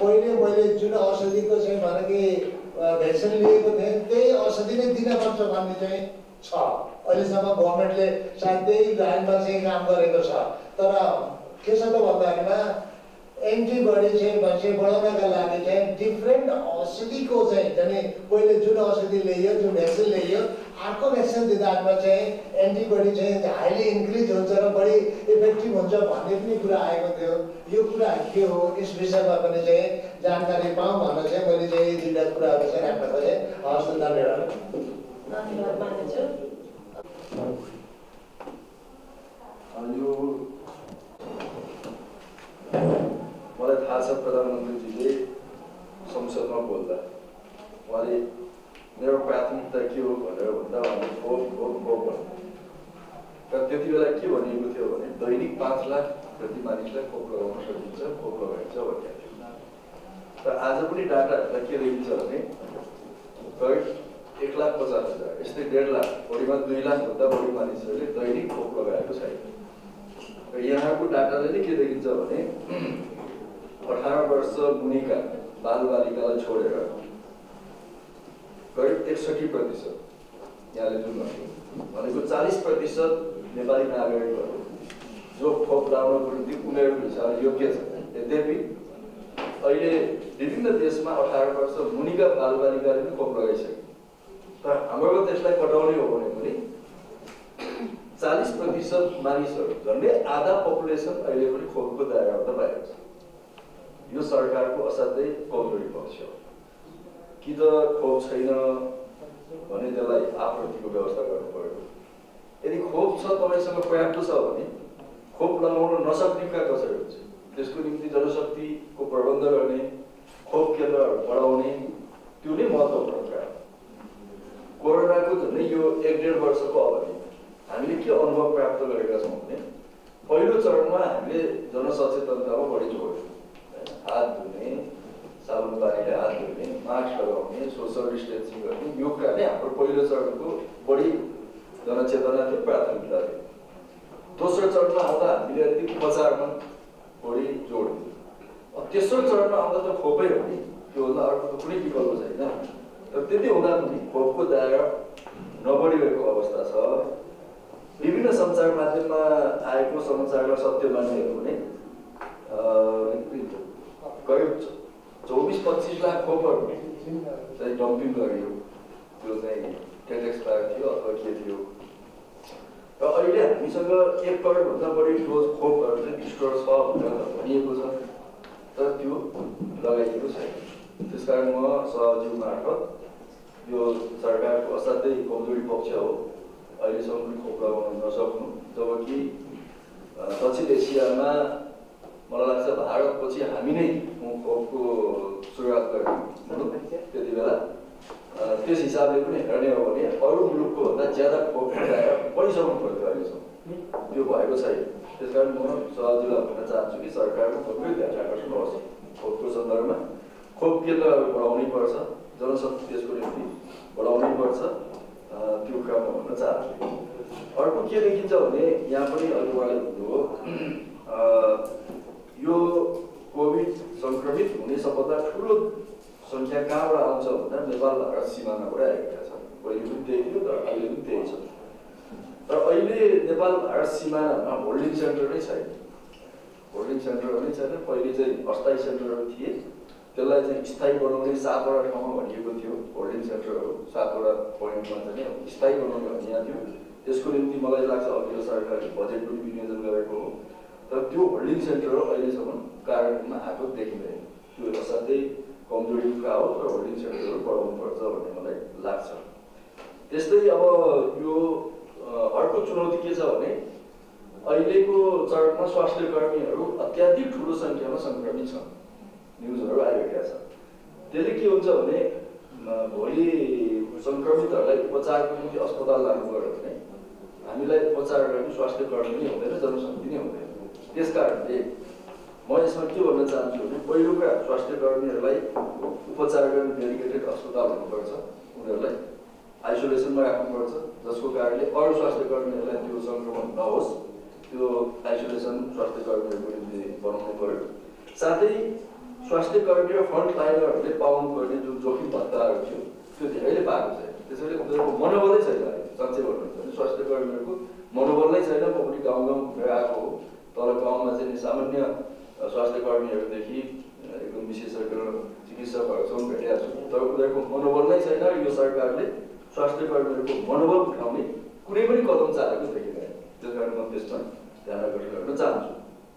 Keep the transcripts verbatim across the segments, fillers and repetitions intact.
पहिले मैले जुन औषधिको चाहिँ भने कि भ्याक्सिन लिएको थिएँ त्यही औषधि नै दिनपर्छ भन्ने चाहिँ छ। अहिलेसम्म गभर्मेन्टले सायद त्यही लाइनमा चाहिँ काम गरेको छ। तर के छ त भन्दाखेरिमा एन्टिबडी चाहिँ मान्छे बढाउनका लागि चाहिँ डिफ्रेन्ट औषधिको चाहिँ जाने पहिले जुन औषधि ल्याइयो जुन भ्याक्सिन ल्याइयो अर्को भ्याक्सिन दिँदामा चाहिँ एन्टिबडी चाहिँ हाइली इन्क्रिज हुन्छ र बढी इफेक्टिभ हुन्छ भन्ने पनि कुरा आएको थियो। यो कुरा के हो यस विषयमा पनि चाहिँ जानकारी पाऊँ भनेर चाहिँ मैले चाहिँ दुईवटा कुराहरू चाहिँ राख्न खोजेँ। हवस् त, धन्यवाद। धन्यवाद मान्छु। यो मलाई थाहा छ प्रधानमन्त्रीजीले संसदमा बोल्दा उहाँले मेरो प्राथमिकता के हो भनेर भन्दा उहाँले खोप खोप खोप भन्नु र त्यति बेला के भनिएको थियो भने दैनिक पाँच लाख प्रति मानिसलाई खोप लगाउन सकिन्छ, खोप लगाइन्छ भनेको थियो। र आज पनि डाटाहरूलाई के देखिन्छ भने करिब एक लाख पचास हजार यस्तै डेढ लाख बढीमा दुई लाखभन्दा बढी मानिसहरूले दैनिक खोप लगाएको छैन। र यहाँको डाटाले नै के देखिन्छ भने अठारह वर्ष मुनिका बालबालिकालाई छोडेर करिब एकसठी प्रतिशत यहाँले जुन भनेको चालीस प्रतिशत नेपाली नागरिकहरू जो खोप लगाउनको निम्ति उमेरको हिसाबले योग्य छ। यद्यपि अहिले विभिन्न देशमा अठारह वर्ष मुनिका बालबालिकाले पनि खोप लगाइसके। तर हाम्रोमा त्यसलाई कटाउने हो भने पनि चालीस प्रतिशत मानिसहरू झन्डै आधा पपुलेसन अहिले पनि खोपको दायराबाट बाहिर छ। यो सरकारको असाध्यै कमजोरी पक्ष हो। कि त खोप छैन भने त्यसलाई आपूर्तिको व्यवस्था गर्नु पर्यो। यदि खोप छ तपाईँसँग पर्याप्त छ भने खोप लगाउन नसक्नेका कसरी हुन्छ त्यसको निम्ति जनशक्तिको प्रबन्ध गर्ने, खोप केन्द्रहरू बढाउने त्यो नै महत्त्वपूर्ण कुरा हो। कोरोनाको झन्डै यो एक डेढ वर्षको अवधि हामीले के अनुभव प्राप्त गरेका छौँ भने पहिलो चरणमा हामीले जनसचेतनतामा बढी जोड दियौँ। हात धुने, साबुन पानीले हात धुने, मास्क लगाउने, सोसल डिस्टेन्सिङ गर्ने, यो कुरा नै हाम्रो पहिलो चरणको बढी जनचेतना थियो, प्राथमिकता थियो। दोस्रो चरणमा आउँदा हामीले अलिकति उपचारमा बढी जोड दियौँ। तेस्रो चरणमा आउँदा त खोपै हो नि, त्योभन्दा अर्को त कुनै विकल्प छैन। तर त्यति हुँदा पनि खोपको दायरा नबढिरहेको अवस्था छ। विभिन्न सञ्चार माध्यममा आएको समाचारलाई सत्य मान्ने हो भने करिब चौबिस पच्चिस लाख खोपहरू चाहिँ डम्पिङ गरियो। त्यो चाहिँ डेट एक्सपायर थियो अथवा के थियो। र अहिले हामीसँग एक करोडभन्दा बढी डोज खोपहरू चाहिँ स्टोर छ भनेर भनिएको छ, तर त्यो लगाइएको छैन। त्यसकारण म सहजीव मार्फत यो सरकारको असाध्यै कमजोरी पक्ष हो अहिलेसम्म पनि खोप लगाउन नसक्नु। जबकि दक्षिण एसियामा मलाई लाग्छ भारतपछि हामी नै खोपको सुरुवात गऱ्यौँ त्यति बेला। त्यस हिसाबले पनि हेर्ने हो भने अरू मुलुकको भन्दा ज्यादा खोप बढिसक्नु पर्थ्यो अहिलेसम्म, त्यो भएको छैन। त्यसकारण म सहजीलाई भन्न चाहन्छु कि सरकारको थुप्रै ध्यान आकर्षण होस् खोपको सन्दर्भमा। खोप केन्द्रहरू बढाउनै पर्छ, जनशक्ति त्यसको निम्ति बढाउनै पर्छ, त्यो कुरा म भन्न चाहन्छु। अर्को के देखिन्छ भने यहाँ पनि अघि उहाँले भन्नुभयो यो कोभिड सङ्क्रमित हुने सबभन्दा ठुलो सङ्ख्या कहाँबाट आउँछ भन्दा नेपाल भारत सिमानाबाट आएका छन्। पहिले पनि त्यही थियो तर अहिले पनि त्यही छ। तर अहिले नेपाल भारत सिमानामा होल्डिङ सेन्टर नै छैन। होल्डिङ सेन्टर नै छैन। पहिले चाहिँ अस्थायी सेन्टरहरू थिए, त्यसलाई चाहिँ स्थायी बनाउने सातवटा ठाउँमा भनिएको थियो। होल्डिङ सेन्टरहरू सातवटा पोइन्टमा चाहिँ स्थायी बनाउने भनिएको थियो। त्यसको निम्ति मलाई लाग्छ अघिल्लो सरकारले बजेट पनि विनियोजन गरेको हो। तर त्यो होल्डिङ सेन्टर अहिलेसम्म कार्यान्वयनमा आएको देखिँदैन। त्यो असाध्यै कमजोरी कुरा हो। तर होल्डिङ सेन्टरहरू बढाउनुपर्छ भन्ने मलाई लाग्छ। त्यस्तै अब यो अर्को चुनौती के छ भने अहिलेको चरणमा स्वास्थ्य कर्मीहरू अत्याधिक ठुलो सङ्ख्यामा सङ्क्रमित छन्, न्युजहरू आइरहेका छन्। त्यसले के हुन्छ भने भोलि सङ्क्रमितहरूलाई उपचारको निम्ति अस्पताल लानु पऱ्यो भने हामीलाई उपचार गर्ने स्वास्थ्य कर्मी नै हुँदैन, जनशक्ति नै हुँदैन। त्यस कारणले म यसमा के भन्न चाहन्छु भने पहिलो कुरा स्वास्थ्य कर्मीहरूलाई उपचार गर्ने डेडिकेटेड अस्पताल हुनुपर्छ, उनीहरूलाई आइसोलेसनमा राख्नुपर्छ, जसको कारणले अरू स्वास्थ्य कर्मीहरूलाई त्यो सङ्क्रमण नहोस्। त्यो आइसोलेसन स्वास्थ्य कर्मीहरूको निम्ति बनाउनु पर्यो। साथै स्वास्थ्य कर्मी र फ्रन्ट लाइनरहरूले पाउनुपर्ने जुन जोखिम भत्ताहरू थियो त्यो धेरैले पाएको छैन। त्यसैले उनीहरूको मनोबलै छैन। सच्चै भन्नुहुन्छ भने स्वास्थ्य कर्मीहरूको मनोबलै छैन। म पनि गाउँ गाउँ घुमेर आएको हो। तल गाउँमा चाहिँ सामान्य स्वास्थ्य कर्मीहरूदेखि एकदम विशेषज्ञ चिकित्सकहरूसँग भेटेको छु, तर उनीहरूको मनोबल नै छैन। यो सरकारले स्वास्थ्य कर्मीहरूको मनोबल उठाउने कुनै पनि कदम चालेको देखिँदैन। त्यस कारण म त्यसमा ध्यान आकर्षण गर्न चाहन्छु।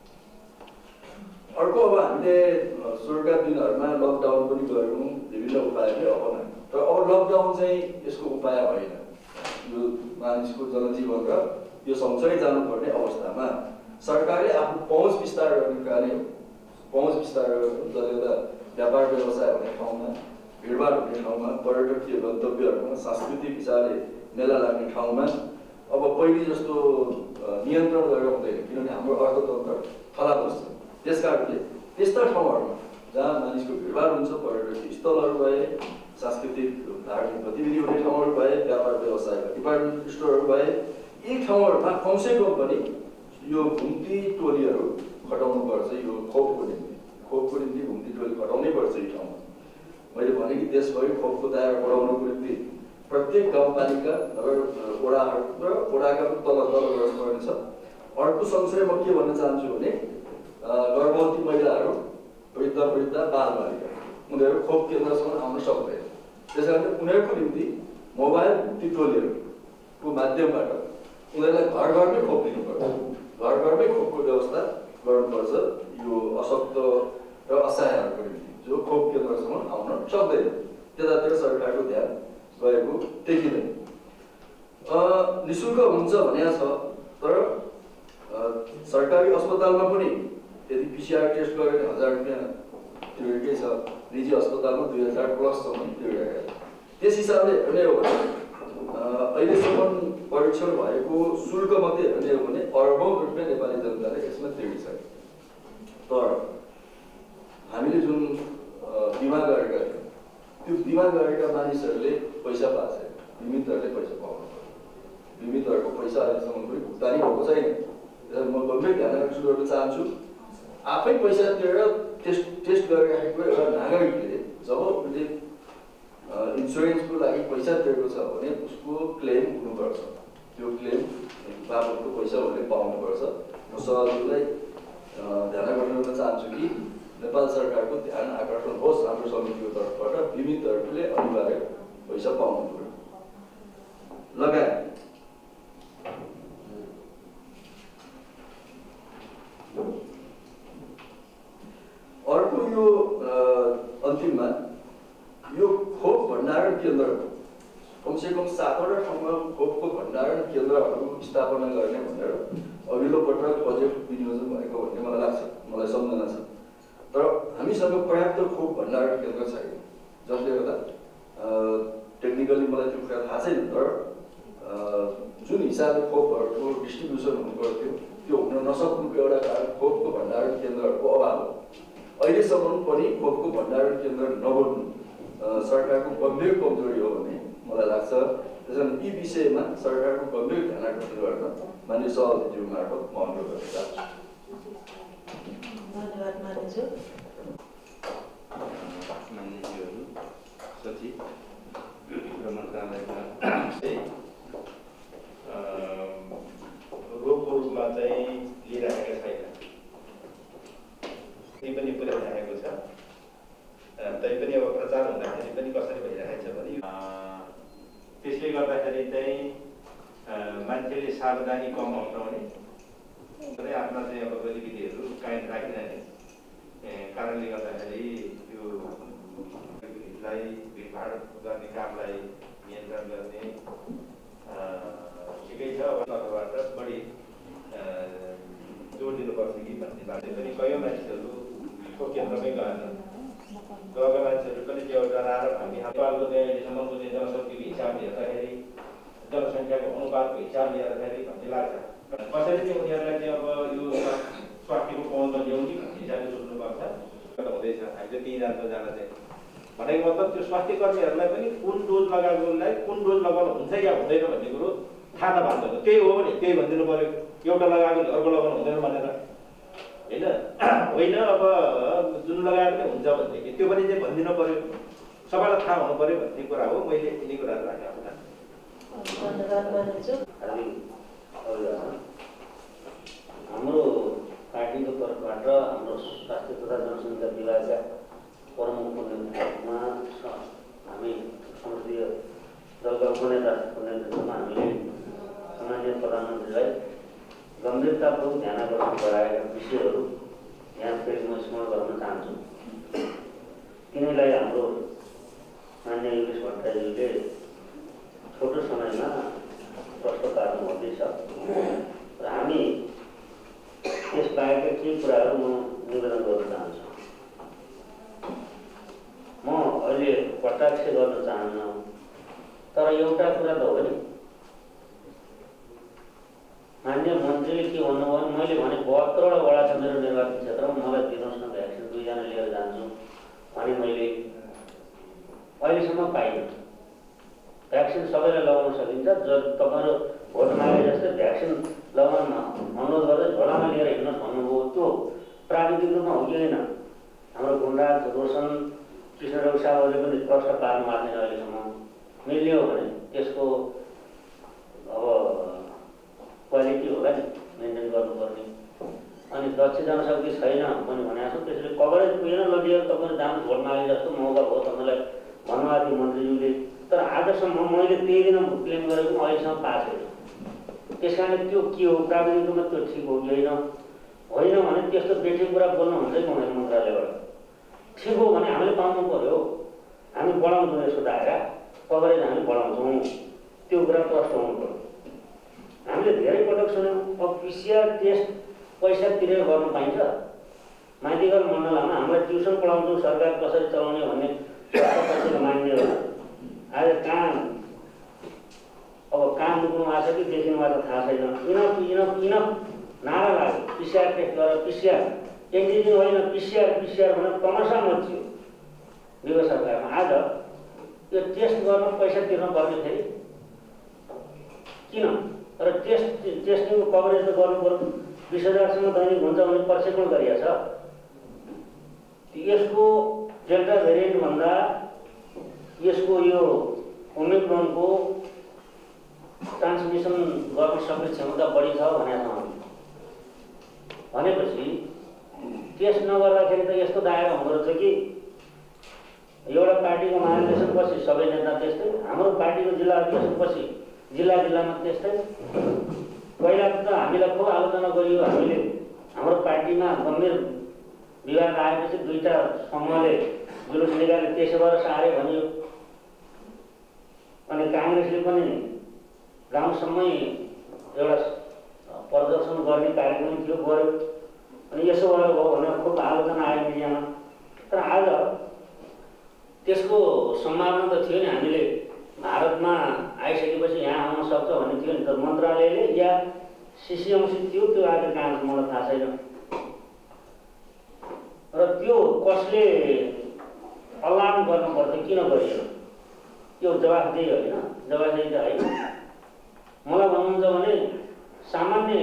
अर्को, अब हामीले सुरुका दिनहरूमा लकडाउन पनि गऱ्यौँ, विभिन्न उपायले अपनायौँ, तर अब लकडाउन चाहिँ यसको उपाय होइन। यो मानिसको जनजीवन र यो सँगसँगै जानुपर्ने अवस्थामा सरकारले आफ्नो पहुँच विस्तार गर्ने कार्य हो। पहुँच विस्तार जसले गर्दा व्यापार व्यवसाय हुने ठाउँमा, भिडभाड हुने ठाउँमा, पर्यटकीय गन्तव्यहरूमा, सांस्कृतिक हिसाबले मेला लाग्ने ठाउँमा अब पहिले जस्तो नियन्त्रण गरेर हुँदैन, किनभने हाम्रो अर्थतन्त्र थला बस्छ। त्यस कारणले त्यस्ता ठाउँहरूमा जहाँ मानिसको भिडभाड हुन्छ, पर्यटकीय स्थलहरू भए, सांस्कृतिक धार्मिक गतिविधि हुने ठाउँहरू भए, व्यापार व्यवसाय डिपार्टमेन्ट स्टोरहरू भए, यी ठाउँहरूमा कमसे कम पनि यो घुम्ती टोलीहरू खटाउनुपर्छ। यो खोपको निम्ति खोपको निम्ति घुम्ती टोली खटाउनै पर्छ यी ठाउँमा। मैले भने कि देशभरि खोपको दायरा बढाउनको निम्ति प्रत्येक गाउँपालिका, नगर वडाहरू र वडाका तल तल गर्नुपर्ने छ। अर्को सँगसँगै म के भन्न चाहन्छु भने गर्भवती महिलाहरू, वृद्ध वृद्ध बालबालिका उनीहरू खोप केन्द्रसम्म आउन सक्दैन। त्यस कारण उनीहरूको निम्ति मोबाइल घुम्ती टोलीहरूको माध्यमबाट उनीहरूलाई घर घरमै खोप दिनुपर्छ। घर घरमै खोपको व्यवस्था गर्नुपर्छ यो अशक्त र असहायहरूको निम्ति जो खोप केन्द्रसम्म आउन सक्दैन। त्यतातिर सरकारको ध्यान गएको देखिँदैन। निःशुल्क हुन्छ भनेको छ, तर सरकारी अस्पतालमा पनि यदि पिसिआर टेस्ट गऱ्यो भने हजार रुपियाँ तिरेकै छ, निजी अस्पतालमा दुई हजार प्लससम्म तिरेका छ। त्यस हिसाबले हेर्ने हो भने अहिलेसम्म परीक्षण भएको शुल्क मात्रै हेर्ने हो भने अरबौँ रुपियाँ नेपाली जनताले यसमा तिरिसके। तर हामीले जुन बिमा गरेका थियौँ त्यो बिमा गरेका मानिसहरूले पैसा पाएको छैन, बिमितहरूले पैसा पाउनु पर्यो। बिमितहरूको पैसा अहिलेसम्म पनि भुक्तानी भएको छैन। त्यसैले म गम्भीर ध्यान आकर्षण गर्न चाहन्छु, आफै पैसा तिरेर टेस्ट टेस्ट गरिराखेको एउटा नागरिकले जब उसले इन्सुरेन्सको लागि पैसा तिरेको छ भने उसको क्लेम हुनुपर्छ। त्यो क्लेम बाबतको पैसा उसले पाउनुपर्छ। म सहजलाई ध्यान आकर्षण गर्न चाहन्छु कि नेपाल सरकारको ध्यान आकर्षण होस् हाम्रो समितिको तर्फबाट बिमितहरूले अनिवार्य पैसा पाउनु पर्यो। लगायत अर्को यो अन्तिममा यो खोप भण्डारण केन्द्र कमसे कम सातवटा ठाउँमा खोपको भण्डारण केन्द्रहरू स्थापना गर्ने भनेर अघिल्लो पटक बजेट विनियोजन भएको भन्ने मलाई लाग्छ, मलाई सम्झना छ। तर हामीसँग पर्याप्त खोप भण्डारण केन्द्र छैन, जसले गर्दा टेक्निकली मलाई त्यो कुरा थाहा छैन, तर जुन हिसाबले खोपहरूको डिस्ट्रिब्युसन हुनुपर्थ्यो त्यो हुन नसक्नुको एउटा कारण खोपको भण्डारण केन्द्रहरूको अभाव हो। अहिलेसम्म पनि खोपको भण्डारण केन्द्र नबन्नु सरकारको गम्भीर कमजोरी हो भन्ने मलाई लाग्छ। त्यसैले यी विषयमा सरकारको गम्भीर ध्यान आकर्षण गर्न माननीय सभापतिज्यू मार्फत म अनुरोध गर्न चाहन्छु। धन्यवाद मान्यज्यू। मान्यज्यूहरू, सचिव र मन्त्रालयका रोगको रूपमा चाहिँ लिइरहेका छैन, ती पनि पुर्याइरहेको छ। तैपनि अब प्रचार हुँदाखेरि पनि कसरी भइरहेको छ भने त्यसले गर्दाखेरि चाहिँ मान्छेले सावधानी कम अप्नाउने र आफ्ना चाहिँ अब गतिविधिहरू कायम राखिरहने कारणले गर्दाखेरि त्यो भिडलाई भिडभाड गर्ने कामलाई नियन्त्रण गर्ने ठिकै छ। अब तर्फबाट बढी जोड दिनुपर्छ कि भन्ने बारे पनि कयौँ मानिसहरू को केन्द्रमै गएन, गएका मान्छेहरू पनि त्यो डराएर हामी नेपालको चाहिँ अहिलेसम्मको चाहिँ जनशक्तिको हिसाबले हेर्दाखेरि, जनसङ्ख्याको अनुपातको हिसाबले हेर्दाखेरि भन्ने लाग्छ। कसरी चाहिँ उनीहरूलाई चाहिँ अब यो स्वास्थ्यको पहुँचमा ल्याउने भन्ने हिसाबले सोच्नुपर्छ। हुँदैछ हामीले त्यहीँ जान्छ जान चाहिँ भनेको मतलब त्यो स्वास्थ्य कर्मीहरूलाई पनि कुन डोज लगाएकोलाई कुन डोज लगाउनु हुन्छ या हुँदैन भन्ने कुरो थाहा नभएको। त्यही हो भने त्यही भनिदिनु पऱ्यो, एउटा लगाएकोले अर्को लगाउनु हुँदैन भनेर। होइन होइन अब जुन लगाएर पनि हुन्छ भनेदेखि त्यो पनि चाहिँ भनिदिनु पर्यो, सबैलाई थाहा हुनु पर्यो भन्ने कुरा हो। मैले यिनी कुराहरू राखेँ होला। धन्यवाद मानिन्छु। हाम्रो पार्टीको तर्फबाट हाम्रो स्वास्थ्य तथा जनसङ्ख्या विभागका प्रमुखको नेतृत्वमा हामी संसदीय दलका उपनेताको नेतृत्वमा हामीले माननीय प्रधानमन्त्रीलाई गम्भीरतापूर्वक ध्यान आकर्षण गराएका विषयहरू यहाँ फेरि म स्मरण गर्न चाहन्छु। तिनीलाई हाम्रो माननीय योगेश भट्टराईज्यूले छोटो समयमा प्रश्न पार्नु हुँदैछ र हामी त्यसबाहेक केही कुराहरू म निवेदन गर्न चाहन्छु। म अहिले कटाक्ष गर्न चाहन्न, तर एउटा कुरा त हो नि, माननीय मन्त्रीले के भन्नुभयो भने मैले भने बहत्तरवटा वडा छ मेरो निर्वाचन क्षेत्रमा, मलाई दिनुहोस् न भ्याक्सिन, दुईजना लिएर जान्छु भने मैले अहिलेसम्म पाइनँ। भ्याक्सिन सबैलाई लगाउन सकिन्छ, ज तपाईँहरू भोट मागे जस्तै भ्याक्सिन लगाउन अनुरोध गर्दै झोलामा लिएर हिँड्नुहोस् भन्नुभयो। त्यो प्राविधिक रूपमा हो कि होइन? हाम्रो गुन्डा रोशन कृष्ण रघु साहबहरूले पनि प्रश्न पार्नु भएको छैन अहिलेसम्म। मिल्यो भने त्यसको अब क्वालिटी होला नि मेन्टेन गर्नुपर्ने। अनि दक्ष जनशक्ति छैन पनि भनेको छु, त्यसले कभरेज पुगेन नलिएर तपाईँले दाम भोट मागे जस्तो मौका भयो तपाईँलाई भन्नुभएको थियो मन्त्रीज्यूले। तर आजसम्म मैले त्यही दिन क्लेम गरेको अहिलेसम्म पास छैन। त्यस कारणले त्यो के हो, प्राविधिक रूपमा त्यो ठिक हो कि होइन? होइन भने त्यस्तो बेठी कुरा बोल्नु हुन्छ कि हुँदैन मन्त्रालयबाट? ठिक हो भने हामीले पाउनु पर्यो, हामी बढाउँछौँ यसो दायरा, कभरेज हामी बढाउँछौँ, त्यो कुरा प्रश्न हुनु पर्यो। हामीले धेरै पटक सुन्यौँ अब पिसिआर टेस्ट पैसा तिरेर गर्नु पाइन्छ। माइतीघर मण्डलमा हामीलाई ट्युसन पढाउँछौँ, सरकार कसरी चलाउने भन्ने कसैले मान्ने हो। आज कहाँ अब कहाँ दुख्नु भएको छ कि देखिनु भएको थाहा छैन। इनफ इनफ इनफ नारा लाग्यो, पिसिआर टेस्ट गरेर पिसिआर एनटिजी होइन पिसिआर पिसिआर भनेर तमासा मच्यो विगत सरकारमा। आज यो टेस्ट गर्न पैसा तिर्नु पर्ने फेरि किन? तर टेस्ट टेस्टिङको कभरेज त गर्नु पर्यो। बिस हजारसम्म दैनिक हुन्छ भने प्रक्षेपण गरिएको छ। यसको डेल्टा भेरिएन्टभन्दा यसको यो ओमिक्रोनको ट्रान्समिसन गर्न सक्ने क्षमता बढी छ भनेको छ। भनेपछि टेस्ट नगर्दाखेरि त यस्तो दायरा हुँदो रहेछ कि एउटा पार्टीको महाधिवेशनपछि सबै नेता त्यस्तै, हाम्रो पार्टीको जिल्ला अधिवेशनपछि जिल्ला जिल्लामा त्यस्तै। पहिला त हामीलाई खुब आलोचना गरियो, हामीले हाम्रो पार्टीमा गम्भीर विवाद आएपछि दुईवटा समूहले जुलुस निकाले त्यसै भएर सारे भनियो। अनि काङ्ग्रेसले पनि गाउँसम्मै एउटा प्रदर्शन गर्ने कार्यक्रम थियो, गऱ्यो। अनि यसो भएर भयो भनेर खुब आलोचना आयो मिडियामा। तर आज त्यसको सम्भावना त थियो नि, हामीले भारतमा आइसकेपछि यहाँ आउन सक्छ भन्ने थियो नि। तर मन्त्रालयले या सिसिएमसी थियो, त्यो आज कहाँ छ मलाई थाहा छैन। र त्यो कसले अलार्म गर्नुपर्थ्यो, किन गरियो? त्यो जवाफदेही होइन, जवाफदेही त होइन। मलाई भन्नुहुन्छ भने सामान्य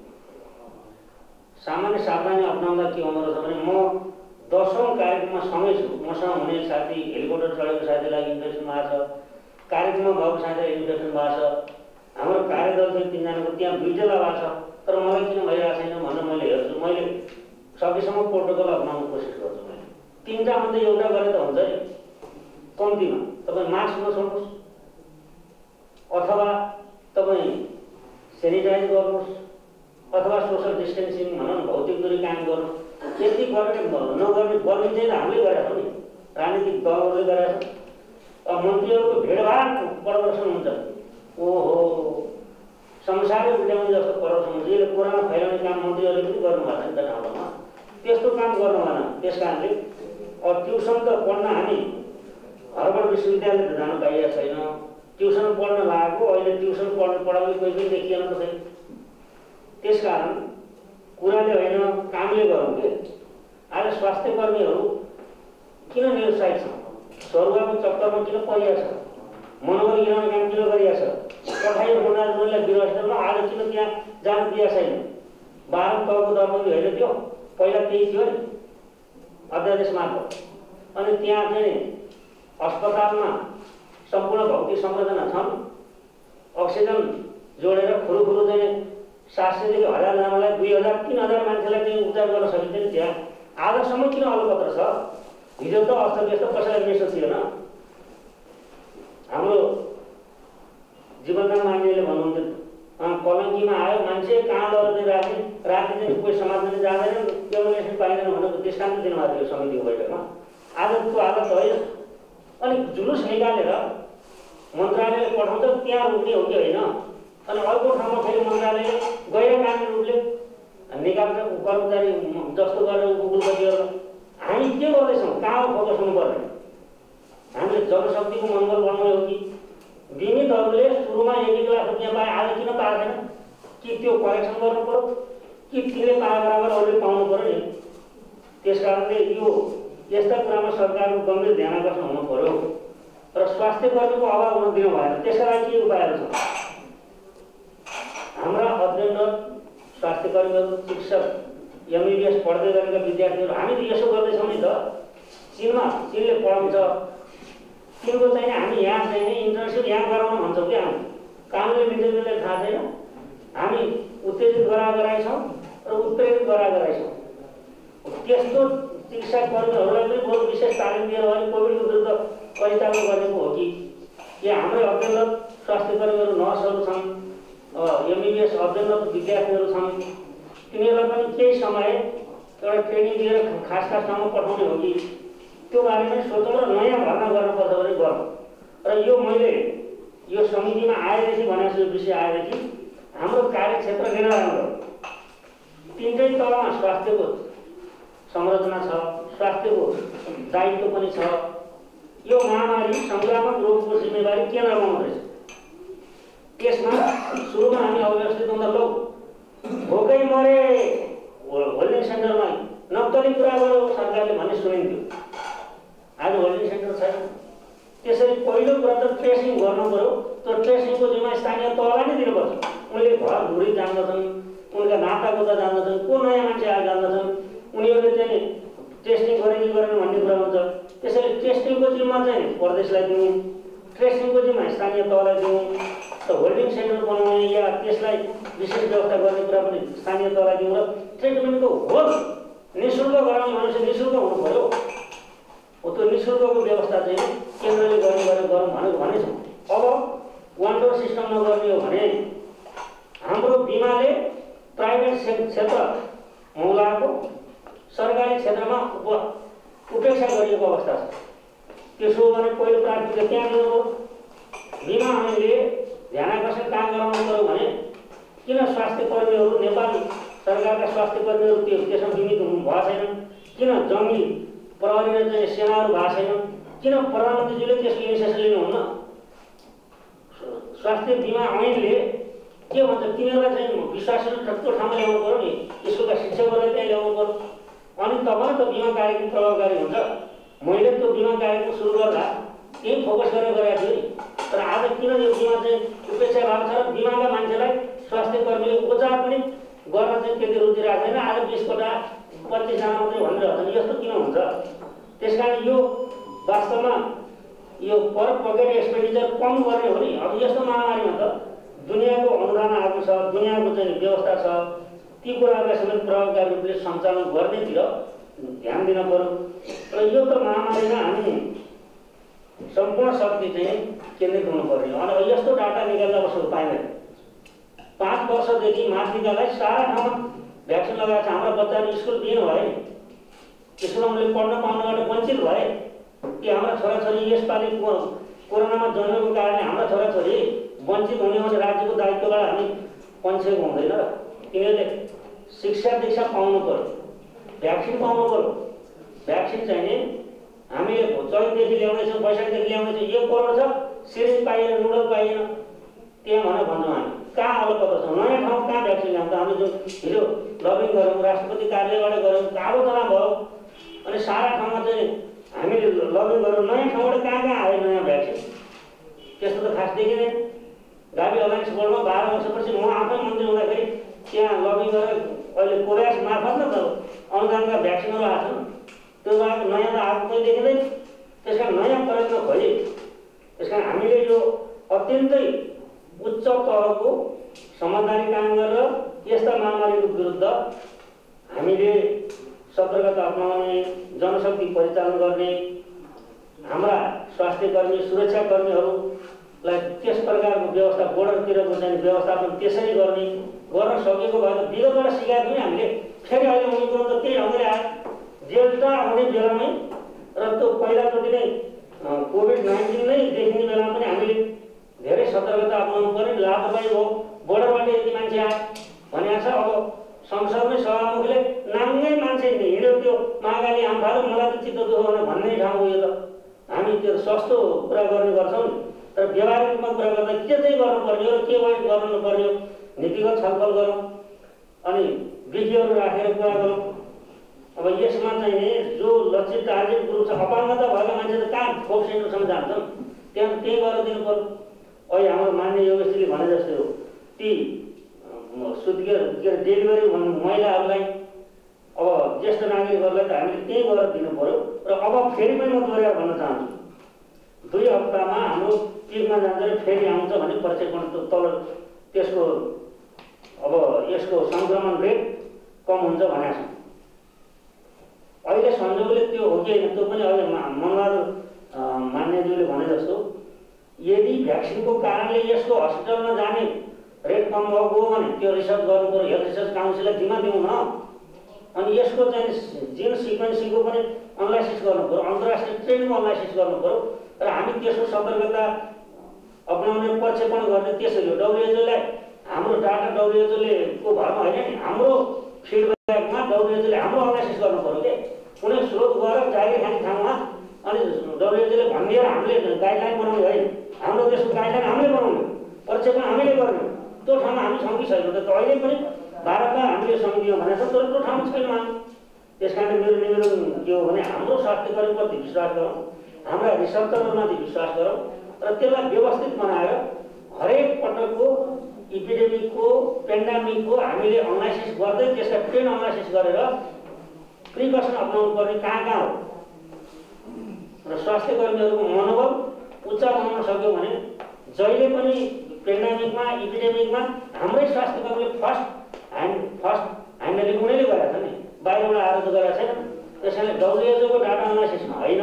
सामान्य सावधानी अप्नाउँदा के हुँदो रहेछ भने म दसौँ कार्यक्रममा सँगै छु। मसँग हुने साथी हेलिकप्टर चढेको साथीलाई इन्फेक्सन भएको छ, कार्यक्रममा भएको साथीलाई इन्फेक्सन भएको छ, हाम्रो कार्यदल चाहिँ तिनजनाको त्यहाँ दुईजना भएको छ। तर मलाई किन भइरहेको छैन भनेर मैले हेर्छु। मैले सकेसम्म प्रोटोकल अप्नाउनु कोसिस गर्छु। मैले तिनवटा मात्रै एउटा गरे त हुन्छ नि। कम्तीमा तपाईँ मास्क नछोड्नुहोस्, अथवा तपाईँ सेनिटाइज गर्नुहोस्, अथवा सोसल डिस्टेन्सिङ भनौँ न, भौतिक दूरी कायम गर्नु। यति गर्ने नगर्ने गर्ने चाहिँ हामीले गरेका छौँ नि, राजनीतिक दलहरूले गरेका छौँ। अब मन्त्रीहरूको भिडभाड प्रदर्शन हुन्छ, ओहो संसारै उल्ट्याउने जस्तो प्रदर्शन हुन्छ। यसले कोरोना फैलाउने काम मन्त्रीहरूले पनि गर्नुभएको छ नि त ठाउँमा, त्यस्तो काम गर्नु भएन। त्यस कारणले अब ट्युसन त पढ्न हामी हार्वर्ड विश्वविद्यालय त जानु पाइएको छैन। ट्युसन पढ्न लागेको अहिले ट्युसन पढ्नु पढाउने कोही पनि देखिएन त छैन। त्यसकारण कुराले होइन कामले गरौँ के। आज स्वास्थ्य कर्मीहरू किन निरुत्साहित छन्? सरुवाको चक्करमा किन परिया छ? मनोबल गिराउने काम किन गरिया छ? पठाइ गुन्डाहरूलाई बिरस्टरमा आज किन त्यहाँ जानु दिया छैन? बाह्र तौको दरबन्दी होइन त्यो, पहिला त्यही थियो नि अध्यादेश मार्फत। अनि त्यहाँ चाहिँ अस्पतालमा सम्पूर्ण भौतिक संरचना छन्, अक्सिजन जोडेर खुरुखुरु चाहिँ सात सयदेखि हजारजनालाई दुई हजार तिन हजार मान्छेलाई चाहिँ उपचार गर्न सकिन्छ नि त्यहाँ। आजसम्म किन अलपत्र छ? हिजो त अस्तव्यस्त, कसैलाई मेसो थिएन। हाम्रो जीवनदान मान्यले भन्नुहुन्थ्यो कलङ्कीमा आयो मान्छे कहाँ लगेर राति राति चाहिँ कोही समात्न जाँदैन, केवल पाइँदैन भनेको दृष्टान्त दिनुभएको थियो समितिको बैठकमा। आज त्यो हालत होइन। अनि जुलुस निकालेर मन्त्रालयले पठाउँछ, त्यहाँ रोक्ने हो कि होइन? अनि अर्को ठाउँमा फेरि मन्त्रालयले गैर कानुनी रूपले निकाल्छ कर्मचारी जस्तो गरेर उपकुलपतिहरू। हामी के गर्दैछौँ? कहाँ फोकस हुनुपर्ने? हामीले जनशक्तिको मङ्गल बनाउने हो कि बिमितहरूले सुरुमा एक एक लाख रुपियाँ पाए, आज किन पाएको छैन? कि त्यो करेक्सन गर्नु पऱ्यो कि तिनले पाए बराबर अरूले पाउनु पऱ्यो नि? त्यस कारणले यो यस्ता कुरामा सरकारको गम्भीर ध्यान आकर्षण हुनु पऱ्यो र स्वास्थ्य कर्मीको अभाव हुन दिनु भएन। त्यसका लागि के उपायहरू छन्? हाम्रा अध्ययनरत स्वास्थ्य कर्मीहरू, शिक्षक, एमबिबिएस पढ्दै गरेका विद्यार्थीहरू, हामी त यसो गर्दैछौँ नि त। चिनमा चिनले पढाउँछ, तिनको चाहिँ हामी यहाँ चाहिँ इन्टर्नसिप यहाँ गराउन भन्छौँ कि हामी कानुनले मिल्दै मिल्दै थाहा छैन। हामी उत्तेजित गरा गराएछौँ र उत्प्रेरित गरा गराएछौँ। त्यस्तो चिकित्सा कर्मीहरूलाई पनि बहुत विशेष तालिम दिएर अहिले कोभिडको विरुद्ध परिचालन गरेको हो कि के हाम्रै अध्ययनरत स्वास्थ्य कर्मीहरू, नर्सहरू छन्, एमबिबिएस अध्ययनरत विद्यार्थीहरू छन्, तिनीहरूलाई पनि केही समय एउटा ट्रेनिङ दिएर खास खास ठाउँमा पठाउने हो कि त्यो बारेमा सोचौँ र नयाँ भर्ना गर्नुपर्छ भने गरौँ। र यो मैले यो समितिमा आएदेखि भनेको यो विषय आएदेखि हाम्रो कार्यक्षेत्र किन राम्रो? तिनटै तहमा स्वास्थ्यको संरचना छ, स्वास्थ्यको दायित्व पनि छ। यो महामारी संक्रामक रोगको जिम्मेवारी केन्द्रमा हुँदैछ। त्यसमा सुरुमा हामी अव्यवस्थित हुँदा लौ भोकै मरे होल्डिङ सेन्टरमा नक्कली कुरा गर्यो सरकारले भन्ने सुनिन्थ्यो। आज होल्डिङ सेन्टर छैन। त्यसरी पहिलो कुरा त ट्रेसिङ गर्नु पऱ्यो। त्यो ट्रेसिङको जिम्मा स्थानीय तहलाई नै दिनुपर्छ। उनले घर धुरी जान्दछन्, उनका नातागोता जान्दछन्, को नयाँ मान्छे आएर जान्दछन्, उनीहरूले चाहिँ टेस्टिङ गरे कि गरेन भन्ने कुरा हुन्छ। त्यसैले टेस्टिङको जिम्मा चाहिँ प्रदेशलाई दिउँ, ट्रेसिङको जिम्मा स्थानीय तहलाई दिउँ र होल्डिङ सेन्टर बनाउने या त्यसलाई विशेष व्यवस्था गर्ने कुरा पनि स्थानीय तहलाई दिउँ र ट्रिटमेन्टको होल निःशुल्क गराउने भनेपछि निःशुल्क हुनु पऱ्यो। हो त्यो निःशुल्कको व्यवस्था चाहिँ केन्द्रले गर्ने गरेर गरौँ भनेको भनेछौँ। अब वान डोर सिस्टम नगर्ने हो भने हाम्रो बिमाले प्राइभेट क्षेत्र मौलाको सरकारी क्षेत्रमा उप उपेक्षा गरिएको अवस्था छ। त्यसो भने पहिलो प्राथमिकता त्यहाँ दिनु हो। बिमा हामीले ध्यान आकर्षण कहाँ गराउनु पऱ्यो भने किन स्वास्थ्य कर्मीहरू, नेपाल सरकारका स्वास्थ्य कर्मीहरू त्यो त्यसमा बिमित हुनु भएको छैन? किन जङ्गी प्रहरी र चाहिँ सेनाहरू भएको छैन? किन प्रधानमन्त्रीज्यूले त्यसको इनिसिएसन लिनुहुन्न? स्वास्थ्य बिमा ऐनले के भन्छ? तिनीहरूलाई चाहिँ विश्वासिलो ठक्को ठाउँमा ल्याउनु पऱ्यो नि, स्कुलका शिक्षकहरूलाई त्यहाँ ल्याउनु पऱ्यो। अनि तब त बिमा कार्यक्रम प्रभावकारी हुन्छ। मैले त्यो बिमा कार्यक्रम सुरु गर्दा त्यही फोकस गरेर गरेको थिएँ नि। तर आज किन यो बिमा चाहिँ उपेक्षा भएको छ र बिमाका मान्छेलाई स्वास्थ्य कर्मीले उपचार पनि गर्न चाहिँ त्यति रुचि राख्दैन? आज बिसवटा पच्चिसजना मात्रै भनिरहेको छ। यस्तो किन हुन्छ? त्यस कारण यो वास्तवमा यो पर पकेट एक्सपेन्डिचर कम गर्ने हो नि। अब यस्तो महामारीमा त दुनियाँको अनुदान आएको छ, दुनियाँको चाहिँ व्यवस्था छ, ती कुराहरूलाई समेत प्रभावकारी रूपले सञ्चालन गर्नेतिर ध्यान दिन पर्यो। र यो त महामारीमा हामी सम्पूर्ण शक्ति चाहिँ केन्द्रित हुनुपर्ने हो। अनि यस्तो डाटा निकाल्दा कसो पाइँदैन? पाँच वर्षदेखि माथिकालाई सारा ठाउँमा भ्याक्सिन लगाएको छ। हाम्रा बच्चाहरू स्कुल दिनु भए, स्कुलमा उनले पढ्न पाउनबाट वञ्चित भए कि हाम्रा छोराछोरी यसपालि कोरोनामा जन्मेको कारणले हाम्रा छोराछोरी वञ्चित हुने भने राज्यको दायित्वबाट हामी पन्छेको हुँदैन र तिनीहरूले शिक्षा दीक्षा पाउनु पऱ्यो, भ्याक्सिन पाउनु पऱ्यो। भ्याक्सिन चाहिने हामीले चौधदेखि ल्याउँदैछौँ, बैशाखदेखि ल्याउँदैछौँ, एक करोड छ, सिरिज पाइएन, नुडल पाइएन, त्यहाँ भनेर भन्छौँ हामी। कहाँ अलपत्र छौँ? नयाँ ठाउँ कहाँ भ्याक्सिन ल्याउँछ? हामीले जो हिजो लबिङ गऱ्यौँ, राष्ट्रपति कार्यालयबाट गऱ्यौँ, कालोजना भयो। अनि सारा ठाउँमा चाहिँ हामीले लबिङ गऱ्यौँ, नयाँ ठाउँबाट कहाँ कहाँ आयो नयाँ भ्याक्सिन? त्यस्तो त खास देखिँदैन। गावी अलायन्स बोर्डमा बाह्र वर्षपछि म आफै मन्त्री हुँदाखेरि त्यहाँ लबिङ गरेर अहिले कोभ्याक्स मार्फत न त अनुदानका भ्याक्सिनहरू आएको छन्, त्यो बाहेक नयाँ त आएको कोही देखिँदैन। त्यस कारण नयाँ प्रयत्न खोजे। त्यस कारण हामीले यो अत्यन्तै उच्च तहको समझदारी काम गरेर यस्ता महामारीको विरुद्ध हामीले सतर्कता अपनाउने, जनशक्ति परिचालन गर्ने, हाम्रा स्वास्थ्यकर्मी सुरक्षाकर्मीहरूलाई त्यस प्रकारको व्यवस्था बोर्डरतिरको चाहिँ व्यवस्थापन त्यसरी गर्ने गर्न सकेको भए त विगतबाट सिकाएको पनि हामीले फेरि अहिले ओमिक्रोन त त्यही ढङ्गले आयो, डेल्टा आउने बेलामै र त्यो पहिलाचोटि नै कोभिड नाइन्टिन नै देखिने बेलामा पनि हामीले धेरै सतर्कता अपनाउनु पर्ने। लापरवाही हो, बोर्डरबाट यति मान्छे आयो भनेको छ। अब संसदमै सभामुखले नाङ्गै मान्छे हिँड्यो त्यो महाकाली आम्फा र मलाई त चित्त दुःख हुन भन्ने ठाउँ हो। यो त हामी त्यो सस्तो कुरा गर्ने गर्छौँ नि, तर व्यवहारिक रूपमा कुरा गर्दा के चाहिँ गर्नुपर्ने हो र के वाइट गर्नु नपर्ने हो नीतिगत छलफल गरौँ अनि विधिहरू राखेर कुरा गरौँ। अब यसमा चाहिँ नि जो लक्षित टार्गेट ग्रुप छ, अपाङ्गता भएका मान्छे त कहाँ खोप सेन्टरसम्म जान्छन्, त्यहाँ त्यही गरेर दिनु पर्यो। अहिले हाम्रो मान्य योगेशजीले भने जस्तै हो, ती सुत्केर के अरे डेलिभरी महिलाहरूलाई अब ज्येष्ठ नागरिकहरूलाई त हामीले त्यही गरेर दिनु पर्यो। र अब फेरि पनि म दोहोऱ्याएर भन्न चाहन्छु, दुई हप्तामा हाम्रो पिकमा जान्छ र फेरि आउँछ भने प्रक्षेपण तल त्यसको अब यसको सङ्क्रमण रेट कम हुन्छ भनेको छ। अहिले संजोगले त्यो हो कि होइन त्यो पनि अहिले मनबहादुर मान्यज्यूले भने जस्तो यदि भ्याक्सिनको कारणले यसको हस्पिटलमा जाने रेट कम भएको हो भने त्यो रिसर्च गर्नु पर्यो, हेल्थ रिसर्च काउन्सिललाई जिम्मा दिउँ न। अनि यसको चाहिँ जिन सिक्वेन्सिङको पनि एनालाइसिस गर्नु पर्यो, अन्तर्राष्ट्रिय ट्रेनको एनालाइसिस गर्नु पर्यो र हामी त्यसको सतर्कता अपनाउने, प्रक्षेपण गर्ने। त्यसरी हो डब्लुएचओलाई हाम्रो डाटा डब्लुएचओले को भरमा होइन नि, हाम्रो फिडब्याकमा डब्लुएचओले हाम्रो एनालाइसिस गर्नु पर्यो कि कुनै स्रोत गएर जागिर खाने ठाउँमा अनि डब्लुएचओले भनिदिएर हामीले गाइडलाइन बनाउने होइन, हाम्रो देशको गाइडलाइन हामीले बनाउने, प्रक्षेपण हामीले गर्ने। त्यो ठाउँमा हामी छौँ कि छैन त अहिले पनि भारतमा हामीले सङ्घीय भनेको छ, तर त्यो ठाउँमा छैन। त्यस कारण मेरो निवेदन के हो भने हाम्रो स्वास्थ्यकर्मीप्रति विश्वास गरौँ, हाम्रा रिसर्चरहरूमाथि विश्वास गरौँ र त्यसलाई व्यवस्थित बनाएर हरेक पटकको इपिडेमिकको पेन्डामिकको हामीले एनालाइसिस गर्दै त्यसका ट्रेन एनालाइसिस गरेर प्रिकसन अपनाउनु पर्ने कहाँ कहाँ हो र स्वास्थ्यकर्मीहरूको मनोबल उच्च बनाउन सक्यो भने जहिले पनि पेन्डामिकमा इपिडेमिकमा हाम्रै स्वास्थ्यकर्मीले फर्स्ट ह्यान्ड फर्स्ट ह्यान्डलिङ उनीहरूले गरेका छन् नि, बाहिरबाट आएर त गरेका छैन। त्यसैले डब्लुएचओको डाटा एनालाइसिसमा होइन,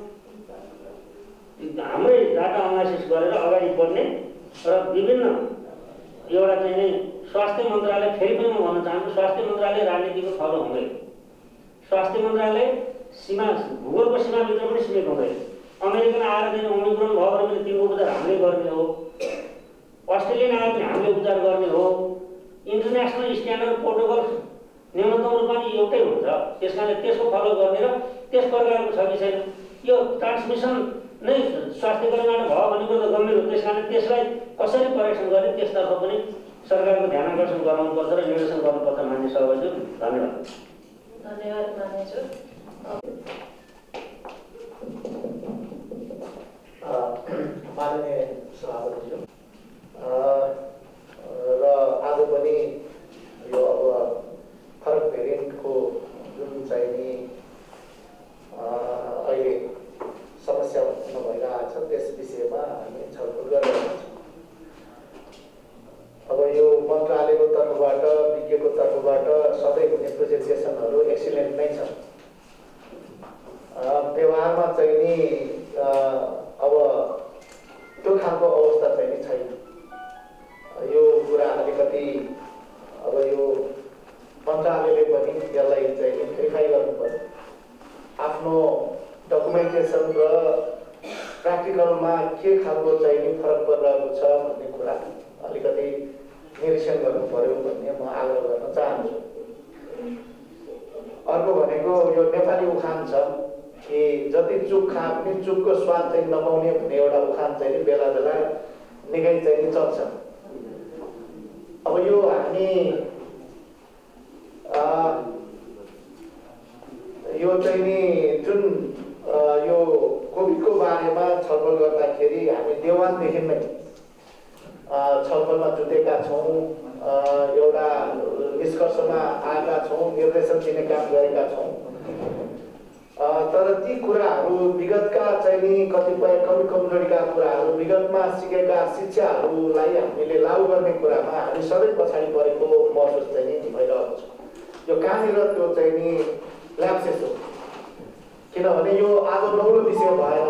हाम्रै डाटा एनालाइसिस गरेर अगाडि बढ्ने र विभिन्न एउटा चाहिँ नि स्वास्थ्य मन्त्रालय, फेरि पनि म भन्न चाहन्छु स्वास्थ्य मन्त्रालय राजनीतिको थलो हुँदैन। स्वास्थ्य मन्त्रालय सीमा भूगोलको सीमाभित्र पनि सीमित हुँदैन। अमेरिकन आएर चाहिँ ओमिक्रोन भयो भने पनि तिनको उपचार हामीले गर्ने हो, अस्ट्रेलियन आएर पनि हामीले उपचार गर्ने हो। इन्टरनेसनल स्ट्यान्डर्ड प्रोटोकल न्यूनतम रूपमा एउटै हुन्छ। त्यस कारणले त्यसको फलो गर्ने र त्यस प्रकारको छ कि छैन, यो ट्रान्समिसन नै स्वास्थ्यकर्मीबाट भयो भने त गम्भीर हो। त्यस कारण त्यसलाई कसरी परीक्षण गर्ने त्यसतर्फ पनि सरकारको ध्यान आकर्षण गराउनुपर्छ र निर्देशन गर्नुपर्छ। मान्य सभाज्यू, धन्यवाद। धन्यवाद मान्यज्यू। माननीय सभापतिज्यू र आज पनि यो अब फरक भेरिएन्टको जुन चाहिँ नि अहिले समस्या उत्पन्न भइरहेको छ त्यस विषयमा हामी छलफल गरिरहेका छौँ। अब यो मन्त्रालयको तर्फबाट, विज्ञको तर्फबाट सधैँ हुने प्रेजेन्टेसनहरू एक्सिलेन्ट नै छ। व्यवहारमा चाहिँ नि अब त्यो खालको अवस्था चाहिँ नि छैन। यो कुरा अलिकति अब यो मन्त्रालयले पनि यसलाई चाहिँ भेरिफाई गर्नु पर्यो। आफ्नो डकुमेन्टेसन र प्र्याक्टिकलमा के खालको चाहिँ नि फरक परिरहेको छ भन्ने कुरा अलिकति निरीक्षण गर्नु पर्यो भन्ने म आग्रह गर्न चाहन्छु। अर्को भनेको यो नेपाली उखान छ कि जति चुक खा पनि चुकको स्वाद चाहिँ नपाउने भन्ने एउटा उखान चाहिँ बेला बेला निकै चाहिँ नि चल्छ। अब यो हामी यो चाहिँ नि जुन यो कोभिडको बारेमा छलफल गर्दाखेरि हामी देवानदेखि नै छलफलमा जुटेका छौँ। एउटा निष्कर्षमा आएका छौँ, निर्देशन दिने काम गरेका छौँ। तर ती कुराहरू विगतका चाहिँ नि कतिपय कमी कमजोरीका कुराहरू, विगतमा सिकेका शिक्षाहरूलाई हामीले लागू गर्ने कुरामा हामी सबै पछाडि परेको महसुस चाहिँ नि भइरहेको छ। यो कहाँनिर त्यो चाहिँ नि ल्याप्सेस हो, किनभने यो आज नौलो विषय भएन।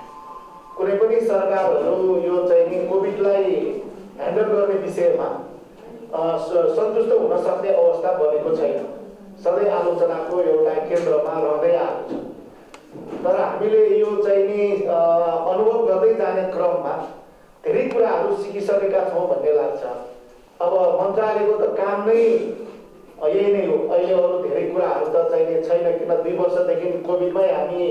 कुनै पनि सरकारहरू यो चाहिँ नि कोभिडलाई ह्यान्डल गर्ने विषयमा सन्तुष्ट हुन सक्ने अवस्था बनेको छैन। सधैँ आलोचनाको एउटा केन्द्रमा रहँदै आएको छ। तर हामीले यो चाहिँ नि अनुभव गर्दै जाने क्रममा धेरै कुराहरू सिकिसकेका छौँ भन्ने लाग्छ। अब मन्त्रालयको त काम नै यही नै हो। अहिले अरू धेरै कुराहरू त चाहिँ नि छैन, किन दुई वर्षदेखि कोभिडमै हामी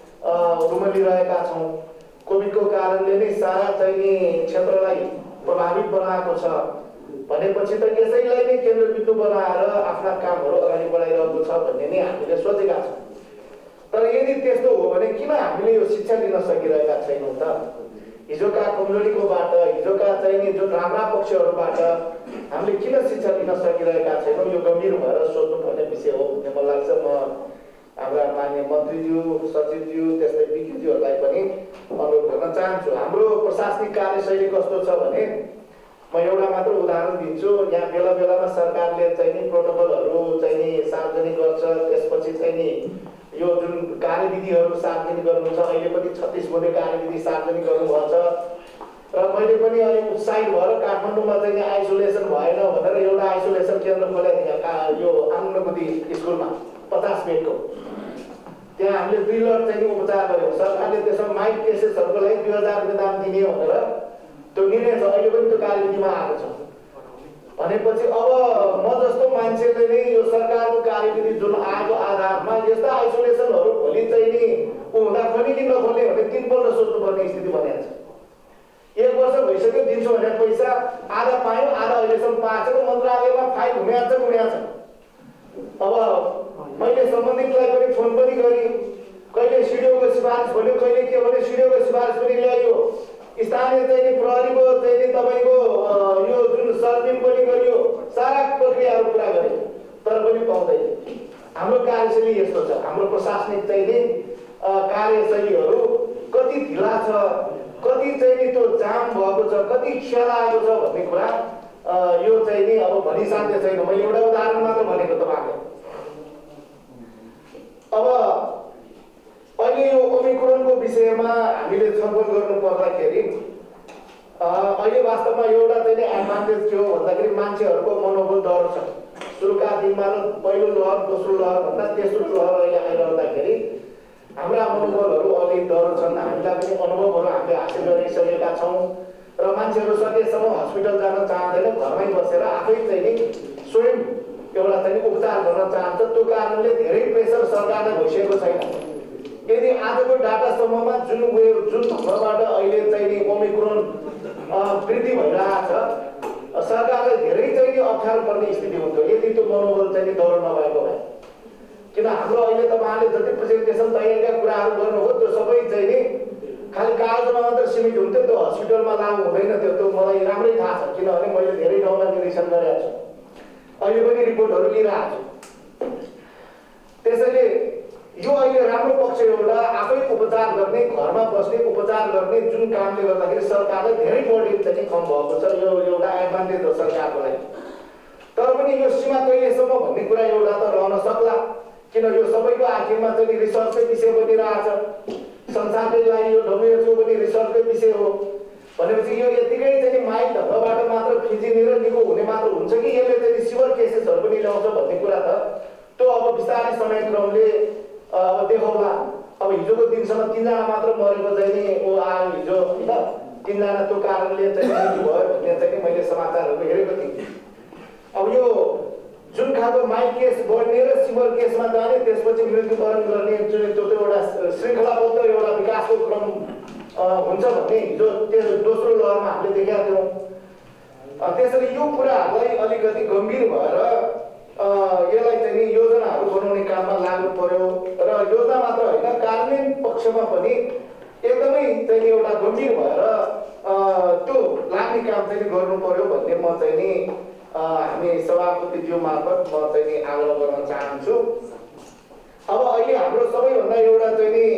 रुमलिरहेका छौँ। कोभिडको कारणले नै सारा चाहिँ नि क्षेत्रलाई प्रभावित बनाएको छ भनेपछि त यसैलाई नै केन्द्रबिन्दु बनाएर आफ्ना कामहरू अगाडि बढाइरहेको छ भन्ने नै हामीले सोचेका छौँ। तर यदि त्यस्तो हो भने किन हामीले यो शिक्षा लिन सकिरहेका छैनौँ त? हिजोका कमजोरीकोबाट, हिजोका चाहिँ नि जुन राम्रा पक्षहरूबाट हामीले किन शिक्षा लिन सकिरहेका छैनौँ? यो गम्भीर भएर सोध्नुपर्ने विषय हो भन्ने मलाई लाग्छ। म हाम्रा मान्य मन्त्रीज्यू, सचिवज्यू, त्यस्तै विज्ञज्यूहरूलाई पनि अनुरोध गर्न चाहन्छु। हाम्रो प्रशासनिक कार्यशैली कस्तो छ भने, म एउटा मात्र उदाहरण दिन्छु। यहाँ बेला बेलामा सरकारले चाहिँ नि प्रोटोकलहरू चाहिँ नि सार्वजनिक गर्छ, त्यसपछि चाहिँ नि यो जुन कार्यविधिहरू सार्वजनिक गर्नुहुन्छ, अहिले पनि छत्तिस बुँदे कार्यविधि सार्वजनिक गर्नुभएको छ। र मैले पनि अलिक उत्साहित भएर काठमाडौँमा चाहिँ नि आइसोलेसन भएन भनेर एउटा आइसोलेसन केन्द्र खोलेको थिएँ यो आनन्दगुदी स्कुलमा पचास बेडको। त्यहाँ हामीले दुई लट चाहिँ उपचार गऱ्यौँ। सरकारले त्यसमा माइक केसेसहरूको लागि दुई हजार रुपियाँ दाम दिने भनेर त्यो निर्णय छ, अहिले पनि त्यो कार्यविधिमा आएको छ। भनेपछि अब म जस्तो मान्छेले नै यो सरकारको कार्यविधि जुन आएको आधारमा यस्ता आइसोलेसनहरू भोलि चाहिँ नि हुँदा खोल्ने कि नखोल्ने भने तिनपल्ट सोच्नुपर्ने स्थिति बनेको छ। एक वर्ष भइसक्यो, दिन्छु भने पैसा आधा पायौँ, आधा अहिलेसम्म पाएको मन्त्रालयमा फाइल हुने छ हुने छ। अब मैले सम्बन्धितलाई पनि फोन पनि गरेँ, कहिले सिडिओको सिफारिस भन्यो, कहिले के भन्यो, सिडिओको सिफारिस पनि ल्याइयो, स्थानीय चाहिँ नि प्रहरीको चाहिँ नि तपाईँको यो जुन सर्भिङ पनि गरियो, सारा प्रक्रियाहरू पुरा गरे, तर पनि पाउँदैन। हाम्रो कार्यशैली यस्तो छ, हाम्रो प्रशासनिक चाहिँ नि कार्यशैलीहरू कति ढिला छ, कति चाहिँ नि त्यो जाम भएको छ, कति खेल आएको छ भन्ने कुरा यो चाहिँ नि अब भनिसाध्य छैन। मैले एउटा उदाहरण मात्र भनेको तपाईँको। अब अहिले यो ओमिक्रोनको विषयमा हामीले छलफल गर्नु पर्दाखेरि अहिले वास्तवमा एउटा चाहिँ एडभान्टेज के हो भन्दाखेरि मान्छेहरूको मनोबल डर छ। सुरुका दिनमा पहिलो लहर, दोस्रो लहर भन्दा तेस्रो लहर अहिले आइरहँदाखेरि हाम्रा मनोबलहरू अलिक डर छन्। हामीलाई पनि अनुभवहरू हामीले हासिल गरिसकेका छौँ र मान्छेहरू सकेसम्म हस्पिटल जान चाहँदैन, घरमै बसेर आफै चाहिँ नि स्वयं एउटा चाहिँ उपचार गर्न चाहन्छ। त्यो कारणले धेरै प्रेसर सरकारलाई भइसकेको छैन। यदि आजको डाटासम्ममा जुन वेभ जुन ढङ्गबाट अहिले चाहिँ नि ओमिक्रोन वृद्धि भइरहेको छ, सरकारलाई धेरै चाहिँ नि अप्ठ्यारो पर्ने स्थिति हुन्थ्यो यदि त्यो मनोबल चाहिँ नि डर नभएको भए। किन हाम्रो अहिले तपाईँले जति प्रेजेन्टेसन तयारीका कुराहरू गर्नुभयो त्यो सबै चाहिँ नि खालि कागजमा मात्र सीमित हुन्थ्यो, त्यो हस्पिटलमा लागु हुँदैन थियो। त्यो मलाई राम्रै थाहा छ, किनभने मैले धेरै ठाउँमा निरीक्षण गरेको छु, अहिले पनि रिपोर्टहरू लिइरहेको छु। त्यसैले यो अहिले राम्रो पक्ष एउटा आफै उपचार गर्ने, घरमा बस्ने उपचार गर्ने जुन कामले गर्दाखेरि सरकारलाई धेरै बढी चाहिँ कम भएको छ। यो एउटा एडभान्टेज हो सरकारको लागि। तर पनि यो सीमा कहिलेसम्म भन्ने कुरा एउटा त रहन सक्ला, किन यो सबैको आखिरमा चाहिँ रिसर्चकै विषय बनिरहेछ। संसारकै लागि यो डब्ल्युएचओ पनि रिसर्चकै विषय हो भनेपछि यो यतिकै चाहिँ माइल ढङ्गबाट मात्र फिजिने र निको हुने मात्र हुन्छ कि यसले चाहिँ सिभर केसेसहरू पनि ल्याउँछ भन्ने कुरा त त्यो अब बिस्तारै समय क्रमले अब देखाउला। अब हिजोको दिनसम्म तिनजना मात्र मरेको चाहिँ नि ओ आयो हिजो होइन, तिनजना त्यो कारणले चाहिँ मृत्यु भयो भन्ने चाहिँ मैले समाचारहरू हेरेको थिएँ। अब यो जुन खालको माइल्ड केस बढ्ने र सिभर केसमा जाने, त्यसपछि मृत्युवरण गर्ने जुन त्यो एउटा श्रृङ्खलाबद्ध एउटा विकासको क्रम हुन्छ भन्ने हिजो त्यो दोस्रो लहरमा हामीले देखेका थियौँ। त्यसरी यो कुराहरूलाई अलिकति गम्भीर भएर यसलाई चाहिँ नि योजनाहरू बनाउने काममा लाग्नु पर्यो र योजना मात्र होइन, कार्यान्वयन पक्षमा पनि एकदमै चाहिँ एउटा गम्भीर भएर त्यो लाग्ने काम चाहिँ गर्नु पर्यो भन्ने म चाहिँ नि हामी सभापतिज्यू मार्फत म चाहिँ नि आग्रह गर्न चाहन्छु। अब अहिले हाम्रो सबैभन्दा एउटा चाहिँ नि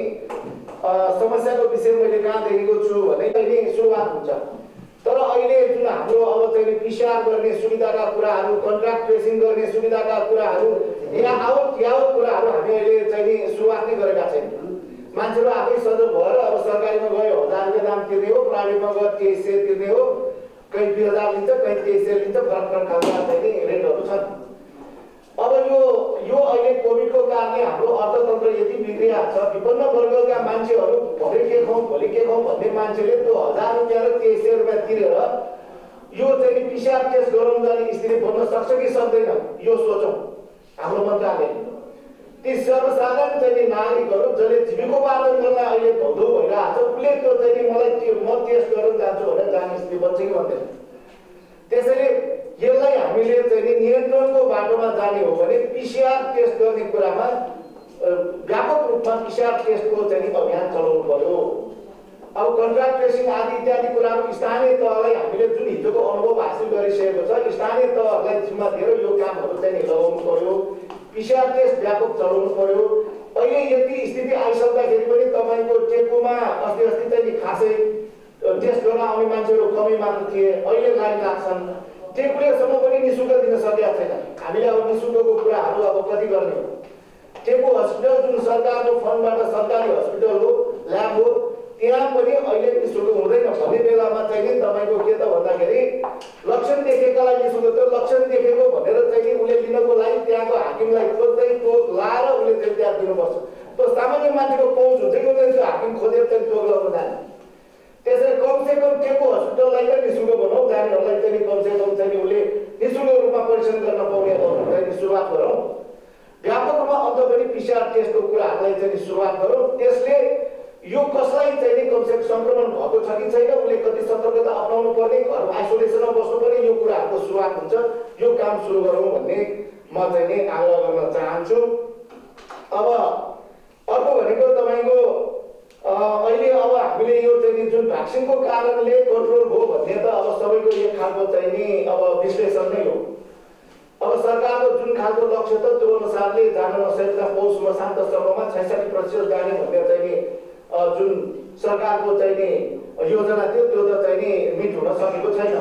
समस्याको विषय मैले कहाँ देखेको छु भने अहिले सुरुवात हुन्छ, तर अहिले जुन हाम्रो अब चाहिँ पिसिआर गर्ने सुविधाका कुराहरू, कन्ट्राक्ट ट्रेसिङ गर्ने सुविधाका कुराहरू, या आवत यावत कुराहरू हामी अहिले चाहिँ नि सुरुवात नै गरेका छैन। मान्छेहरू आफै सजग भएर अब सरकारीमा गयो हजार रुपियाँ दाम तिर्ने हो, प्राइभेटमा गयो तेइस सय तिर्ने हो, कहीँ दुई हजार लिन्छ, कहीँ तेइस सय लिन्छ, फरक फरक खालका चाहिँ नि रेटहरू छन्। अब यो यो अहिले कोभिडको कारणले हाम्रो अर्थतन्त्र यति बिग्रिया छ, विपन्न वर्गका मान्छेहरू भोलि के खाउँ भोलि के खाउँ भन्ने मान्छेले त्यो हजार रुपियाँ र तेइस सय रुपियाँ तिरेर यो चाहिँ पिसिआर टेस्ट गराउन जाने स्थिति बन्न सक्छ कि सक्दैन, यो सोचौँ हाम्रो मन्त्रालय। ती सर्वसाधारण चाहिँ नागरिकहरू जसले जीविकोपार्जन गर्न अहिले धौधौ भइरहेको छ, उसले त्यो चाहिँ मलाई म टेस्ट गर्न जान्छु भनेर जाने स्थिति बन्छ कि भन्दैन। त्यसैले यसलाई हामीले चाहिँ नियन्त्रणको बाटोमा जाने हो भने पिसिआर टेस्ट गर्ने कुरामा व्यापक रूपमा पिसिआर टेस्टको चाहिँ अभियान चलाउनु पर्यो। अब कन्ट्राक्ट ट्रेसिङ आदि इत्यादि कुराहरू स्थानीय तहलाई हामीले जुन हिजोको अनुभव हासिल गरिसकेको छ, स्थानीय तहहरूलाई जिम्मा दिएर यो कामहरू चाहिँ लगाउनु पर्यो। पिसिआर टेस्ट व्यापक चलाउनु पर्यो। अहिले यति स्थिति आइसक्दाखेरि पनि तपाईँको टेकुमा अस्ति अस्ति चाहिँ खासै टेस्ट गर्न आउने मान्छेहरू कमै मात्र थिए, अहिले लाइन लाग्छन्। टेकुलेसम्म पनि निःशुल्क दिन सकेका छैन। हामीले अब निःशुल्कको कुराहरू अब कति गर्ने हो? टेकु हस्पिटल जुन सरकारको फन्डबाट सरकारी हस्पिटल हो, ल्याब हो, त्यहाँ पनि अहिले निःशुल्क हुँदैन भन्ने बेलामा चाहिँ नि तपाईँको के त भन्दाखेरि लक्षण देखेकालाई निःशुल्क, त्यो लक्षण देखेको भनेर चाहिँ नि उसले लिनको लागि त्यहाँको हाकिमलाई खोज्दै टोक लाएर उसले चाहिँ त्यहाँ दिनुपर्छ। त्यो सामान्य मान्छेको पहुँच हुन्छ कि चाहिँ त्यो हाकिम खोजेर चाहिँ टोक लगाउन जाने। त्यसैले कमसे कम टेकु हस्पिटललाई चाहिँ निःशुल्क बनाऊ, जानेहरूलाई चाहिँ कमसे कम चाहिँ उसले निःशुल्क रूपमा परीक्षण गर्न पाउने चाहिँ सुरुवात गरौँ। व्यापक रूपमा अन्त पनि पिसिआर टेस्टको कुराहरूलाई चाहिँ सुरुवात गरौँ। त्यसले यो कसलाई चाहिँ नि कमसे कम सङ्क्रमण भएको छ कि छैन, उसले कति सतर्कता अप्नाउनु पर्ने, घर आइसोलेसनमा बस्नुपर्ने, यो कुराहरूको सुरुवात हुन्छ। यो काम सुरु गरौँ भन्ने म चाहिँ नि आग्रह गर्न चाहन्छु। अब अर्को भनेको तपाईँको अहिले अब हामीले यो चाहिँ जुन भ्याक्सिनको कारणले कन्ट्रोल भयो भन्ने त अब सबैको एक खालको चाहिँ नि अब विश्लेषण नै हो। अब सरकारको जुन खालको लक्ष्य त त्यो अनुसारले जान नसकेका पौष मसान्तसम्ममा छैसठी प्रतिशत जाने भन्ने चाहिँ नि जुन सरकारको चाहिँ नि योजना थियो त्यो त चाहिँ नि मिट हुन सकेको छैन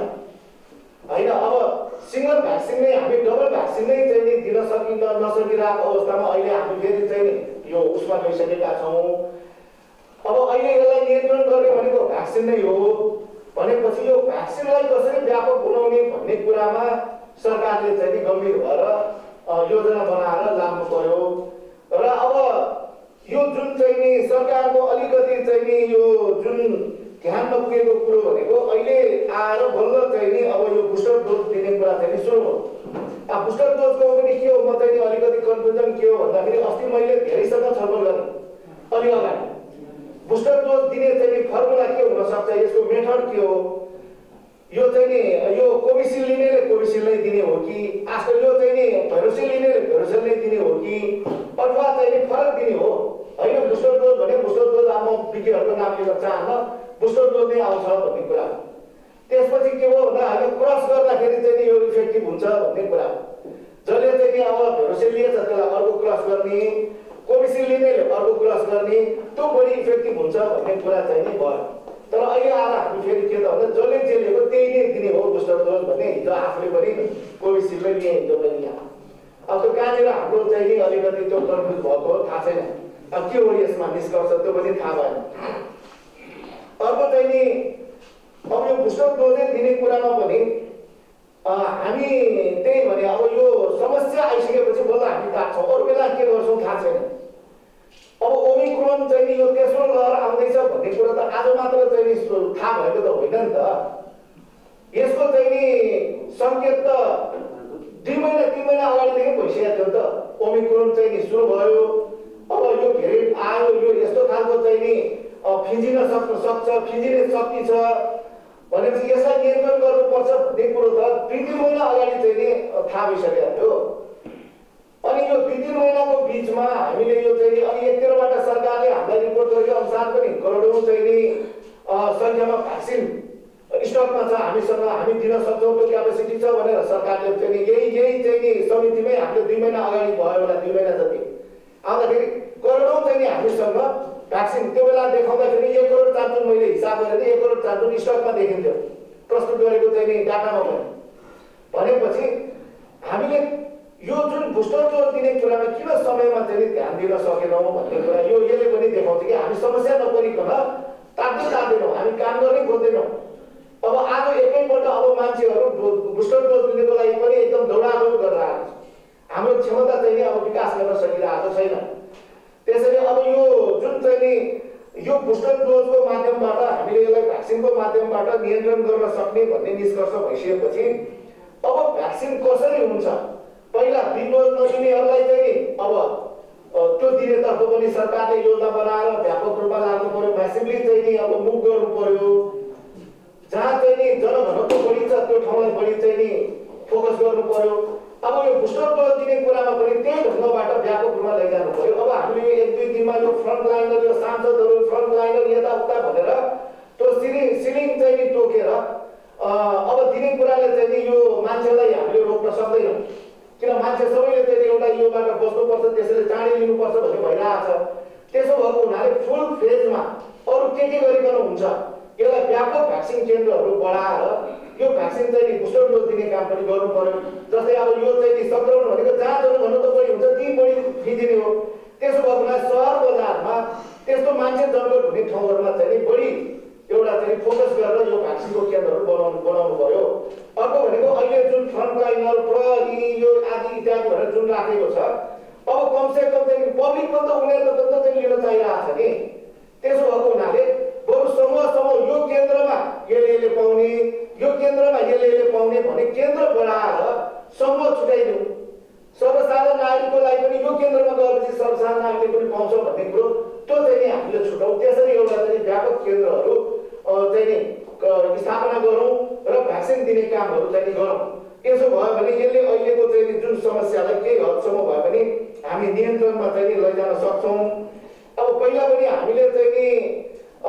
होइन। अब सिङ्गल भ्याक्सिन नै हामी डबल भ्याक्सिन नै चाहिँ नि दिन सकिन नसकिरहेको अवस्थामा अहिले हामी फेरि चाहिँ नि यो उसमा गइसकेका छौँ। अब अहिले यसलाई नियन्त्रण गर्ने भनेको भ्याक्सिन नै हो भनेपछि यो भ्याक्सिनलाई कसरी व्यापक बनाउने भन्ने कुरामा सरकारले चाहिँ नि गम्भीर भएर योजना बनाएर लाग्नु पर्यो। र अब यो जुन चाहिँ नि सरकारको अलिकति चाहिँ नि यो जुन ध्यान नपुगेको कुरो भनेको अहिले आएर बल्ल चाहिँ नि अब यो बुस्टर डोज दिने कुरा चाहिँ नि सुरु हो। अब बुस्टर डोजको पनि के हो, म चाहिँ नि अलिकति कन्फ्युजन के हो भन्दाखेरि अस्ति मैले धेरैसँग छलफल गरेँ अलि अगाडि। बुस्टर डोज दिने चाहिँ नि फर्मुला के हुनसक्छ, यसको मेथड के हो, यो चाहिँ नि यो कोभिसिल्ड लिनेले कोभिसिल्ड नै दिने हो कि आजकल यो चाहिँ नि भेरोसिल लिनेले भेरोसिल नै दिने हो कि अथवा चाहिँ नि फरक दिने हो होइन। बुस्टर डोज भने बुस्टर डोज अब म विज्ञहरूको नाम लिन चाहन्न, बुस्टर डोज नै आउँछ भन्ने कुरा हो। त्यसपछि के हो भन्दा हामी क्रस गर्दाखेरि चाहिँ नि यो इफेक्टिभ हुन्छ भन्ने कुरा हो। जसले चाहिँ नि अब भेरोसिल लिएछ त्यसलाई अर्को क्रस गर्ने, कोभिसिल्ड लिनेले अर्को क्रस गर्ने, त्यो बढी इफेक्टिभ हुन्छ भन्ने कुरा चाहिँ नि भयो। तर अहिले आएर हामी फेरि के त भन्दा जसले जे लिएको त्यही नै दिने हो बुस्टर डोज भन्ने हिजो आफूले पनि कोभिसिल्डै लिए, हिजो पनि यहाँ। अब त्यो कहाँनिर हाम्रो चाहिँ नि अलिकति त्यो कन्फ्युज भएको थाहा छैन। अब के हो यसमा निष्कर्ष त्यो पनि थाहा भएन। अर्को चाहिँ नि अब यो बुस्टर डोजै दिने कुरामा पनि हामी त्यही भने अब यो समस्या आइसकेपछि बल्ल हामी ताक्छौँ, अरू बेला के गर्छौँ थाहा छैन। अब ओमिक्रोन चाहिँ नि यो तेस्रो लहर आउँदैछ भन्ने कुरा त आज मात्र चाहिँ नि थाहा भएको त होइन नि त। यसको चाहिँ नि सङ्केत त दुई महिना तिन महिना अगाडिदेखि भइसकेको थियो त। ओमिक्रोन चाहिँ नि सुरु भयो, अब यो भेरिएन्ट आयो, यो यस्तो खालको चाहिँ नि फिजिन सक्न सक्छ, फिजिने शक्ति छ भनेपछि यसलाई नियन्त्रण गर्नुपर्छ भन्ने कुरो त दुई तिन महिना अगाडि चाहिँ नि थाहा भइसकेको थियो। अनि यो दुई तिन महिनाको बिचमा हामीले यो चाहिँ अनि एकतिरबाट सरकारले हामीलाई रिपोर्ट गरेको अनुसार पनि करोडौँ चाहिँ नि सङ्ख्यामा भ्याक्सिन स्टकमा छ हामीसँग, हामी दिन सक्छौँ, त्यो क्यापेसिटी छ भनेर सरकारले चाहिँ यही यही चाहिँ नि समितिमै हामीले दुई महिना अगाडि भयो होला, दुई महिना जति आउँदाखेरि करोडौँ चाहिँ नि हामीसँग भ्याक्सिन त्यो बेला देखाउँदाखेरि एक करोड चार्जुन मैले हिसाब गरेर एक करोड चार्जुन स्टकमा देखिन्थ्यो प्रस्तुत गरेको चाहिँ नि डाटामा पनि। भनेपछि हामीले यो जुन बुस्टर डोज दिने कुरामा किन समयमा चाहिँ ध्यान दिन सकेनौँ भन्ने कुरा यो यसले पनि देखाउँछ कि हामी समस्या नपरिकन तात्दै तात्दैनौँ, हामी काम गर्नै खोज्दैनौँ। अब आज एकैपल्ट अब मान्छेहरू बुस्टर डोज दिनको लागि पनि एकदम दौडादौड गरेर आएको छ, हाम्रो क्षमता चाहिँ नि अब विकास गर्न सकिरहेको छैन। त्यसैले अब यो जुन चाहिँ नि यो बुस्टर डोजको माध्यमबाट हामीले यसलाई भ्याक्सिनको माध्यमबाट नियन्त्रण गर्न सक्ने भन्ने निष्कर्ष भइसकेपछि अब भ्याक्सिन कसरी हुन्छ, पहिला दुई डोज नदिनेहरूलाई चाहिँ नि अब त्यो दिनेतर्फ पनि सरकारले योजना बनाएर व्यापक रूपमा लाग्नु पर्यो, म्यासिभली चाहिँ नि अब मुभ गर्नु पर्यो। जहाँ चाहिँ नि जनघनत्व बढी छ त्यो ठाउँलाई बढी चाहिँ नि फोकस गर्नु पर्यो। अब यो बुस्टर डोज दिने कुरामा पनि त्यही ढङ्गबाट व्यापक रूपमा लैजानु पर्यो। अब हामीले एक दुई दिनमा यो फ्रन्ट लाइनर, यो सांसदहरू फ्रन्ट लाइनर यताउता भनेर त्यो सिलिङ सिलिङ चाहिँ नि टोकेर अब दिने कुराले चाहिँ नि यो मान्छेलाई हामीले रोक्न सक्दैनौँ, किन मान्छे सबैले चाहिँ एउटा योबाट बस्नुपर्छ, त्यसैले चाँडै लिनुपर्छ भन्ने भइरहेको छ। त्यसो भएको हुनाले फुल फेजमा अरू के के गरिकन हुन्छ, यसलाई व्यापक भ्याक्सिन केन्द्रहरू बढाएर यो भ्याक्सिन चाहिँ नि बुस्टर डोज दिने काम पनि गर्नु पर्यो। जस्तै अब यो चाहिँ नि सङ्क्रमण भनेको जहाँ जनघनत्व बढी हुन्छ ती बढी दिइदिने हो। त्यसो भएको हुनाले सहर बजारमा त्यस्तो मान्छे जमघट हुने ठाउँहरूमा चाहिँ नि बढी एउटा चाहिँ फोकस गरेर यो भ्याक्सिनको केन्द्रहरू बनाउनु बनाउनु पर्यो। अर्को भनेको अहिले जुन फ्रन्ट लाइनर प्रहरी यो आदि इत्यादि भनेर जुन राखेको छ, अब कमसे कम चाहिँ पब्लिकमा त उनीहरूको त चाहिँ लिन चाहिरहेको छ नि। त्यसो भएको हुनाले बरु समूह समूह यो केन्द्रमा यसले यसले पाउने, यो केन्द्रमा यसले यसले पाउने भने केन्द्र बढाएर समूह छुट्याइदिउँ। सर्वसाधारण नागरिकको लागि पनि यो केन्द्रमा गएपछि सर्वसाधारण नागरिकले पनि पाउँछ भन्ने कुरो त्यो चाहिँ नि हामीले छुटाउँ। त्यसरी एउटा चाहिँ व्यापक केन्द्रहरू चाहिँ नि स्थापना गरौँ र भ्याक्सिन दिने कामहरू चाहिँ नि गरौँ। त्यसो भयो भने यसले अहिलेको चाहिँ नि जुन समस्यालाई केही हदसम्म भए पनि हामी नियन्त्रणमा चाहिँ नि लैजान सक्छौँ। अब पहिला पनि हामीले चाहिँ नि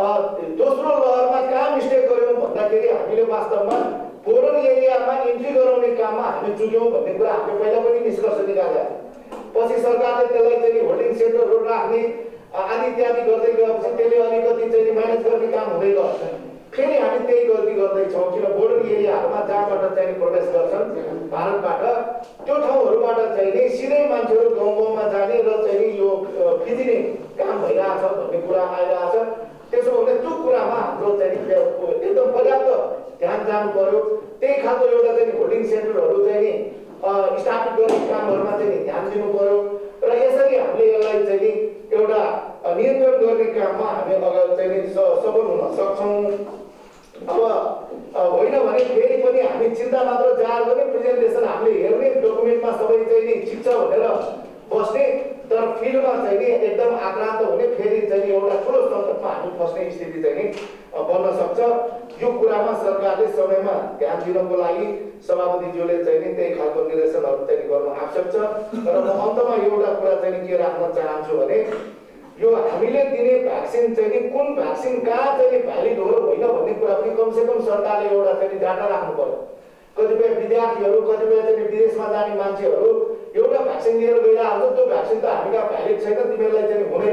दोस्रो लहरमा कहाँ मिस्टेक गऱ्यौँ भन्दाखेरि हामीले वास्तवमा बोर्डर एरियामा इन्ट्री गराउने काममा हामी चुक्यौँ भन्ने कुरा हामीले पहिला पनि निष्कर्ष निकालेका थियौँ। पछि सरकारले त्यसलाई चाहिँ होल्डिङ सेन्टरहरू राख्ने आदि इत्यादि गर्दै गएपछि त्यसले अलिकति चाहिँ म्यानेज गर्ने काम हुँदै गयो। फेरि हामी त्यही गल्ती गर्दैछौँ, किन बोर्डर एरियाहरूमा जहाँबाट चाहिँ प्रवेश गर्छन् भारतबाट त्यो ठाउँहरूबाट चाहिँ नि सिधै मान्छेहरू गाउँ गाउँमा जाने र चाहिँ नि यो फिदिने काम भइरहेछ भन्ने कुरा आइरहेछ। त्यसो भने त्यो कुरामा हाम्रो चाहिँ एकदम पर्याप्त ध्यान जानु पर्यो। त्यही खालको एउटा चाहिँ होल्डिङ सेन्टरहरू चाहिँ नि स्थापित गर्ने कामहरूमा चाहिँ ध्यान दिनु पर्यो र यसरी हामीले यसलाई चाहिँ नि एउटा नियन्त्रण गर्ने काममा हामी अगाडि चाहिँ नि सफल हुन सक्छौँ। अब होइन भने फेरि पनि हामी चिन्ता मात्र जाहेर गर्ने, प्रेजेन्टेसन हामीले हेर्ने, डकुमेन्टमा सबै चाहिँ नि ठिक छ भनेर बस्ने, तर फिल्डमा चाहिँ नि एकदम आक्रान्त हुने, फेरि चाहिँ नि एउटा ठुलो सङ्कटमा हामी फस्ने स्थिति चाहिँ नि बन्न सक्छ। यो कुरामा सरकारले समयमा ध्यान दिनको लागि सभापतिज्यूले चाहिँ नि त्यही खालको निर्देशनहरू चाहिँ गर्न आवश्यक छ। र म अन्तमा एउटा कुरा चाहिँ के राख्न चाहन्छु भने यो हामीले दिने भ्याक्सिन चाहिँ नि कुन भ्याक्सिन कहाँ चाहिँ भ्यालिड हो र होइन भन्ने कुरा पनि कमसेकम सरकारले एउटा चाहिँ डाटा राख्नु पर्यो। कतिपय विद्यार्थीहरू, कतिपय चाहिँ विदेशमा जाने मान्छेहरू एउटा भ्याक्सिन लिएर गइरहेको हुन्छ, त्यो भ्याक्सिन त हामी कहाँ भ्यालिड छैन, तिमीहरूलाई चाहिँ हुँदैन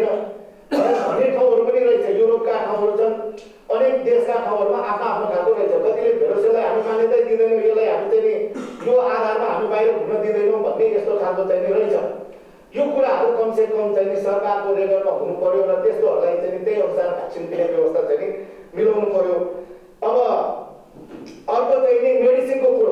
भन्ने ठाउँहरू पनि रहेछ। युरोपका ठाउँहरू छन्, अनेक देशका ठाउँहरूमा आफ्नो आफ्नो खालको रहेछ। कतिले भेरोसेलाई हामी मान्यतै दिँदैनौँ, यसलाई हामी चाहिँ नि यो आधारमा हामी बाहिर घुम्न दिँदैनौँ भन्ने यस्तो खालको चाहिँ रहेछ। यो कुराहरू कमसे कम चाहिँ नि सरकारको रेकर्डमा हुनु पर्यो र त्यस्तोहरूलाई चाहिँ नि त्यही अनुसार भ्याक्सिन दिने व्यवस्था चाहिँ नि मिलाउनु पर्यो। अब अर्को चाहिँ नि मेडिसिनको कुरो,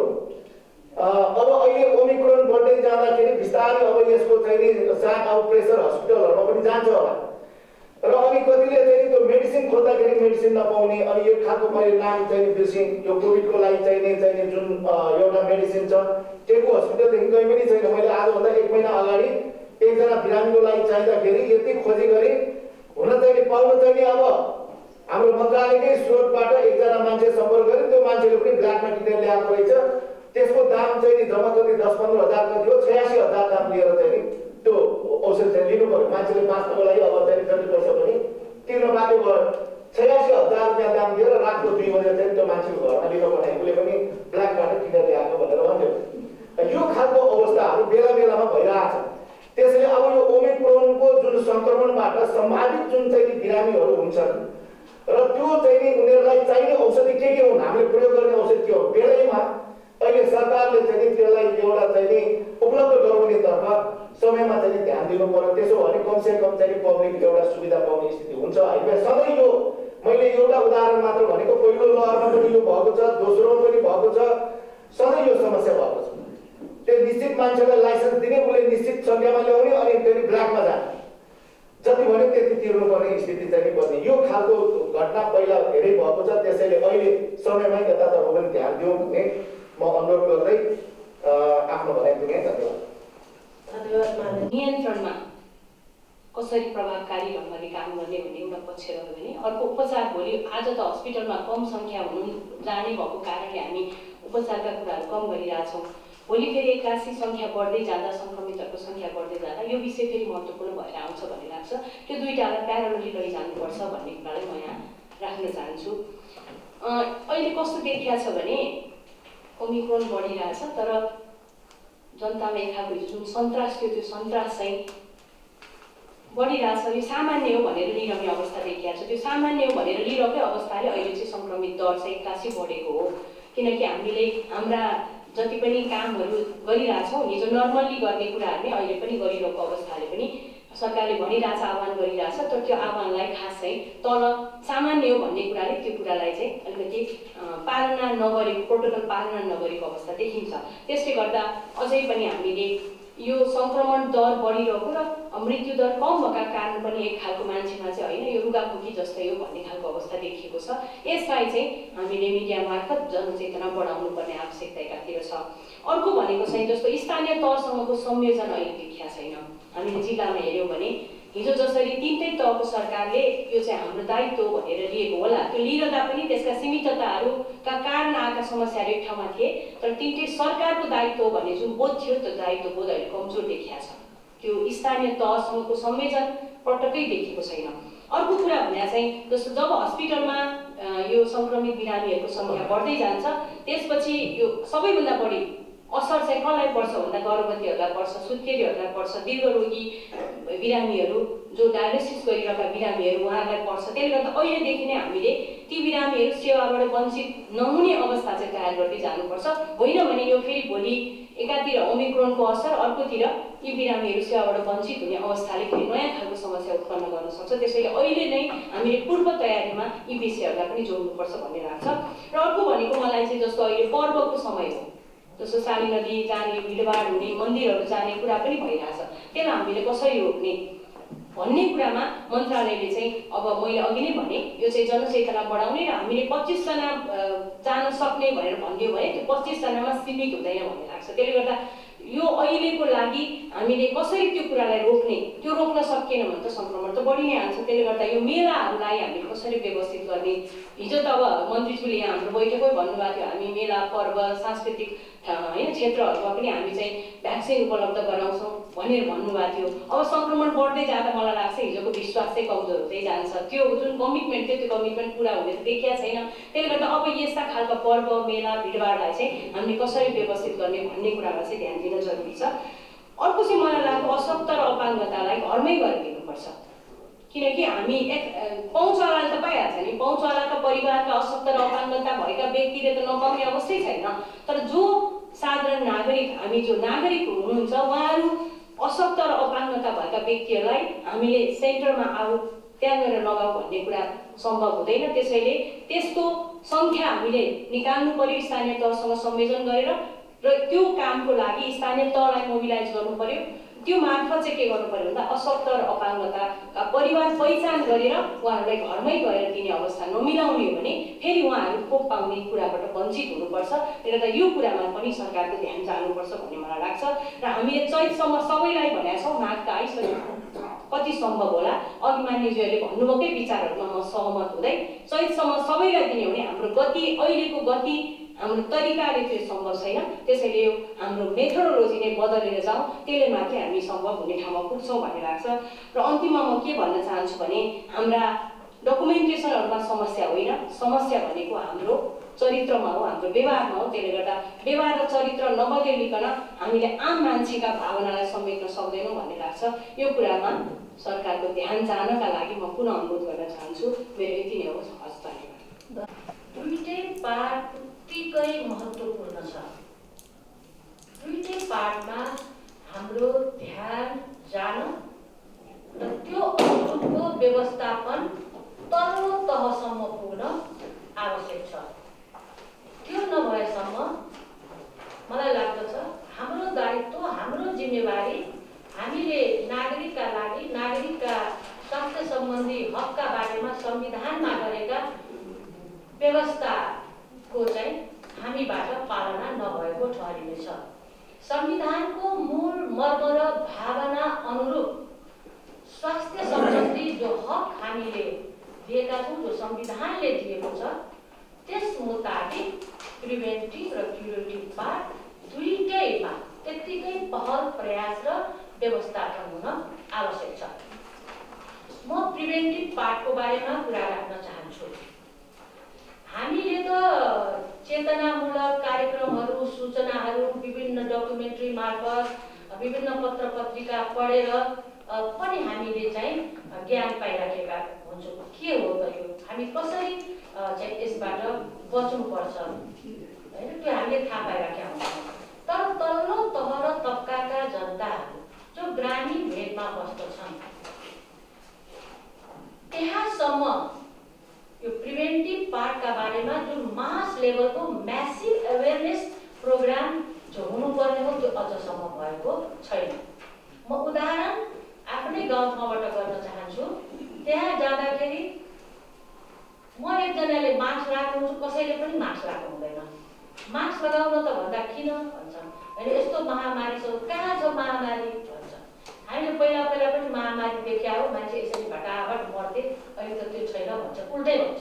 अब अहिले ओमिक्रोन बढ्दै जाँदाखेरि बिस्तारै अब यसको चाहिँ नि साथ अब प्रेसर हस्पिटलहरूमा पनि जान्छ होला र अनि कतिले चाहिँ नि त्यो मेडिसिन खोज्दाखेरि मेडिसिन नपाउने, अनि यो खालको मैले नाम चाहिँ नि बिर्सेँ, यो कोभिडको लागि चाहिने चाहिने जुन एउटा मेडिसिन छ टेकु हस्पिटलदेखि कहीँ पनि छैन। मैले आजभन्दा एक महिना अगाडि एकजना बिरामीको लागि चाहिँदाखेरि यति खोजी गरेँ, हुन चाहिँ पाउन चाहिँ नि अब हाम्रो मन्त्रालयकै स्रोतबाट एकजना मान्छे सम्पर्क गरेँ, त्यो मान्छेले पनि ब्ल्याकमा किनेर ल्याएको रहेछ। त्यसको दाम चाहिँ नि जम्मा कति दस पन्ध्र हजार कति हो, छयासी हजार दाम लिएर चाहिँ नि त्यो औषध चाहिँ लिनु पर्यो। मान्छेले बाँच्नको लागि अब चाहिँ जति पैसा पनि तिर्न बाध्य भयो। छयासी हजार रुपियाँ दाम दिएर लाखको दुई भनेर चाहिँ त्यो मान्छेको घरमा लिन पठाए उसले पनि ब्ल्याकबाट किनेर ल्याएको भनेर भन्थ्यो। यो खालको अवस्थाहरू बेला बेलामा भइरहेछ। त्यसैले अब यो ओमिक्रोनको जुन सङ्क्रमणबाट सम्भावित जुन चाहिँ बिरामीहरू हुन्छन् र त्यो चाहिँ उनीहरूलाई चाहिने औषधि के के हुन्, हामीले प्रयोग गर्ने औषधि के हो, बेलैमा अहिले सरकारले चाहिँ त्यसलाई एउटा चाहिँ उपलब्ध गराउनेतर्फ समयमा चाहिँ ध्यान दिनु पर्यो। त्यसो भने कमसे कम चाहिँ पब्लिक एउटा सुविधा पाउने स्थिति हुन्छ। होइन सधैँ यो मैले एउटा उदाहरण मात्र भनेको, पहिलो लहरमा पनि यो भएको छ, दोस्रोमा पनि भएको छ, सधैँ यो समस्या भएको छ। त्यो निश्चित मान्छेलाई लाइसेन्स दिने, उसले निश्चित सङ्ख्यामा ल्याउने अनि फेरि ब्ल्याकमा जाने, जति भन्यो त्यति तिर्नुपर्ने स्थिति चाहिँ बन्ने। यो खालको घटना पहिला धेरै भएको छ। त्यसैले अहिले समयमै यतातर्फ पनि ध्यान दिउँ भन्ने म अनुरोध गर्दै आफ्नो भनाइ दिने। धन्यवाद। धन्यवाद। नियन्त्रणमा कसरी प्रभावकारी ढङ्गले काम गर्ने भन्ने एउटा पक्ष रह्यो भने, अर्को उपचार भोलि आज त हस्पिटलमा कम सङ्ख्या हुनु जाने भएको कारणले हामी उपचारका कुराहरू कम गरिरहेछौँ। भोलि फेरि एक्कासी सङ्ख्या बढ्दै जाँदा, सङ्क्रमितहरूको सङ्ख्या बढ्दै जाँदा यो विषय फेरि महत्त्वपूर्ण भएर आउँछ भन्ने लाग्छ। त्यो दुईटालाई प्यारलली लैजानुपर्छ भन्ने कुरालाई म यहाँ राख्न चाहन्छु। अहिले कस्तो देखिया छ भने ओमिक्रोन बढिरहेछ, तर जनतामा एक खालको जुन सन्तास थियो त्यो सन्तास चाहिँ बढिरहेछ। यो सामान्य हो भनेर लिइरहने अवस्था देखिया छ। त्यो सामान्य हो भनेर लिइरहेकै अवस्थाले अहिले चाहिँ सङ्क्रमित दर चाहिँ एक्कासी बढेको हो। किनकि हामीले हाम्रा जति पनि कामहरू गरिरहेछौँ, हिजो नर्मल्ली गर्ने कुराहरू नै अहिले पनि गरिरहेको अवस्थाले पनि सरकारले भनिरहेछ, आह्वान गरिरहेछ, तर त्यो आह्वानलाई खास चाहिँ तल सामान्य हो भन्ने कुराले त्यो कुरालाई चाहिँ अलिकति पालना नगरेको, प्रोटोकल पालना नगरेको अवस्था देखिन्छ। त्यसले गर्दा अझै पनि हामीले यो सङ्क्रमण दर बढिरहेको र मृत्यु दर कम भएका कारण पनि एक खालको मान्छेमा चाहिँ होइन यो रुगाखोकी जस्तै हो भन्ने खालको अवस्था देखिएको छ। यसलाई चाहिँ हामीले मिडिया मार्फत जनचेतना बढाउनु पर्ने आवश्यकता एकातिर छ। अर्को भनेको चाहिँ जस्तो स्थानीय तहसँगको संयोजन अहिले देखिया छैन। हामीले जिल्लामा हेऱ्यौँ भने हिजो जसरी तिनटै तहको सरकारले यो चाहिँ हाम्रो दायित्व भनेर लिएको होला, त्यो लिइरहँदा पनि त्यसका सीमितताहरूका कारण आएका समस्याहरू एक ठाउँमा थिए, तर तिनटै सरकारको दायित्व भन्ने जुन बोध थियो त्यो दायित्व बोध अहिले कमजोर देखिया छ। त्यो स्थानीय तहसँगको संयोजन पटक्कै देखेको छैन। अर्को कुरा भने चाहिँ जस्तो जब हस्पिटलमा यो सङ्क्रमित बिरामीहरूको सङ्ख्या बढ्दै जान्छ, त्यसपछि यो सबैभन्दा बढी असर चाहिँ कसलाई पर्छ भन्दा गर्भवतीहरूलाई पर्छ, सुत्केरीहरूलाई पर्छ, दीर्घरोगी बिरामीहरू जो डायलिसिस गरिरहेका बिरामीहरू उहाँहरूलाई पर्छ। त्यसले गर्दा अहिलेदेखि नै हामीले ती बिरामीहरू सेवाबाट वञ्चित नहुने अवस्था चाहिँ तयार गर्दै जानुपर्छ। होइन भने यो फेरि भोलि एकातिर ओमिक्रोनको असर, अर्कोतिर यी बिरामीहरू सेवाबाट वञ्चित हुने अवस्थाले फेरि नयाँ खालको समस्या उत्पन्न गर्न सक्छ। त्यसैले अहिले नै हामीले पूर्व तयारीमा यी विषयहरूलाई पनि जोड्नुपर्छ भन्ने लाग्छ। र अर्को भनेको मलाई चाहिँ जस्तो अहिले पर्वको समय हो, जस्तो साली नदी जाने, भिडभाड हुने, मन्दिरहरू जाने कुरा पनि भइरहेछ। त्यसलाई हामीले कसरी रोक्ने भन्ने कुरामा मन्त्रालयले चाहिँ अब मैले अघि नै भने यो चाहिँ जनचेतना बढाउने र हामीले पच्चिसजना जान सक्ने भनेर भनिदियो भने त्यो पच्चिसजनामा सीमित हुँदैन भन्ने लाग्छ। त्यसले गर्दा यो अहिलेको लागि हामीले कसरी त्यो कुरालाई रोक्ने, त्यो रोक्न सकिएन भने त सङ्क्रमण त बढी नै हाल्छ। त्यसले गर्दा यो मेलाहरूलाई हामीले कसरी व्यवस्थित गर्ने, हिजो त अब मन्त्रीज्यूले यहाँ हाम्रो बैठकमै भन्नुभएको थियो, हामी मेला, पर्व, सांस्कृतिक होइन क्षेत्रहरूमा पनि हामी चाहिँ भ्याक्सिन उपलब्ध गराउँछौँ भनेर भन्नुभएको थियो। अब सङ्क्रमण बढ्दै जाँदा मलाई लाग्छ हिजोको विश्वास चाहिँ कमजोर हुँदै जान्छ। त्यो जुन कमिटमेन्ट थियो त्यो कमिटमेन्ट पुरा हुने त देखिया छैन। त्यसले गर्दा अब यस्ता खालका पर्व, मेला, भिडभाडलाई चाहिँ हामीले कसरी व्यवस्थित गर्ने भन्ने कुरामा चाहिँ ध्यान दिन जरुरी छ। अर्को चाहिँ मलाई लाग्छ अशक्त र अपाङ्गतालाई घरमै गरेर दिनुपर्छ। किनकि हामी एक पहुँचवालाले त पाइहाल्छ नि, पहुँचवालाका परिवारका अशक्त र अपाङ्गता भएका व्यक्तिले त नपाउने अवस्थै छैन। तर जो साधारण नागरिक, हामी जो नागरिक हुनुहुन्छ उहाँहरू अशक्त र अपाङ्गता भएका व्यक्तिहरूलाई हामीले सेन्टरमा आऊ, त्यहाँ गएर लगाऊ भन्ने कुरा सम्भव हुँदैन। त्यसैले त्यस्तो सङ्ख्या हामीले निकाल्नु पर्यो स्थानीय तहसँग संयोजन गरेर, र त्यो कामको लागि स्थानीय तहलाई मोबिलाइज गर्नु पर्यो। त्यो मार्फत चाहिँ के गर्नु पर्यो भन्दा अशक्त र अपाङ्गताका परिवार पहिचान गरेर उहाँहरूलाई घरमै गएर दिने अवस्था नमिलाउने हो भने फेरि उहाँहरू खोप पाउने कुराबाट वञ्चित हुनुपर्छ। त्यसले गर्दा यो कुरामा पनि सरकारको ध्यान जानुपर्छ भन्ने मलाई लाग्छ। र हामीले चैतसम्म सबैलाई भनेका छौँ, माघ त आइसक्यो, कति सम्भव होला, अघि मान्यज्यूहरूले भन्नुभएकै विचारहरूमा म सहमत हुँदै चैतसम्म सबैलाई दिने हो भने हाम्रो गति, अहिलेको गति, हाम्रो तरिकाले त्यो सम्भव छैन। त्यसैले यो हाम्रो मेथोडोलोजी नै बदलेर जाउँ, त्यसले मात्रै हामी सम्भव हुने ठाउँमा पुग्छौँ भन्ने लाग्छ। र अन्तिममा म के भन्न चाहन्छु भने हाम्रा डकुमेन्टेसनहरूमा समस्या होइन, समस्या भनेको हाम्रो चरित्रमा हो, हाम्रो व्यवहारमा हो। त्यसले गर्दा व्यवहार र चरित्र नबदलिकन हामीले आम मान्छेका भावनालाई समेट्न सक्दैनौँ भन्ने लाग्छ। यो कुरामा सरकारको ध्यान जानका लागि म पुनः अनुरोध गर्न चाहन्छु। मेरो यति नै हो। हस्, धन्यवाद। दुईटै पाठ उत्तिकै महत्त्वपूर्ण छ। दुईटै पाठमा हाम्रो ध्यान जान र त्यो अनुरूपको व्यवस्थापन तल्लो तहसम्म पुग्न आवश्यक छ। त्यो नभएसम्म मलाई लाग्दछ हाम्रो दायित्व, हाम्रो जिम्मेवारी हामीले नागरिकका लागि नागरिकका स्वास्थ्य सम्बन्धी हकका बारेमा संविधानमा गरेका व्यवस्थाको चाहिँ हामीबाट पालना नभएको ठहरिनेछ। संविधानको मूल मर्म र भावना अनुरूप स्वास्थ्य सम्बन्धी जो हक हामीले दिएका छौँ, जो संविधानले दिएको छ, त्यस मुताबिक प्रिभेन्टिभ र क्युरेटिभ पार्ट दुईटैमा त्यत्तिकै पहल प्रयास र व्यवस्थापन हुन आवश्यक छ। म प्रिभेन्टिभ पार्टको बारेमा कुरा राख्न चाहन्छु। हामीले त चेतनामूलक कार्यक्रमहरू, सूचनाहरू विभिन्न डकुमेन्ट्री मार्फत विभिन्न पत्र पत्रिका पढेर पनि हामीले चाहिँ ज्ञान पाइराखेका हुन्छौँ। के हो त यो, हामी कसरी चाहिँ यसबाट बच्नुपर्छ होइन, त्यो हामीले थाहा पाइराखेका हुन्छौँ। तर तल्लो तह र तबकाका जनताहरू जो ग्रामीण भेगमा बस्दछन् त्यहाँसम्म यो प्रिभेन्टिभ पार्टका बारेमा जुन मास लेभलको म्यासिभ अवेरनेस प्रोग्राम जो हुनुपर्ने हो त्यो अझसम्म भएको छैन। म उदाहरण आफ्नै गाउँठाउँबाट गर्न चाहन्छु। त्यहाँ जाँदाखेरि म एकजनाले मास्क लगाएको हुन्छु, कसैले पनि मास्क लगाएको हुँदैन। मास्क लगाउन त भन्दा किन भन्छन्, होइन यस्तो महामारी छ, कहाँ छ महामारी भन्छ। हामीले पहिला पहिला पनि महामारी देख्या हो, मान्छे यसरी भटाभट मर्थे, अहिले त त्यो छैन भन्छ, उल्टै भन्छ।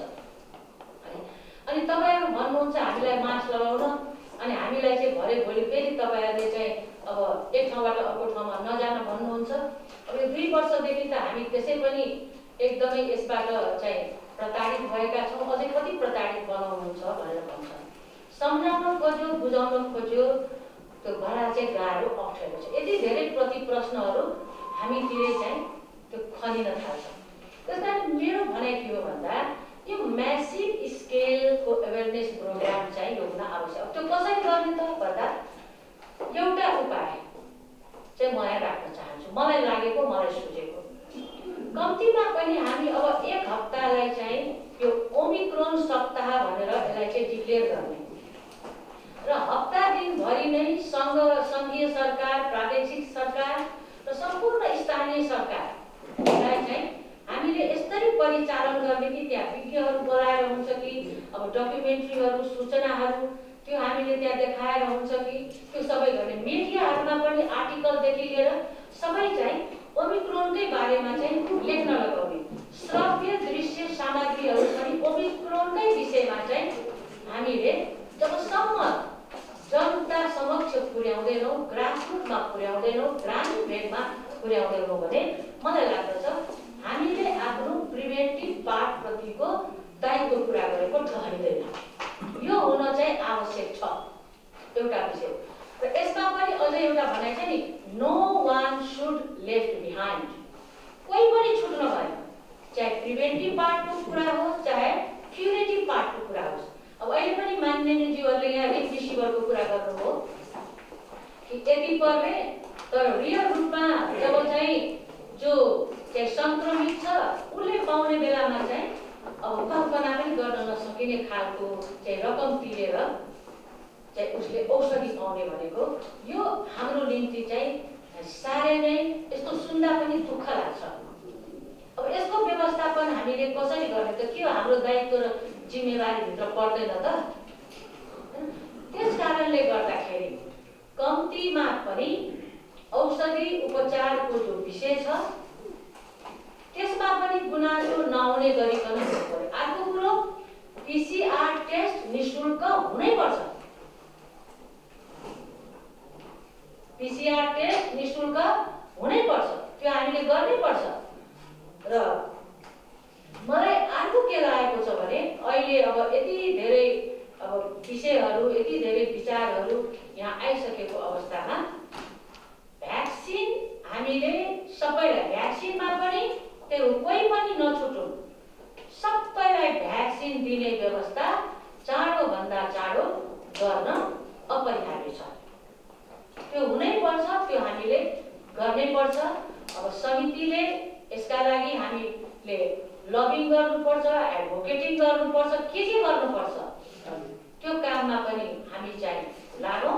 अनि तपाईँहरू भन्नुहुन्छ हामीलाई मास्क लगाउन, अनि हामीलाई चाहिँ भरे भोलि फेरि तपाईँहरूले चाहिँ अब एक ठाउँबाट अर्को ठाउँमा नजान भन्नुहुन्छ। अब यो दुई वर्षदेखि त हामी त्यसै पनि एकदमै यसबाट चाहिँ प्रताडित भएका छौँ। अझै कति प्रताडित बनाउनुहुन्छ भनेर भन्छ। सम्झाउन खोज्यो, बुझाउन खोज्यो, त्यो बडा चाहिँ गाह्रो अप्ठ्यारो छ। यति धेरै प्रति प्रश्नहरू हामीतिर चाहिँ त्यो खनिन थाल्छ। त्यस कारण मेरो भनाइ के हो भन्दा यो म्यासिभ स्केलको अवेरनेस प्रोग्राम चाहिँ यो हुन आवश्यक। त्यो कसरी गर्ने त भन्दा एउटा उपाय चाहिँ म यहाँ राख्न चाहन्छु, मलाई लागेको, मलाई सुझेको। कम्तीमा पनि हामी अब एक हप्तालाई चाहिँ यो ओमिक्रोन सप्ताह भनेर यसलाई चाहिँ डिक्लेयर गर्ने र हप्ता दिनभरि नै सङ्घ सङ्घीय सरकार, प्रादेशिक सरकार र सम्पूर्ण स्थानीय सरकारलाई चाहिँ हामीले यसरी परिचालन गर्ने कि त्यहाँ विज्ञहरू बोलाएर हुन्छ कि अब डकुमेन्ट्रीहरू, सूचनाहरू त्यो हामीले त्यहाँ देखाएर हुन्छ कि त्यो सबै गर्ने। मिडियाहरूमा पनि आर्टिकलदेखि लिएर सबै चाहिँ ओमिक्रोनकै बारेमा चाहिँ लेख्न लगाउने। श्रव्य दृश्य सामग्रीहरू पनि ओमिक्रोनकै विषयमा चाहिँ हामीले जबसम्म जनता समक्ष पुर्याउँदैनौँ, ग्रासरुटमा पुर्याउँदैनौँ, ग्रामीण भेगमा पुर्याउँदैनौँ भने मलाई लाग्दछ हामीले आफ्नो प्रिभेन्टिभ पार्टप्रतिको दायित्व पुरा गरेको ठहरिँदैन। यो हुन चाहिँ आवश्यक छ एउटा विषय। र यसमा पनि अझै एउटा भनाइ छ नि, no one should left behind. कोही पनि छुट्न भएन, चाहे प्रिभेन्टिभ पार्टको कुरा होस् चाहे क्युरेटिभ पार्टको कुरा होस्। अब अहिले पनि मान्यज्यूहरूले यहाँ रिट रिसिभरको कुरा गर्नुभयो कि यति पर्ने, तर रियल रूपमा जब चाहिँ जो चाहिँ सङ्क्रमित छ उसले पाउने बेलामा चाहिँ अब कल्पना पनि गर्न नसकिने खालको चाहिँ रकम तिरेर चाहिँ उसले औषधि पाउने भनेको यो हाम्रो निम्ति चाहिँ साह्रै नै यस्तो सुन्दा पनि दुःख लाग्छ। अब यसको व्यवस्थापन हामीले कसरी गर्ने त, के हो हाम्रो दायित्व र जिम्मेवारीभित्र पर्दैन त। त्यस कारणले गर्दाखेरि कम्तीमा पनि औषधि उपचारको जो विषय छ त्यसमा पनि गुनासो नआउने गरिकन हुनुपर्यो। अर्को कुरो पिसिआर टेस्ट निःशुल्क हुनैपर्छ। पिसिआर टेस्ट निःशुल्क हुनैपर्छ, त्यो हामीले गर्नैपर्छ। र मलाई अर्को के लागेको छ भने अहिले अहिले अब यति धेरै अब विषयहरू यति धेरै विचारहरू यहाँ आइसकेको अवस्थामा भ्याक्सिन हामीले सबैलाई भ्याक्सिनमा पनि त्यो कोही पनि नछुटौँ, सबैलाई भ्याक्सिन दिने व्यवस्था चाँडोभन्दा चाँडो गर्न अपरिहार्य छ। त्यो हुनैपर्छ, त्यो हामीले गर्नैपर्छ। अब समितिले यसका लागि हामीले लबिङ गर्नुपर्छ, एडभोकेटिङ गर्नुपर्छ, के के गर्नुपर्छ त्यो काममा पनि हामी चाहिँ लागौँ।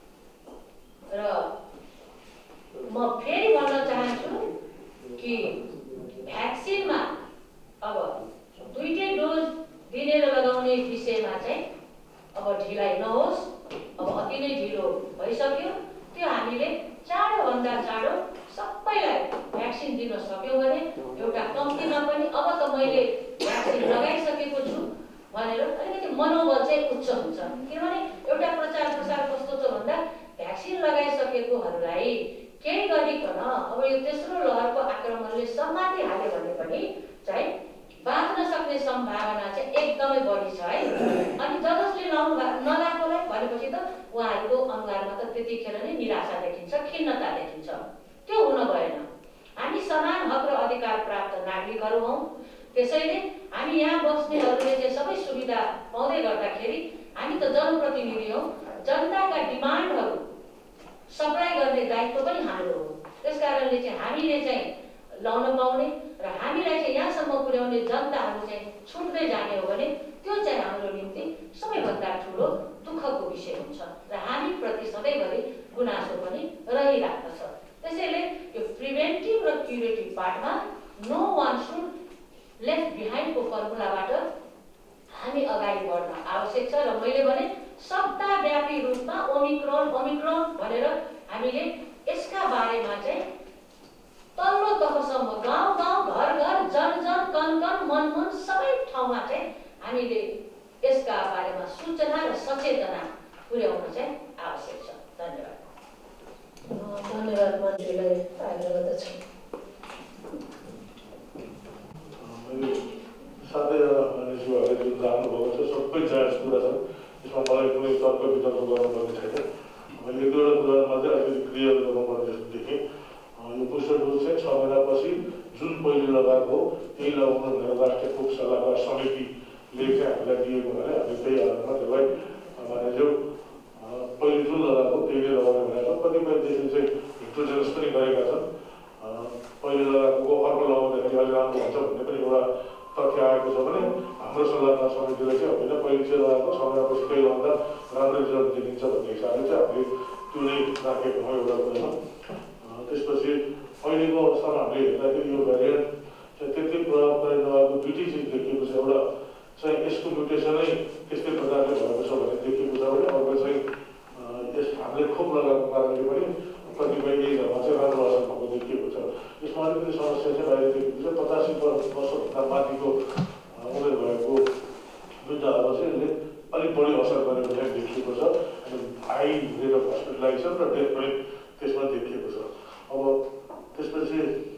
र म फेरि भन्न चाहन्छु कि भ्याक्सिनमा अब दुईटै डोज दिने र लगाउने विषयमा चाहिँ अब ढिलाइ नहोस्। अब अति नै ढिलो भइसक्यो, त्यो हामीले चाँडोभन्दा चाँडो सबैलाई भ्याक्सिन दिन सक्यौँ भने एउटा कम्तीमा पनि अब त मैले भ्याक्सिन लगाइसकेको छु भनेर अलिकति मनोबल चाहिँ उच्च हुन्छ। किनभने एउटा प्रचार प्रसार कस्तो छ भन्दा भ्याक्सिन लगाइसकेकोहरूलाई केही गरिकन अब यो तेस्रो लहरको आक्रमणले समातिहाल्यो भने पनि चाहिँ बाँच्न सक्ने सम्भावना चाहिँ एकदमै बढी छ है। अनि ज जसले लाउनु नलाएकोलाई भनेपछि त उहाँहरूको अनुहारमा त त्यतिखेर नै निराशा देखिन्छ, खिन्नता देखिन्छ। त्यो हुन भएन। हामी समान हक र अधिकार प्राप्त नागरिकहरू हौँ। त्यसैले हामी यहाँ बस्नेहरूले चाहिँ सबै सुविधा पाउँदै गर्दाखेरि हामी त जनप्रतिनिधि हौँ। जनताका डिमान्डहरू सप्लाई गर्ने दायित्व पनि हाम्रो हो। त्यस कारणले चाहिँ हामीले चाहिँ लाउन पाउने र हामीलाई चाहिँ यहाँसम्म पुर्याउने जनताहरू चाहिँ छुट्दै जाने हो भने त्यो चाहिँ हाम्रो निम्ति सबैभन्दा ठुलो दुःखको विषय हुन्छ र हामीप्रति सधैँभरि गुनासो पनि रहिराख्दछ। त्यसैले यो प्रिभेन्टिभ र क्युरेटिभ पार्टमा नो वान सुड लेफ्ट बिहाइन्डको फर्मुलाबाट हामी अगाडि बढ्न आवश्यक छ। र मैले भने सप्ताहव्यापी रूपमा ओमिक्रोन ओमिक्रोन भनेर हामीले यसका बारेमा चाहिँ तल्लो तहसम्म गाउँ गाउँ घर घर जन जन कन कन मन मन सबै ठाउँमा चाहिँ हामीले यसका बारेमा सूचना र सचेतना पुर्याउन चाहिँ आवश्यक छ। धन्यवाद। धन्यवाद मन्त्रीलाई आग्रह गर्दछु। सातैजना मानिसहरूले जुन जानुभएको छ सबै जाँच कुरा छन्, यसमा मलाई कुनै तर्क वितर्क गर्नुपर्ने छैन। मैले एक दुईवटा कुरामा चाहिँ अलिकति क्लियर गर्नुपर्ने जस्तो देखेँ। यो बुस्टर डोज चाहिँ छ महिनापछि जुन पहिले लगाएको त्यही लगाउनु भनेर राष्ट्रिय खोप सल्लाहकार समितिले चाहिँ हामीलाई दिएको हुनाले हामीले त्यही आधारमा त्यसलाई मानिलियो पहिले जुन लगाएको त्यही लगाउने भनेर कतिपय देशले चाहिँ हिट्रोजेनस पनि गरेका छन्। पहिले लगाएको अर्को लगाउँदाखेरि अलि राम्रो हुन्छ भन्ने पनि एउटा तथ्य आएको छ भने हाम्रो सल्लाहकार समितिले चाहिँ होइन पहिले चाहिँ लगाएको छ महिनापछि त्यही लगाउँदा राम्रो रिजल्ट देखिन्छ भन्ने हिसाबले चाहिँ हामीले त्यो नै राखेको हौँ एउटा कुरामा। त्यसपछि अहिलेको अवस्थामा हामीले हेर्दाखेरि यो भेरिएन्ट चाहिँ त्यति प्रभावकारी नभएको दुइटै चिज देखिएको छ। एउटा चाहिँ यसको म्युटेसनै त्यस्तै प्रकारले भएको छ भने देखिएको छ भने अर्को चाहिँ यस हामीले खोप लगाएको कारणले पनि कतिपय एजहरूमा चाहिँ राम्रो असर भएको देखिएको छ। यसमा अलिकति समस्या चाहिँ बाहिर देखिएको छ। पचासी वर्षभन्दा माथिको उमेर भएको वृद्धहरूलाई चाहिँ यसले अलिक बढी असर गरेको चाहिँ देखिएको छ। अनि हाई रेट अफ हस्पिटलाइजेसन र डेथ पनि त्यसमा देखिएको छ। अब त्यसपछि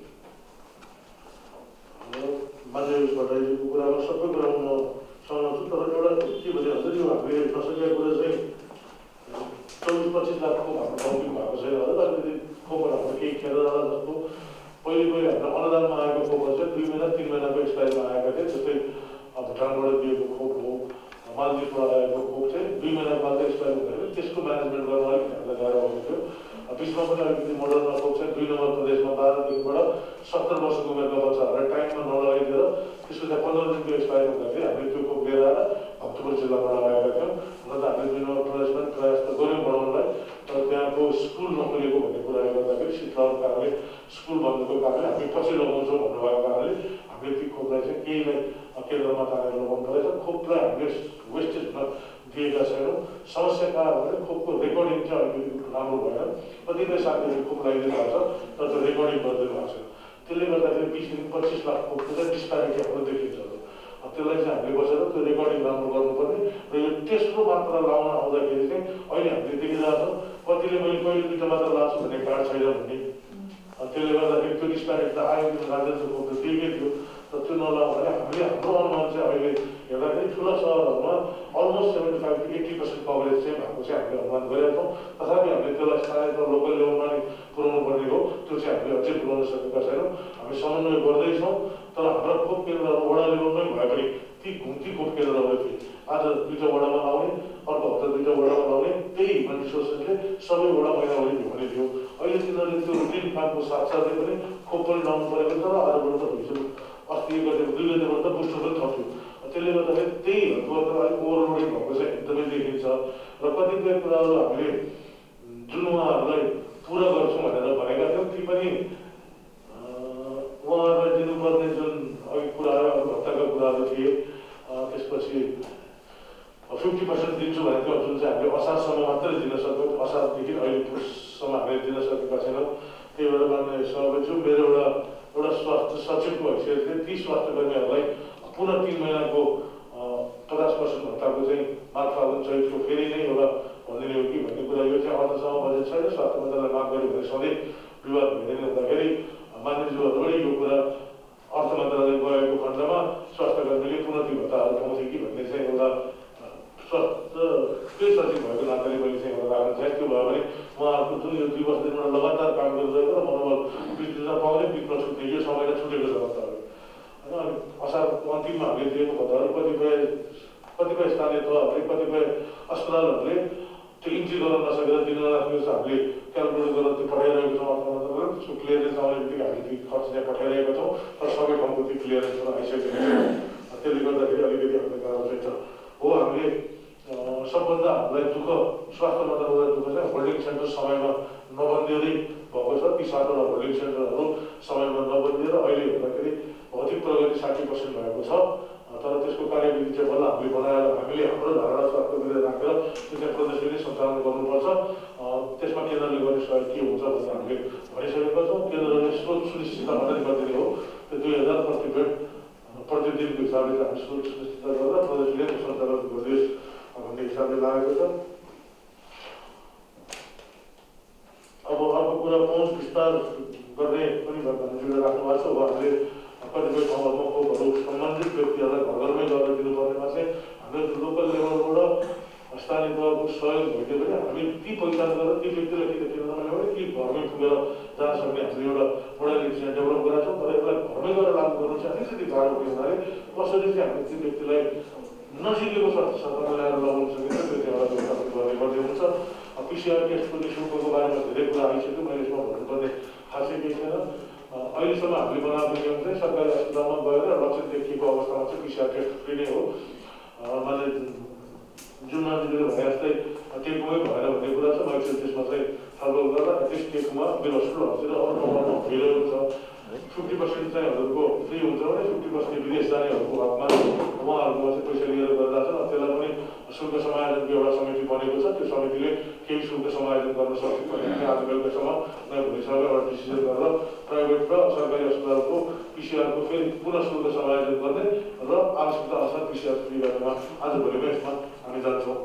मान्छे भट्टराईजीको कुरामा सबै कुरामा म सहमत छु। तर एउटा के भनिहाल्छ यो हामीले नसकेको कुरा चाहिँ चौबिस पच्चिस लाखको हाम्रो डम्पिङ भएको छैन होला। अलिकति खोपहरू हाम्रो केही खेर जाला जस्तो पहिले पहिले हाम्रो अनुदानमा आएको खोपहरू चाहिँ दुई महिना तिन महिनाको एक्सपायरमा आएका थिए। जस्तै भुटानबाट दिएको खोप हो, मालदिभबाट आएको खोप चाहिँ दुई महिना बाद एक्सपायर हुँदाखेरि त्यसको म्यानेजमेन्ट गर्न अलिकति हामीलाई गाह्रो हुन्थ्यो। बिचमा पनि अलिकति मोडर्न खोप चाहिँ दुई नम्बर प्रदेशमा बाह्रदेखिबाट सत्तर वर्षको उमेरका बच्चाहरूलाई टाइममा नलगाइदिएर त्यसको त्यहाँ पन्ध्र दिनको एक्सपायर हुँदाखेरि हामीले त्यो खोप लिएर आएर भक्तपुर जिल्लामा लगाएका थियौँ। र त हामीले दुई नम्बर प्रदेशमा प्रयास त गऱ्यौँ बढाउनलाई, तर त्यहाँको स्कुल नखोलेको भन्ने कुराले गर्दाखेरि शीतलहरको कारणले स्कुल बन्नुको कारणले हामी पछि लगाउँछौँ भन्नुभएको कारणले हामीले ती खोपलाई चाहिँ केहीलाई केन्द्रमा तानेर लगाउनु रहेछ। खोपलाई हामीले वेस्टेज हुन दिएका छैनौँ। समस्या कहाँ भने खोपको रेकर्डिङ चाहिँ अलिकति राम्रो भएन। कतिपय साथीहरूले खोप लगाइदिनु भएको छ तर त्यो रेकर्डिङ गरिदिनु भएको छैन। त्यसले गर्दाखेरि बिसदेखि पच्चिस लाख खोपको चाहिँ डिस्प्यारिटी हाम्रो देखिन्छ। त्यसलाई चाहिँ हामीले बसेर त्यो रेकर्डिङ राम्रो गर्नुपर्ने र यो तेस्रो मात्रा लाउन आउँदाखेरि चाहिँ अहिले हामीले देखिरहेको छौँ कतिले मैले पहिले दुईवटा मात्रा लान्छु भन्ने कार्ड छैन भन्ने। त्यसले गर्दाखेरि त्यो डिस्प्यारिटी त आयो। त्यो राजेन्द्र खोप त दिएकै थियो र त्यो नलाउँ भने हामीले हाम्रो अनुमान चाहिँ अहिले हेर्दाखेरि ठुला सहरहरूमा almost seventy five to eighty percent coverage चाहिँ भएको चाहिँ हामीले अनुमान गरेका छौँ। तथापि हामीले त्यसलाई स्थानीय तह लोकल लेभलमा नै पुऱ्याउनु पर्ने हो, त्यो चाहिँ हामीले अझै पुऱ्याउन सकेका छैनौँ। हामी समन्वय गर्दैछौँ, तर हाम्रा खोप केन्द्रहरू वडा लेभलमै भए पनि ती घुम्ती खोप केन्द्रहरू थिए। आज दुईवटा वडामा लाउने, अर्को हप्ता दुईवटा वडामा लाउने, त्यही ह्युमन रिसोर्सेसले सबै वडा महिनाभरि भने थियो। अहिले तिनीहरूले त्यो रुटिन कामको साथसाथै पनि खोप पनि लाउनु परेको छ र आजबाट त हिजो अस्ति एक गते दुई गतेबाट त बुस्टर पनि थप्यो। त्यसले गर्दाखेरि त्यही हेल्थवर्कर अलिक ओभरलोडिङ भएको चाहिँ एकदमै देखिन्छ र कतिपय कुराहरू हामीले जुन उहाँहरूलाई पुरा गर्छौँ भनेर भनेका थियौँ ती पनि उहाँहरूलाई दिनुपर्ने जुन अघि कुराहरू भत्ताका कुराहरू थिए, त्यसपछि फिफ्टी पर्सेन्ट दिन्छु भनेको थियो जुन चाहिँ हामीले असारसम्म मात्रै दिन सक्यौँ, असारदेखि अहिले पुससम्म हामीले दिन सकेका छैनौँ। त्यही भएर मान्य सभापति मेरो एउटा एउटा स्वास्थ्य सचिवको हैसियतले ती स्वास्थ्य कर्मीहरूलाई पुनः तिन महिनाको पचास पर्सेन्ट भत्ताको चाहिँ माघ फागुन चैतको फेरि नै एउटा भनिदिने हो कि भन्ने कुरा यो चाहिँ अर्थसम्म बजेट छैन। स्वास्थ्य मन्त्रालयले माग गर्यो भने सधैँ विवाद भइदिने हुँदाखेरि मान्यज्यूहरूले यो कुरा अर्थ मन्त्रालय गएको खण्डमा स्वास्थ्य कर्मीले पुनः ती भत्ताहरू पाउँथे कि भन्ने चाहिँ एउटा स्वास्थ्य केही सचिव भएको नाताले मैले चाहिँ एउटा राख्न चाहेँ। त्यो भयो भने उहाँहरूको जुन यो दुई वर्ष दिनमा लगातार काम गरिरहेको र मनोबल बित्न पाउने बित्न छुट्ने यो समयलाई छुटेको छ भत्ताहरू होइन। अनि असारको अन्तिममा हामीले दिएको भत्ताहरू कतिपय कतिपय स्थानीय तहहरूले कतिपय अस्पतालहरूले त्यो इन्ट्री गर्न नसकेर दिन नसकेर हामीले क्यालकुलेट गरेर त्यो पठाइरहेको छौँ अर्थ मन्त्रालयले। त्यसको क्लियरेन्स आउने बित्तिकै हामीले ती खर्च चाहिँ पठाइरहेका छौँ तर सबै ठाउँको त्यो क्लियरेन्सहरू आइसकेको छ। त्यसले गर्दाखेरि अलिकति हाम्रो गाह्रो चाहिँ छ हो। हामीले सबभन्दा हामीलाई दुःख स्वास्थ्य मन्त्रालयलाई दुःख चाहिँ होल्डिङ सेन्टर समयमा नबनिदिँदै भएको छ। ती सातवटा होल्डिङ सेन्टरहरू समयमा नबनिदिएर अहिले हेर्दाखेरि भौतिक प्रगति साठी पर्सेन्ट भएको छ, तर त्यसको कार्यविधि चाहिँ बल्ल हामीले बनाएर हामीले हाम्रो धारणा स्वास्थ्य विधि राखेर त्यो चाहिँ प्रदेशले नै सञ्चालन गर्नुपर्छ। त्यसमा केन्द्रले गर्ने सहयोग के हुन्छ भनेर हामीले भनिसकेका छौँ। केन्द्रले स्रोत सुनिश्चित मात्रै गरिदिने हो, त्यो दुई हजार प्रति बेड प्रतिदिनको हिसाबले हामी स्रोत सुनिश्चित गरेर प्रदेशले नै सञ्चालन गरिदियोस् भन्ने हिसाबले लागेको छ। अब अर्को कुरा पहुँच विस्तार गर्ने पनि भन्ने राख्नु भएको छ। उहाँहरूले कतिपय ठाउँहरूमा खोपहरू सम्बन्धित व्यक्तिहरूलाई घर घरमै गरेर दिनुपर्नेमा चाहिँ हामीले लोकल लेभलबाट स्थानीय तहको सहयोग भइदियो भने हामी ती पहिचान गरेर ती व्यक्तिलाई कि त केन्द्रमा ल्याउने कि घरमै पुगेर जान सक्ने हामीले एउटा मोडालिटी चाहिँ डेभलप गरेका छौँ। तर यसलाई घरमै गएर लागू गर्नु चाहिँ अलिकति गाह्रो हुने हुनाले कसरी चाहिँ हामीले ती व्यक्तिलाई नजिकैको स्वास्थ्य सञ्चालन ल्याएर लगाउन सकिन्छ त्यो चाहिँ एउटा व्यवस्थापन गर्ने गर्दै हुन्छ। पिसिआर टेस्टको निःशुल्कको बारेमा धेरै कुरा आइसक्यो, मैले यसमा भन्नुपर्ने खासै केही छैन। अहिलेसम्म हामीले बनाएको नियम चाहिँ सरकारी अस्पतालमा गएर लक्षण देखिएको अवस्थामा चाहिँ पिसिआर टेस्ट फ्री नै हो। मैले जुन मान्छेले भने जस्तै टेकमै भएर भन्ने कुरा छ, मैले त्यसमा चाहिँ छलफल गरेर त्यस टेकमा मेरो हस्पिटलहरूतिर अरू ठाउँमा भइरहेको छ। फिफ्टी पर्सेन्ट चाहिँ हरूको फ्री हुन्छ भने फिफ्टी पर्सेन्ट विदेश जानेहरूको हकमा उहाँहरूकोमा चाहिँ पैसा लिएर गर्दा छ। त्यसलाई पनि शुल्क समायोजनको एउटा समिति बनेको छ, त्यो समितिले केही शुल्क समायोजन गर्न सक्छ भने आज बेलुकासम्म नयाँ भोलिसम्म एउटा डिसिजन गरेर प्राइभेट र सरकारी अस्पतालको पिसिआरको फेरि पुनः शुल्क समायोजन गर्ने र आवश्यकता अनुसार पिसिआर फ्री गर्नेमा आज भोलिको यसमा हामी जान्छौँ।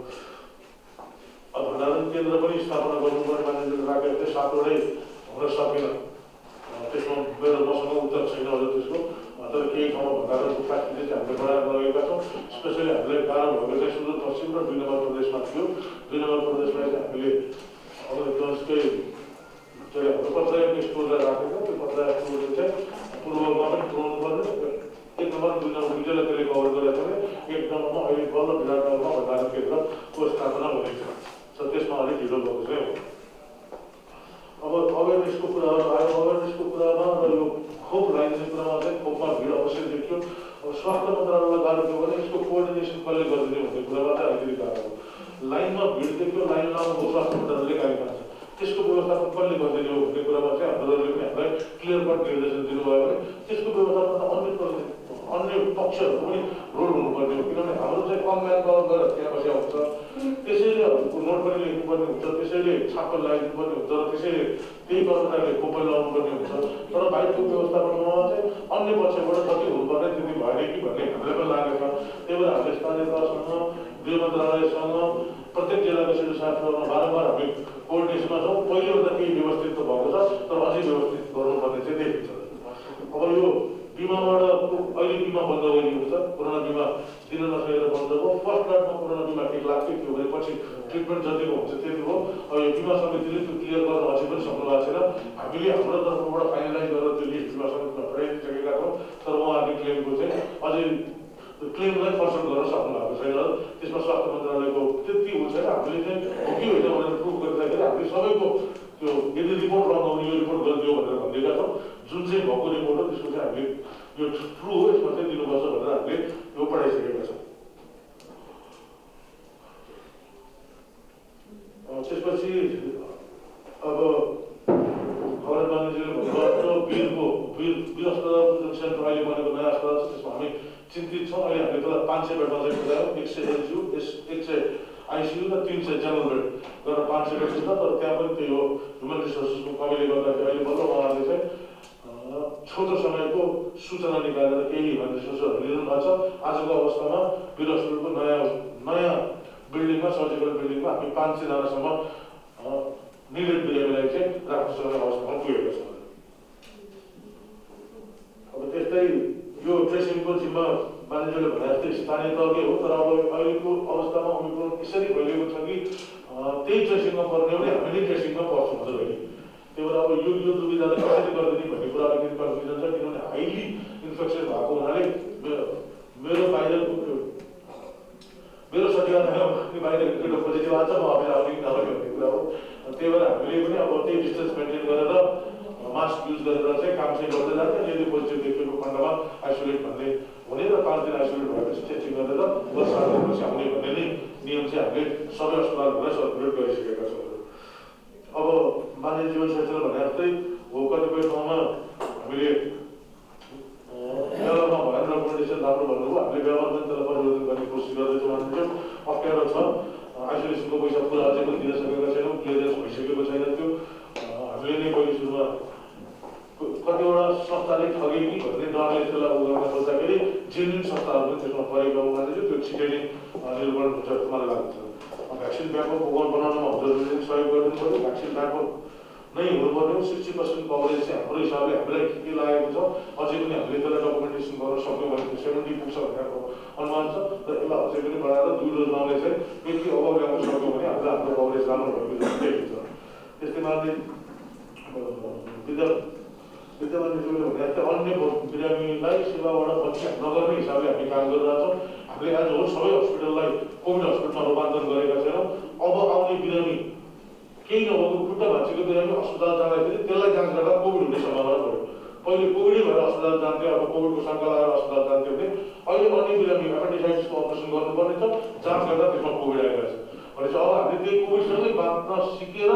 अब भण्डारण केन्द्र पनि स्थापना गर्नुपर्ने मान्छेले राखेको थियो, सातवटै हुन सकेन। त्यसमा मेरो मसँग उत्तर छैन अझ त्यसको, तर केही ठाउँमा भण्डारणको फ्यासिलिटी चाहिँ हामीले बढाएर लगेका छौँ। स्पेसली हामीलाई गाह्रो भएको चाहिँ सुदूरपश्चिम र दुई नम्बर प्रदेशमा थियो। दुई नम्बर प्रदेशलाई चाहिँ हामीले अब जसकै के अरे हाम्रो पत्रायको स्टोरलाई राखेको, त्यो पत्रायक स्टोरले चाहिँ पूर्वमा पनि पुऱ्याउनु पर्ने। एक नम्बर दुई नम्बर दुईवटालाई त्यसले कभर गरेको भने एक नम्बरमा अहिले बल्ल विराटनगरमा भण्डारण केन्द्रको स्थापना हुनेछ। त्यसमा अलिक ढिलो भएको चाहिँ हो। अब अवेरनेसको कुराहरू आयो। अवेरनेसको कुरामा र यो खोप लगाइदिने कुरामा चाहिँ खोपमा भिड अवश्य देखियो। अब स्वास्थ्य मन्त्रालयलाई गाह्रो थियो भने यसको कोअर्डिनेसन कसले गरिदिने भन्ने कुरामा चाहिँ अलिकति गाह्रो हो। लाइनमा भिड देखियो, लाइन लाउनु स्वास्थ्य मन्त्रालयले गाडी खान्छ, त्यसको व्यवस्थापन कसले गरिदिने हो भन्ने कुरामा चाहिँ हाम्रोले पनि हामीलाई क्लियर कट निर्देशन दिनुभयो भने त्यसको व्यवस्थापन अन्य अन्य पक्षहरू पनि रोल हुनुपर्ने हो। किनभने हाम्रो चाहिँ कम म्यान पावर गरेर त्यहाँ बसेको हुन्छ, त्यसैले नोट पनि लेख्नुपर्ने हुन्छ, त्यसैले छाप्पा लगाइदिनुपर्ने हुन्छ र त्यसैले त्यही कर्मचारीले खोप पनि लगाउनुपर्ने हुन्छ। तर बाहिरको व्यवस्थापनमा चाहिँ अन्य पक्षबाट कति हुनुपर्ने त्यति भएन कि भन्ने हामीलाई पनि लागेको छ। त्यही भएर हामीले स्थानीय तहसँग, गृह मन्त्रालयसँग, प्रत्येक जिल्लाको सिडिओ साथीहरूमा बारम्बार हामी कोअर्डिनेसनमा छौँ। पहिलेभन्दा केही व्यवस्थित त भएको छ, तर अझै व्यवस्थित गर्नुपर्ने चाहिँ देखिन्छ। अब यो बिमाबाट अहिले बिमा बन्द गरिएको छ, कोरोना बिमा दिन नसकेर बन्द भयो। फर्स्ट राउन्डमा कोरोना बिमा एक लाख थियो भने पछि ट्रिटमेन्ट जतिको हुन्छ त्यति हो। अब यो बिमा समितिले त्यो क्लियर गर्न अझै पनि सक्नु भएको छैन। हामीले हाम्रो तर्फबाट फाइनलाइज गरेर त्यो लिस्ट बिमा समितिमा पठाइसकेका छौँ, तर उहाँहरूले क्लेमको चाहिँ अझै क्लेमलाई फर्सन गर्न सक्नु भएको छैन। त्यसमा स्वास्थ्य मन्त्रालयको त्यति उ छैन। हामीले चाहिँ हो कि होइन भनेर प्रुभ गरिँदाखेरि हामीले सबैको त्यो यदि रिपोर्ट रङ आउने यो रिपोर्ट गरिदियो भनेर भनिदिएका छौँ। जुन चाहिँ भएको रिपोर्ट हो त्यसको चाहिँ हामीले यो ट्रु हो, यसमा चाहिँ दिनुपर्छ भनेर हामीले यो पठाइसकेका छौँ। त्यसपछि अब खबर मानिसले भन्नुभयो वीरको वीर वीर अस्पताल जुन सेन्टर अहिले बनेको नयाँ अस्पताल छ त्यसमा हामी चिन्तित छौँ। अहिले हामीले त्यसलाई पाँच सय बेडमा चाहिँ बुझायौँ, एक सय एचयू एक सय आइसियू र तिन सय जेनरल बेड गरेर पाँच सय बेड छ। तर त्यहाँ पनि त्यही हो, ह्युमन रिसोर्सेसको कमीले गर्दाखेरि अहिले बल्ल उहाँहरूले चाहिँ छोटो समयको सूचना निकालेर केही ह्युमन रिसोर्सहरू लिनु भएको छ। आजको अवस्थामा वीर हस्पिटलको नयाँ नयाँ बिल्डिङमा सर्जिकल बिल्डिङमा हामी पाँच सयजनासम्म निडेड बिरामीलाई चाहिँ राख्न सक्ने अवस्थामा पुगेको छ। अब त्यस्तै यो ट्रेसिङको जिम्मा मानिसहरूले भने जस्तै स्थानीय तहकै हो, तर अब अहिलेको अवस्थामा ओमिक्रोन यसरी फैलिएको छ कि त्यही ट्रेसिङमा पर्ने हो भने हामीले ट्रेसिङमा पर्छौँ हजुर होइन। त्यही भएर अब यो यो दुविधालाई कसरी गरिदिने भन्ने कुरा अलिकति कन्फ्युजन छ, किनभने हाइली इन्फेक्सन भएको हुनाले मेरो बाहिरको मेरो सचिवालयमा बाहिर केटो पोजिटिभ आएको छ, म अफिस आउने कि नआउने भन्ने कुरा हो। त्यही भएर हामीले पनि अब त्यही डिस्टेन्स मेन्टेन गरेर मास्क युज गरेर चाहिँ काम चाहिँ गर्दै जान्छ। यदि पोजिटिभ देखिएको खण्डमा आइसोलेट भन्ने हुने र पाँच दिन आइसोलेट भएपछि टेस्टिङ गरेर दस सात दिनपछि आउने भन्ने नै नियम चाहिँ हामीले सबै अस्पतालहरूलाई सर्कुलेट गरिसकेका छौँ। अब मानवीय जीवन क्षेत्र भने जस्तै हो, कतिपय ठाउँमा हामीले व्यवहारमा भएन रेकमेन्डेसन राम्रो भन्नुभयो, हामीले व्यवहारमा त्यसलाई परिवर्तन गर्ने कोसिस गर्दैछौँ। मान्छे अप्ठ्यारो छ, आइसोलेसनको पैसा पुरा अझै पनि दिन सकेका छैनौँ, क्लियरेन्स भइसकेको छैन। त्यो हामीले नै पहिले सुरुमा कतिवटा संस्थाले ठगे कि भन्ने डरले त्यसलाई उ गर्न खोज्दाखेरि जेन्युन संस्थाहरू पनि त्यसमा परेको हुनाले चाहिँ त्यो छिटै नै निर्भर हुन्छ जस्तो मलाई लाग्छ। भ्याक्सिन ब्याकअप प्रोग्राम बनाउनमा हजुरहरूले सहयोग गरिदिनु पऱ्यो। भ्याक्सिन ब्याकअप नै हुनुपर्ने हो। सिक्सटी पर्सेन्ट कभरेज चाहिँ हाम्रो हिसाबले हामीलाई के के लागेको छ, अझै पनि हामीले त्यसलाई डकुमेन्टेसन गर्न सक्यौँ भने सेभेन्टी पुग्छ भनेर अनुमान छ। र यसलाई अझै पनि बढाएर दुई डोज लाउने चाहिँ व्यक्ति अभाव ल्याउन सक्यौँ भने हामीलाई हाम्रो कभरेज राम्रो भएको देखिन्छ। त्यस्तै मान्ने विद्या विद्यामानले भने जस्तै अन्य बिरामीलाई सेवाबाट वञ्चित नगर्ने हिसाबले हामी काम गरिरहेका छौँ। हामीले आज हो सबै हस्पिटललाई कोभिड हस्पिटलमा रूपान्तरण गरेका छैनौँ। अब आउने बिरामी केही नभएको खुट्टा भाँचेको बिरामी अस्पताल जाँदाखेरि त्यसलाई जाँच गर्दा कोभिड हुने सम्भावना बढ्यो। पहिले कोभिडै भएर अस्पताल जान्थ्यो, अब कोभिडको शङ्का लगाएर अस्पताल जान्थ्यो भने अहिले अन्य बिरामी एपेन्डिसाइटिसको अपरेसन गर्नुपर्ने छ, जाँच गर्दा त्यसमा कोभिड आइरहेको छ भनेपछि अब हामीले त्यही कोभिडसँगै बाँच्न सिकेर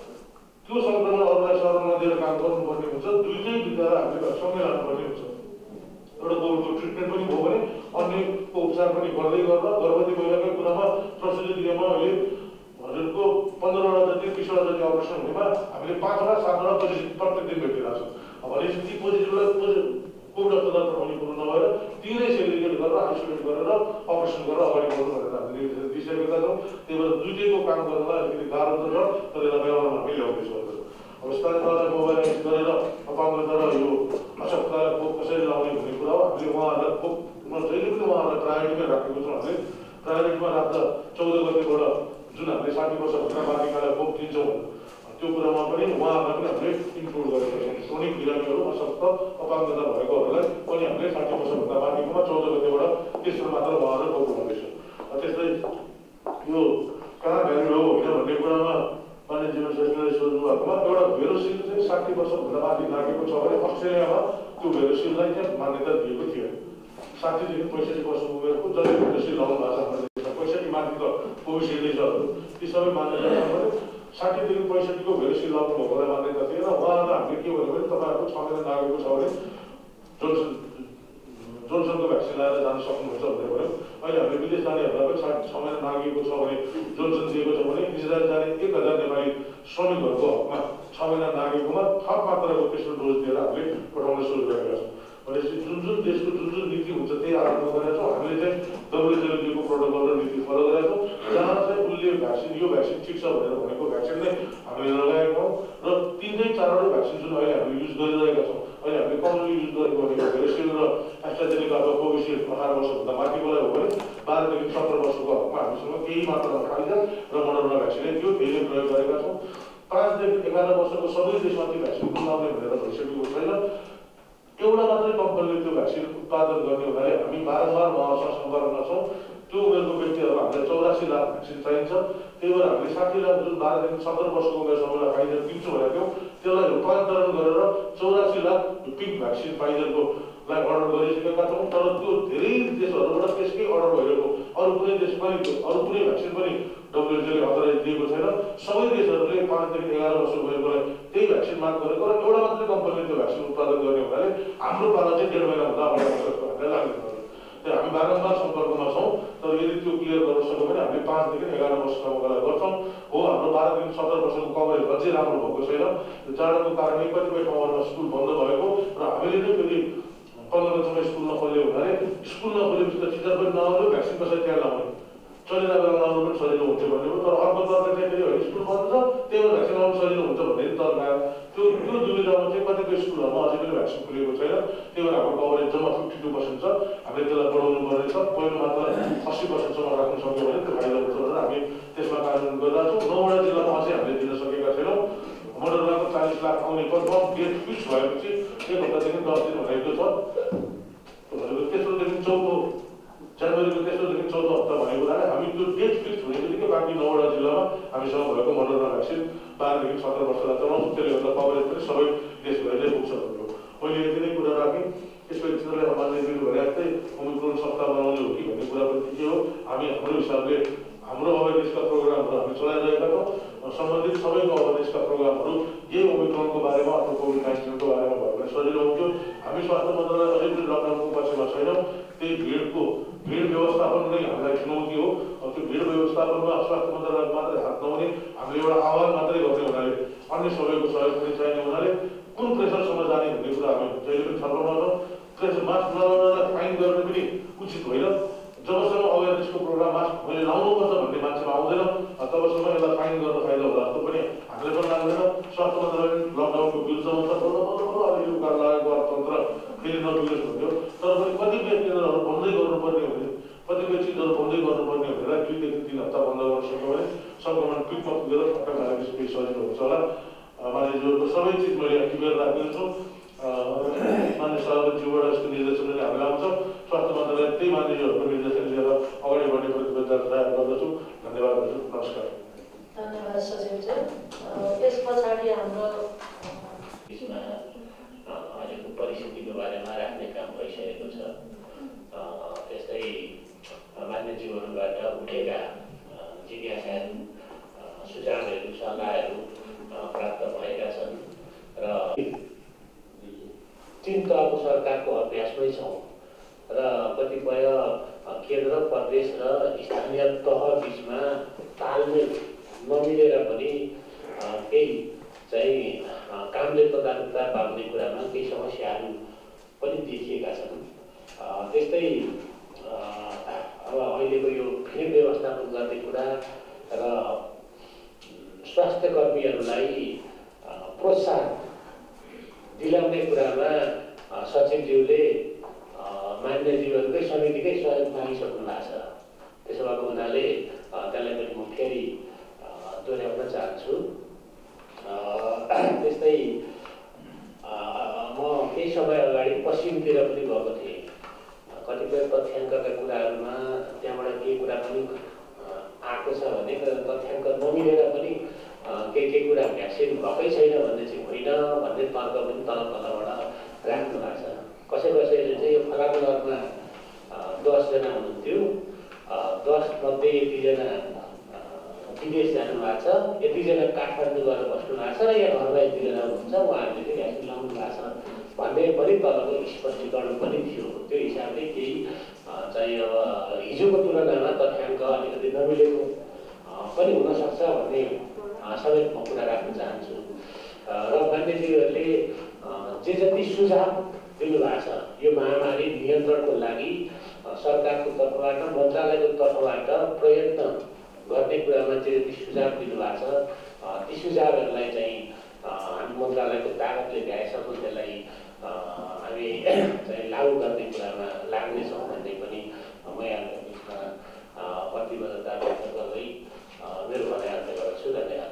त्यो सङ्क्रमण अरूलाई शरण नदिएर काम गर्नुपर्ने हुन्छ। दुईटै विधालाई हामीले सँगै लानुपर्ने हुन्छ। एउटा कोभिडको ट्रिटमेन्ट पनि भयो भने अन्यको उपचार पनि गर्दै गर्दा गर्भवती महिलाकै कुरामा प्रसुति गृहमा अहिले हजुरको पन्ध्रवटा जति बिसवटा जति अपरेसन हुनेमा हामीले पाँचवटा सातवटा पोजिटिभ प्रत्येक दिन भेटिरहेको छौँ। भनेपछि ती पोजिटिभलाई कोभिड अस्पताल पठाउने कुरो नभएर तिनै सेग्रिगेट गरेर आइसोलेट गरेर अपरेसन गरेर अगाडि बढ्नु भनेर हामीले निर्देश दिइसकेका छौँ। त्यही भएर दुईटैको काम गर्नलाई अलिकति गाह्रो त छ, तर यसलाई व्यवहारमा हामी ल्याउँदैछौँ। अब स्थानीय तहलाई मोबाइलाइज गरेर अपाङ्गता र यो अशक्ततालाई खोप कसरी लाउने भन्ने कुरा हो। हामीले उहाँहरूलाई खोप जहिले पनि उहाँहरूलाई प्रायोरिटीमै राखेको छौँ। हामीले प्रायोरिटीमा राख्दा चौध गतिबाट जुन हामीले साठी वर्षभन्दा माथिकालाई खोप दिन्छौँ त्यो कुरामा पनि उहाँहरूलाई पनि हामीले इन्क्लुड गरेका छौँ। क्रोनिक बिरामीहरू अशक्त अपाङ्गता भएकोहरूलाई पनि हामीले साठी वर्षभन्दा माथिकोमा चौध गतिबाट तेस्रो मात्र उहाँहरूलाई खोप लगाउँदैछौँ। त्यस्तै यो कहाँ भ्यालु हो होइन भन्ने कुरामा मान्य जीवन श्रेष्ठले सोध्नु भएकोमा एउटा भेरोसिल चाहिँ साठी वर्षभन्दा माथि लागेको छ भने अस्ट्रेलियामा त्यो भेरोसिललाई चाहिँ मान्यता दिएको थियो। साठीदेखि पैँसठी वर्ष उमेरको जसले भेरोसिल लाउनु भएको छ, पैँसठी माथि त कोभिसिल्डै छ, ती सबै मान्यता दिनु। साठीदेखि पैँसठीको भेरोसिल लाउनु भएकोलाई मान्यता थिएन। उहाँहरूलाई हामीले के भन्यो भने तपाईँहरूको छ महिना लागेको छ भने जोन्सन जोन्सनको भ्याक्सिन लगाएर जान सक्नुहुन्छ भनेर भन्यो। अहिले हामीले विदेश जानेहरूलाई पनि साढे छ महिना नागिएको छ भने जोन्सन दिएको छ भने इजरायल जाने एक हजार नेपाली श्रमिकहरूको हकमा छ महिना नागेकोमा थप मात्राको तेस्रो डोज दिएर हामीले पठाउन सुरु गरेका छौँ। भनेपछि जुन जुन देशको जुन जुन नीति हुन्छ त्यही आधारमा गरेका छौँ। हामीले चाहिँ डब्लुएचओले दिएको प्रोटोकल र नीति फलो गरेका छौँ। जहाँ चाहिँ उसले भ्याक्सिन यो भ्याक्सिन ठिक छ भनेर भनेको भ्याक्सिन नै हामीले लगाएका हौँ। र तिनटै चारवटै भ्याक्सिन जुन अहिले हामीले युज गरिरहेका छौँ, अहिले हामीले कमजोरी युज गरेको भनेको भेरोसिल र बाह्रदेखि सत्र वर्षको हकमा हामीसँग केही मात्रामा फाइजर र मोडर्ना भ्याक्सिन थियो, धेरै प्रयोग गरेका छौँ। पाँचदेखि एघार वर्षको सबै देशमा त्यो भ्याक्सिन पुऱ्याउने भनेर भइसकेको छैन। एउटा मात्रै कम्पनीले त्यो भ्याक्सिन उत्पादन गर्ने हुनाले हामी बारम्बार उहाँहरूसँग सम्पर्कमा छौँ। त्यो उमेरको व्यक्तिहरू हामीलाई चौरासी लाख भ्याक्सिन चाहिन्छ। त्यही भएर हामीले साठी लाख जुन बाह्रदेखि सत्र वर्षको उमेर सबैलाई फाइजर दिन्छु भनेको थियौँ, त्यसलाई रूपान्तरण गरेर चौरासी लाख पिक भ्याक्सिन फाइजरको लाई अर्डर गरिसकेका छौँ। तर त्यो धेरै देशहरूबाट त्यसकै अर्डर भइरहेको अरू कुनै देश पनि अरू कुनै भ्याक्सिन पनि डब्ल्युएचओले अथराइज दिएको छैन। सबै देशहरूले पाँचदेखि एघार वर्ष भएकोलाई त्यही भ्याक्सिन माग गरेको र एउटा मात्रै कम्पनीले त्यो भ्याक्सिन उत्पादन गर्ने हुनाले हाम्रो पाला चाहिँ डेढ महिना हुँदा अगाडि आउन सक्छ भन्ने लाग्दैन। त्यही हामी बारम्बार सम्पर्कमा छौँ। तर यदि त्यो क्लियर गर्न सक्यो भने हामीले पाँचदेखि एघार वर्षसम्मलाई गर्छौँ। हो, हाम्रो बाह्रदेखि सत्र वर्षको कभरेज अझै राम्रो भएको छैन। जाडोको कारणले कतिपय ठाउँहरूमा स्कुल बन्द भएको र हामीले नै फेरि पन्ध्र दिनसम्म स्कुल नखोल्यो हुनाले स्कुल नखोलेपछि त टिचर पनि नआउनु, भ्याक्सिन कसरी त्यहाँ लाउने, चलिरहेको बेला नआउनु पनि सजिलो हुन्छ भन्ने हो। तर अर्को तर्क चाहिँ फेरि होइन स्कुल बन्द छ त्यही भएर भ्याक्सिन आउनु सजिलो हुन्छ भन्ने तर्क आयो। त्यो त्यो दुविधामा चाहिँ कतिपय स्कुलहरूमा अझै पनि भ्याक्सिन खुलेको छैन। त्यही भएर हाम्रो कभरेज जम्मा फिफ्टी टू पर्सेन्ट छ। हामीले त्यसलाई बढाउनु पर्नेछ। पहिलो मात्र अस्सी पर्सेन्टसम्म राख्न सक्यो भने त्यो फाइदा हुन्छ भनेर हामी त्यसमा कार्यान्वयन गरिरहेको छौँ। नौवटा जिल्लामा अझै हामीले दिन सकेका छैनौँ। मोडर्नाको चालिस लाख आउने कन्फर्म डेट फिक्स भएपछि एक हप्तादेखि दस दिन भनेको छ। भनेको तेस्रोदेखि चौथो जनवरीको तेस्रोदेखि चौथो हप्ता भनेको हुनाले हामी त्यो डेट फिक्स हुने बित्तिकै बाँकी नौवटा जिल्लामा हामीसँग भएको मोडर्ना भ्याक्सिन बाह्रदेखि सत्र वर्षलाई चलाउँछौँ। त्यसले गर्दा कभरेज पनि सबै देशभरिले पुग्छ भन्यो। मैले यति नै कुरा राखेँ। त्यसपछि तिनीहरूले हमारे दिनु भने जस्तै ओमिक्रोन सत्ता बनाउने हो कि भन्ने कुरा पनि के हो, हामी हाम्रो हिसाबले हाम्रो अवेरनेसका प्रोग्रामहरू हामी चलाइरहेका छौँ। सम्बन्धित सबैको अवेरनेसका प्रोग्रामहरू यही ओमिक्रोनको बारेमा अथवा कोभिड नाइन्टिनको बारेमा भयो भने सजिलो हुन्थ्यो। हामी स्वास्थ्य मन्त्रालय अझै पनि लकडाउनको पक्षमा छैनौँ। त्यही भिडको भिड व्यवस्थापन नै हामीलाई चुनौती हो। त्यो भिड व्यवस्थापनमा स्वास्थ्य मन्त्रालयको मात्रै हात नहुने, हामीले एउटा आह्वान मात्रै गर्ने हुनाले अन्य सबैको सहयोग पनि चाहिने हुनाले कुन प्रेसरसम्म जाने भन्ने कुरा हामी जहिले पनि छलफल गर्छौँ। प्रेसर मास्क नलाउनलाई फाइन गर्ने पनि उचित होइन। जबसम्म अवेरनेसको प्रोग्राम मास्क मैले लाउनुपर्छ भन्ने मान्छेमा आउँदैन तबसम्म यसलाई फाइन गर्न फाइदा होला जस्तो पनि हामीलाई पनि लाग्दैन। स्वास्थ्य मन्त्रालयले लकडाउनको बिल जमाउँछ, बल्ल बल्ल बल्ल अलिअलि उकालो लागेको अर्थतन्त्र फेरि नबिग्रोस् भन्थ्यो। तर पनि कतिपय केन्द्रहरू बन्दै गर्नुपर्ने हुने, कतिपय चिजहरू बन्दै गर्नुपर्ने भनेर दुईदेखि तिन हप्ता बन्द गर्न सक्यो भने सङ्क्रमण पिकमा पुगेर फट्टा मारेपछि केही सजिलो हुन्छ होला। मानिसहरूको सबै चिज मैले क्लियर राखिदिन्छु। मान्य सभापतिज्यूबाट यसको निर्देशन पनि हामीले आउँछ। स्वास्थ्य मन्त्रालय त्यही मानिसहरूको निर्देशन लिएर अगाडि बढ्ने प्रतिबद्धता जाहेर गर्दछु। धन्यवाद हजुर, नमस्कार। धन्यवाद सचिवज्यू। त्यस पछाडि हाम्रो अहिलेको परिस्थितिको बारेमा राख्ने काम भइसकेको छ। त्यस्तै मान्यज्यूहरूबाट उठेका जिज्ञासाहरू, सुझावहरू, सल्लाहहरू प्राप्त भएका छन् र तीन तहको सरकारको अभ्यासमै छौँ र कतिपय केन्द्र, प्रदेश र स्थानीय तह बिचमा तालमेल नमिलेर पनि केही चाहिँ कामले तदारुकता पाउने कुरामा केही समस्याहरू पनि देखिएका छन्। त्यस्तै अब अहिलेको यो भिड व्यवस्थापन गर्ने कुरा र स्वास्थ्य कर्मीहरूलाई प्रोत्साहन दिलाउने कुरामा सचिवज्यूले मान्यज्यूहरूकै समितिकै सहयोग मागिसक्नु भएको छ। त्यसो भएको हुनाले त्यसलाई पनि म फेरि दोहोऱ्याउन चाहन्छु। त्यस्तै म केही समय अगाडि पश्चिमतिर पनि गएको थिएँ। कतिपय तथ्याङ्कका कुराहरूमा त्यहाँबाट केही कुरा पनि आएको छ भने तथ्याङ्क नमिलेर पनि केही केही कुरा भ्याक्सिन भएकै छैन भन्ने चाहिँ होइन भन्ने तर्क पनि तल तलबाट राख्नु भएको छ। कसै कसैले चाहिँ यो फलानु घरमा दसजना हुनुहुन्थ्यो, दस मध्ये यतिजना विदेश जानुभएको छ, यतिजना काठमाडौँ गएर बस्नु भएको छ र यहाँ घरमा यतिजना हुनुहुन्छ, उहाँहरूले चाहिँ भ्याक्सिन लाउनु भएको छ भन्ने पनि तलको स्पष्टीकरण पनि थियो। त्यो हिसाबले केही चाहिँ अब हिजोको तुलनामा तथ्याङ्क अलिकति नमिलेको पनि हुनसक्छ भन्ने समेत म कुरा राख्न चाहन्छु। र मान्यज्यूहरूले जे जति सुझाव दिनुभएको छ यो महामारी नियन्त्रणको लागि सरकारको तर्फबाट, मन्त्रालयको तर्फबाट प्रयत्न गर्ने कुरामा जे जति सुझाव दिनुभएको छ ती सुझावहरूलाई चाहिँ हामी मन्त्रालयको तागतले भ्याएसम्म त्यसलाई हामी चाहिँ लागू गर्ने कुरामा लाग्नेछौँ भन्ने पनि म यहाँको बिचमा प्रतिबद्धता व्यक्त गर्दै मेरो भनाइ अन्त्य गर्छु। धन्यवाद।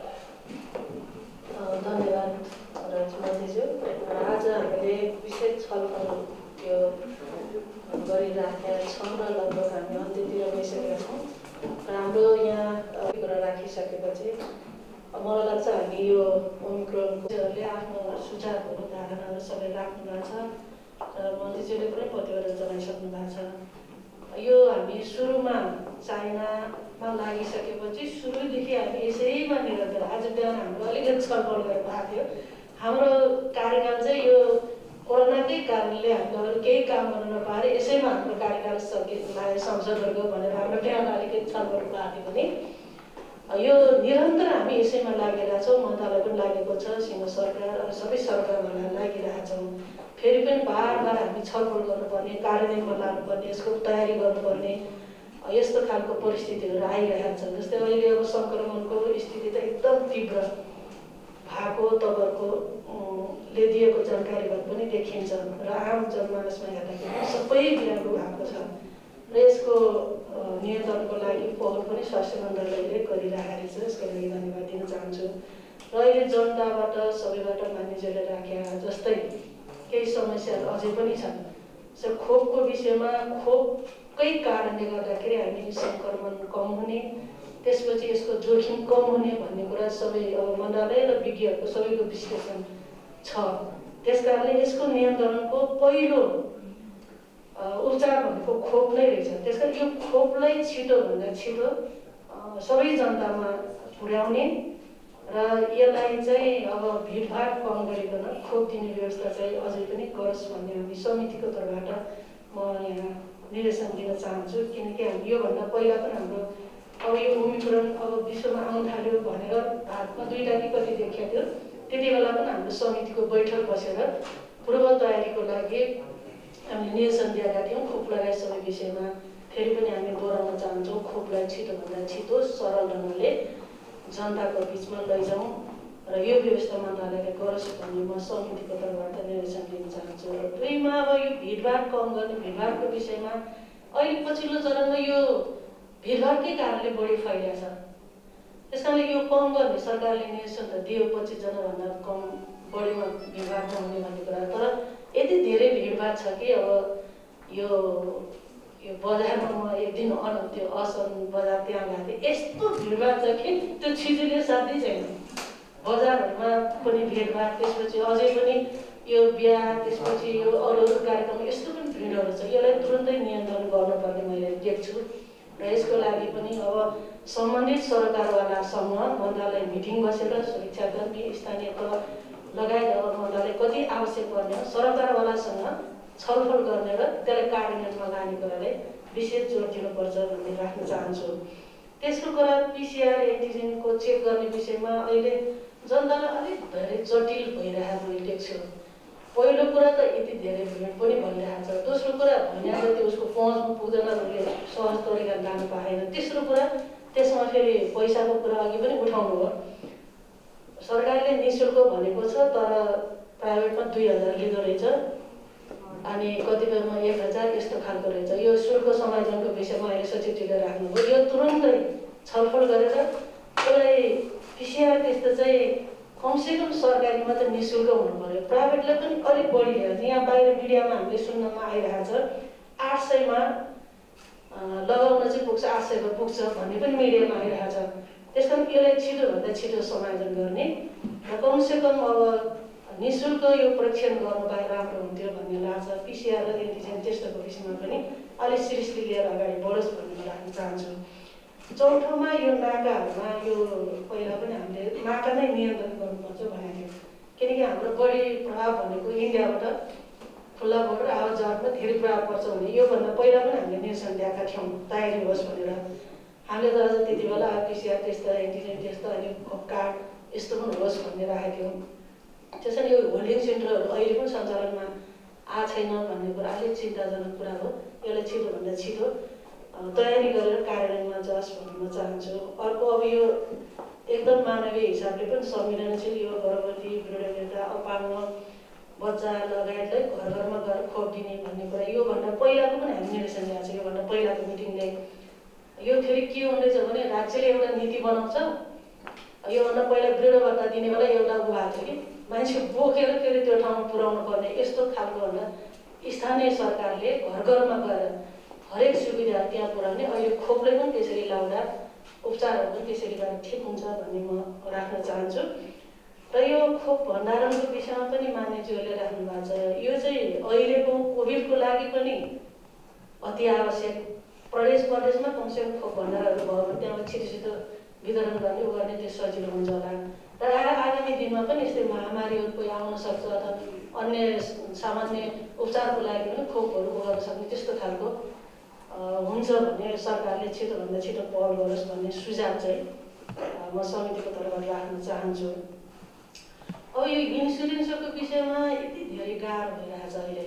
धन्यवाद राजमन्त्रीज्यू। आज हामीले विशेष छलफल यो गरिराखेका छौँ र लगभग हामी अन्त्यतिर गइसकेका छौँ र हाम्रो यहाँ कुरा राखिसकेपछि मलाई लाग्छ हामी यो ओमिक्रोनले आफ्नो सुझावहरू धारणाहरू सबै राख्नु भएको छ र मन्त्रीज्यूले पनि प्रतिबद्धता जनाइसक्नु भएको छ। यो हामी सुरुमा चाइनामा लागिसकेपछि सुरुदेखि हामी यसैमा निरन्तर आज बिहान हाम्रो अलिकति छलफल गरेर भएको थियो। हाम्रो कार्यकाल चाहिँ यो कोरोनाकै कारणले हामीले अरू केही काम गर्न नपाएर यसैमा हाम्रो कार्यकाल सकिएको संसदहरूको भनेर हाम्रो बिहान अलिकति छलफल भएको थियो पनि यो निरन्तर हामी यसैमा लागिरहेका छौँ। मन्त्रालय पनि लागेको छ, सिंह सरकार सबै सरकारहरूलाई लागिरहेका छौँ। फेरि पनि बार बार हामी छलफल गर्नुपर्ने, कार्यान्वयनमा लानुपर्ने, यसको तयारी गर्नुपर्ने यस्तो खालको परिस्थितिहरू आइरहेका छन्। जस्तै अहिले अब सङ्क्रमणको स्थिति त एकदम तीव्र भएको तपाईँहरूको ले दिएको जानकारीबाट पनि देखिन्छ र आम जनमानसमा हेर्दाखेरि सबै बिरामी भएको छ र यसको नियन्त्रणको लागि पहल पनि स्वास्थ्य मन्त्रालयले गरिरहेको छ। यसको लागि धन्यवाद दिन चाहन्छु। र अहिले जनताबाट सबैबाट मानिसहरूले राखेका जस्तै केही समस्याहरू अझै पनि छन्। सो खोपको विषयमा खोपकै कारणले गर्दाखेरि हामी सङ्क्रमण कम हुने, त्यसपछि यसको जोखिम कम हुने भन्ने कुरा सबै अब मन्त्रालय र विज्ञहरूको सबैको विश्लेषण छ। त्यसकारणले यसको नियन्त्रणको पहिलो उपचार भनेको खोप नै रहेछ। त्यसकारण यो खोपलाई छिटोभन्दा छिटो सबै जनतामा पुर्याउने र यसलाई चाहिँ अब भिडभाड कम गरिकन खोप दिने व्यवस्था चाहिँ अझै पनि गरोस् भन्ने हामी समितिको तर्फबाट म यहाँ निर्देशन दिन चाहन्छु। किनकि हामी योभन्दा पहिला पनि हाम्रो अब यो ओमिक्रोन अब विश्वमा आउन थाल्यो भनेर भारतमा दुईवटा कि कति देखिएको थियो, त्यति बेला पनि हाम्रो समितिको बैठक बसेर पूर्व तयारीको लागि हामीले निर्देशन दिएका थियौँ खोप लगायत सबै विषयमा। फेरि पनि हामी दोहोऱ्याउन चाहन्छौँ, खोपलाई छिटोभन्दा छिटो सरल ढङ्गले जनताको बिचमा लैजाउँ र यो व्यवस्था मन्त्रालयले गरोस् भन्ने म समितिको तर्फबाट निर्देशन दिन चाहन्छु। र दुईमा अब यो भिडभाड कम गर्ने, भिडभाडको विषयमा अहिले पछिल्लो चरणमा यो भिडभाडकै कारणले बढी फैलिएको छ। त्यस कारणले यो कम गर्ने सरकारले निर्देशन त दियो पच्चिसजनाभन्दा कम बढीमा भिडभाड नहुने भन्ने कुरा, तर यति धेरै भिडभाड छ कि अब यो यो बजारमा म एक दिन अन त्यो असन बजार त्यहाँ गएको थिएँ, यस्तो भिडभाड छ कि त्यो छिजुले साध्यै छैन। बजारहरूमा पनि भिडभाड, त्यसपछि अझै पनि यो बिहा, त्यसपछि यो अरू अरू कार्यक्रम यस्तो पनि भिडहरू छ। यसलाई तुरुन्तै नियन्त्रण गर्नुपर्ने मैले देख्छु र यसको लागि पनि अब सम्बन्धित सरकारवालासँग मन्त्रालय मिटिङ बसेर सुरक्षाकर्मी स्थानीय तह लगायत अब मन्त्रालय कति आवश्यक पर्ने हो सरकारवालासँग छलफल गर्ने र त्यसलाई कार्यान्वयनमा लाने कुरालाई विशेष जोड दिनुपर्छ भन्ने राख्न चाहन्छु। तेस्रो कुरा पिसिआर एन्टिजेनको चेक गर्ने विषयमा अहिले जनतालाई अलिक धेरै जटिल भइरहेको मैले देख्छु। पहिलो कुरा त यति धेरै भिड पनि भइरहेको छ, दोस्रो कुरा भने जति उसको पहुँचमा पुग्दैन, उसले सहज तरिका लानु पाएन। तेस्रो कुरा त्यसमा फेरि पैसाको कुरा अघि पनि उठाउनु हो। सरकारले नि शुल्क भनेको छ तर प्राइभेटमा दुई हजार लिँदो रहेछ अनि कतिपयमा एक हजार यस्तो खालको रहेछ। यो शुल्क समायोजनको विषयमा अहिले सचिवजीले राख्नुभयो, यो तुरुन्तै छलफल गरेर यसलाई पिसिआर त्यस्तो चाहिँ कमसेकम सरकारीमा त नि शुल्क हुनु पर्यो, प्राइभेटलाई पनि अलिक बढी ल्याएको छ। यहाँ बाहिर मिडियामा हामीले सुन्नमा आइरहेको छ आठ सयमा लगाउन चाहिँ पुग्छ, आठ सयमा पुग्छ भन्ने पनि मिडियामा आइरहेको छ। त्यस कारण यसलाई छिटोभन्दा छिटो समायोजन गर्ने र कमसेकम अब नि शुल्क यो परीक्षण गर्नु पाए राम्रो हुन्थ्यो भन्ने लाग्छ। पिसिआर र एन्टिजेन टेस्टको विषयमा पनि अलिक सिरियसली लिएर अगाडि बढोस् भन्ने म राख्न चाहन्छु। चौथोमा यो नाकाहरूमा यो पहिला पनि हामीले नाका नै नियन्त्रण गर्नुपर्छ भनेको थियो, किनकि हाम्रो बढी प्रभाव भनेको इन्डियाबाट खुल्ला बोर्डर आवाज जहाजमा धेरै प्रभाव पर्छ भने योभन्दा पहिला पनि हामीले निर्देशन दिएका थियौँ तयारी होस् भनेर। हामीले त अझ त्यति बेला पिसिआर टेस्ट एन्टिजेन टेस्ट अनि खोप कार्ड यस्तो पनि होस् भन्ने राखेको थियौँ। त्यसैले यो होल्डिङ सेन्टरहरू अहिले पनि सञ्चालनमा आएको छैन भन्ने कुरा अलिक चिन्ताजनक कुरा हो। यसलाई छिटोभन्दा छिटो तयारी गरेर कार्यान्वयनमा जाओस् भन्न म चाहन्छु। अर्को अब यो एकदम मानवीय हिसाबले पनि संवेदनशील यो गर्भवती वृद्धवृद्धा अपाङ्ग बच्चा लगायतलाई घर घरमा गएर खोप दिने भन्ने कुरा योभन्दा पहिलाको पनि हामी निर्देशन दिएको छ। योभन्दा पहिलाको मिटिङले यो फेरि के हुँदैछ भने राज्यले एउटा नीति बनाउँछ, योभन्दा पहिला दृढ भत्ता दिने बेला एउटा उ भएको थियो कि मान्छे बोकेर फेरि त्यो ठाउँमा पुर्याउनु पर्ने यस्तो खालको भन्दा स्थानीय सरकारले घर घरमा गएर हरेक सुविधा त्यहाँ पुर्याउने। अहिले खोपले पनि त्यसरी लाउँदा उपचारहरू पनि त्यसरी गरेर ठिक हुन्छ भन्ने म राख्न चाहन्छु। र यो खोप भण्डारणको विषयमा पनि मान्यज्यूहरूले राख्नु भएको छ। यो चाहिँ अहिलेको कोभिडको लागि पनि अति आवश्यक। प्रदेश प्रदेशमा कमसेकम खोप भण्डारहरू भयो भने त्यहाँबाट छिटो छिटो वितरण गर्ने उ गर्ने त्यो सजिलो हुन्छ होला। र आगामी दिनमा पनि यस्तै महामारीहरू कोही आउन सक्छ अथवा अन्य सामान्य उपचारको लागि पनि खोपहरू गर्न सक्ने त्यस्तो खालको हुन्छ भने सरकारले छिटोभन्दा छिटो पहल गरोस् भन्ने सुझाव चाहिँ म समितिको तर्फबाट राख्न चाहन्छु। अब यो इन्सुरेन्सको विषयमा यति धेरै गाह्रो भइरहेछ अहिले।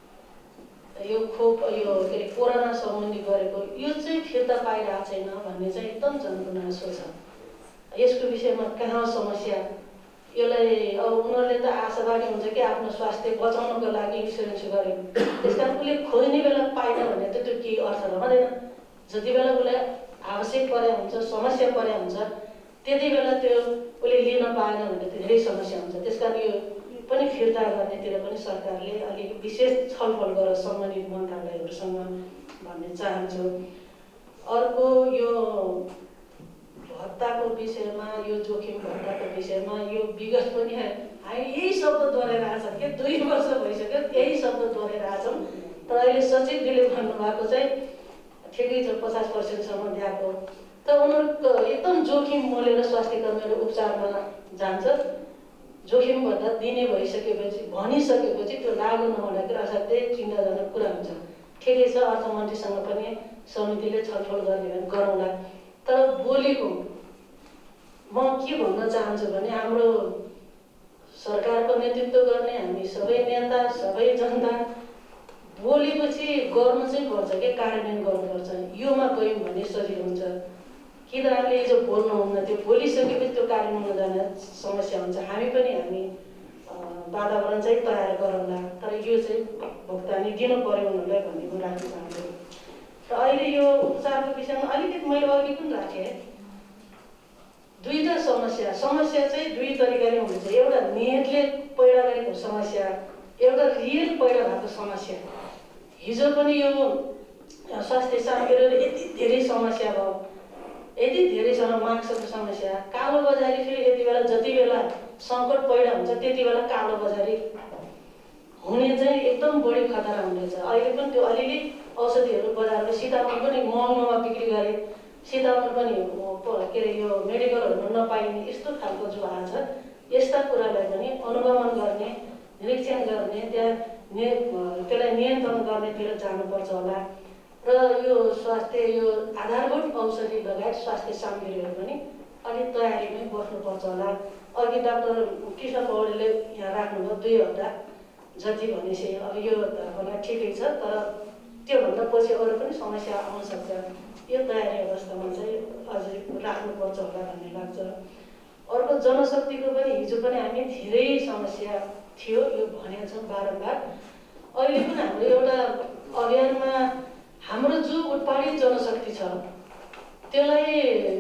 यो खोप यो के अरे कोरोना सम्बन्धी गरेको यो चाहिँ फिर्ता पाइरहेको छैन भन्ने चाहिँ एकदम जनगुनासो छ। यसको विषयमा कहाँ समस्या, यसलाई अब उनीहरूले त आशावादी हुन्छ कि आफ्नो स्वास्थ्य बचाउनको लागि इन्सुरेन्स गरे, त्यस कारण उसले खोज्ने बेला पाएन भने त त्यो केही अर्थ रहँदैन। जति बेला उसलाई आवश्यक परे हुन्छ, समस्या परे हुन्छ, त्यति बेला त्यो उसले लिन पाएन भने त धेरै समस्या हुन्छ। त्यस कारण यो पनि फिर्ता गर्नेतिर पनि सरकारले अलिक विशेष छलफल गरोस् सम्बन्धित मन्त्रालयहरूसँग भन्ने चाहन्छु। अर्को यो भत्ताको विषयमा, यो जोखिम भत्ताको विषयमा यो विगत पनि हामी यही शब्द दोहोऱ्याइरहेछौँ कि दुई वर्ष भइसक्यो यही शब्द दोहोऱ्याइरहेछौँ। तर अहिले सचिवजीले भन्नुभएको चाहिँ ठिकै छ पचास पर्सेन्टसम्म दिएको, त उनीहरूको एकदम जोखिम मोलेर स्वास्थ्य कर्मीहरू उपचारमा जान्छ। जोखिम भन्दा दिने भइसकेपछि भनिसकेपछि त्यो लागु नहुँदाखेरि असाध्यै चिन्ताजनक कुरा हुन्छ। ठिकै छ अर्थमन्त्रीसँग पनि समितिले छलफल गर्ने भने गरौँला। तर बोलेको म के भन्न चाहन्छु भने हाम्रो सरकारको नेतृत्व गर्ने हामी सबै नेता सबै जनता बोलेपछि गर्नु चाहिँ पर्छ कि कार्यान्वयन गर्नुपर्छ। योमा गयौँ भने सजिलो हुन्छ। कि त हामीले हिजो बोल्नुहुन्न त्यो बोलिसकेपछि त्यो कार्यान्वयन जाने समस्या हुन्छ। हामी पनि हामी वातावरण चाहिँ तयार गरौँला, तर यो चाहिँ भुक्तानी दिनु पर्यो उनीहरूलाई भन्ने म राख्न चाहन्छु। र अहिले यो उपचारको विषयमा अलिकति मैले अघि पनि राखेँ, दुईवटा समस्या समस्या चाहिँ दुई तरिकाले हुन्छ। एउटा नेटले पैदा गरेको समस्या, एउटा रियल पैदा भएको समस्या। हिजो पनि यो स्वास्थ्य सामग्रीहरू यति धेरै समस्या भयो, यति धेरैसँग मास्कको समस्या, कालो बजारी फेरि यति बेला जति बेला सङ्कट पैदा हुन्छ त्यति बेला कालो बजारी हुने चाहिँ एकदम बढी खतरा हुँदैछ। अहिले पनि त्यो अलिअलि औषधिहरू बजारमा सीताफल पनि महँगोमा बिक्री गरे, सीताफल पनि के अरे यो मेडिकलहरूमा नपाइने यस्तो खालको जो आएको छ। यस्ता कुरालाई पनि अनुगमन गर्ने, निरीक्षण गर्ने, त्यहाँ ने त्यसलाई नियन्त्रण गर्नेतिर जानुपर्छ होला। र यो स्वास्थ्य यो आधारभूत औषधि लगायत स्वास्थ्य सामग्रीहरू पनि अलिक तयारीमै बस्नुपर्छ होला। अघि डाक्टर कृष्ण पौडेलले यहाँ राख्नुभयो दुई हप्ता जति भनेपछि अब यो होला ठिकै छ, तर त्योभन्दा पछि अरू पनि समस्या आउन सक्छ। यो तयारी अवस्थामा चाहिँ अझै राख्नुपर्छ होला भन्ने लाग्छ। अर्को जनशक्तिको पनि हिजो पनि हामी धेरै समस्या थियो, यो भनेका छौँ बारम्बार। अहिले पनि हाम्रो एउटा अभियानमा हाम्रो जो उत्पादित जनशक्ति छ त्यसलाई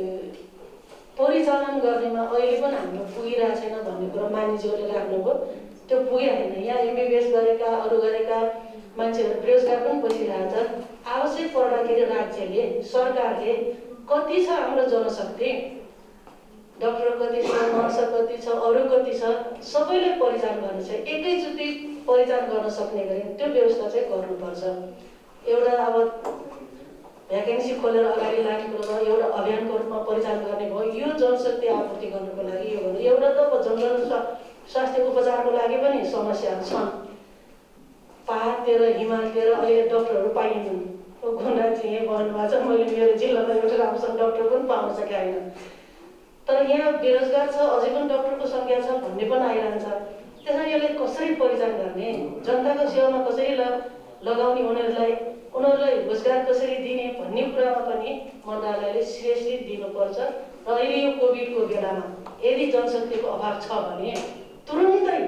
परिचालन गर्नेमा अहिले पनि हाम्रो पुगिरहेको छैन भन्ने कुरा मानिसहरूले राख्नुभयो। त्यो पुगेको छैन। यहाँ एमबिबिएस गरेका अरू गरेका मान्छेहरू बेरोजगार पनि बसिरहेको छ। आवश्यक पर्दाखेरि राज्यले सरकारले कति छ हाम्रो जनशक्ति, डाक्टर कति छ, नर्स कति छ, अरू कति छ, सबैले परिचालन गर्नु छ। एकैचोटि परिचालन गर्न सक्ने गरी त्यो व्यवस्था चाहिँ गर्नुपर्छ। एउटा अब भ्याकेन्सी खोलेर अगाडि लाने कुरो भयो, एउटा अभियानको रूपमा परिचालन गर्ने भयो। यो जनशक्ति आपूर्ति गर्नुको लागि यो गर्नु, एउटा त अब जनगण स्वास्थ्य उपचारको लागि पनि समस्याहरू छन्। पहाडतिर हिमालतिर अहिले डक्टरहरू पाइँदैन। गुन्डा चाहिँ भन्नुभएको छ, मैले मेरो जिल्लामा एउटा राम्रोसँग डक्टर पनि पाउन सकेको छैन। तर यहाँ बेरोजगार छ, अझै पनि डक्टरको सङ्ख्या छ भन्ने पनि आइरहन्छ। त्यसमा यसले कसरी परिचालन गर्ने, जनताको सेवामा कसरी लगाउने, उनीहरूलाई उनीहरूलाई रोजगार कसरी दिने भन्ने कुरामा पनि मन्त्रालयले सिरियसली दिनुपर्छ। र अहिले यो कोभिडको बेलामा यदि जनशक्तिको अभाव छ भने तुरुन्तै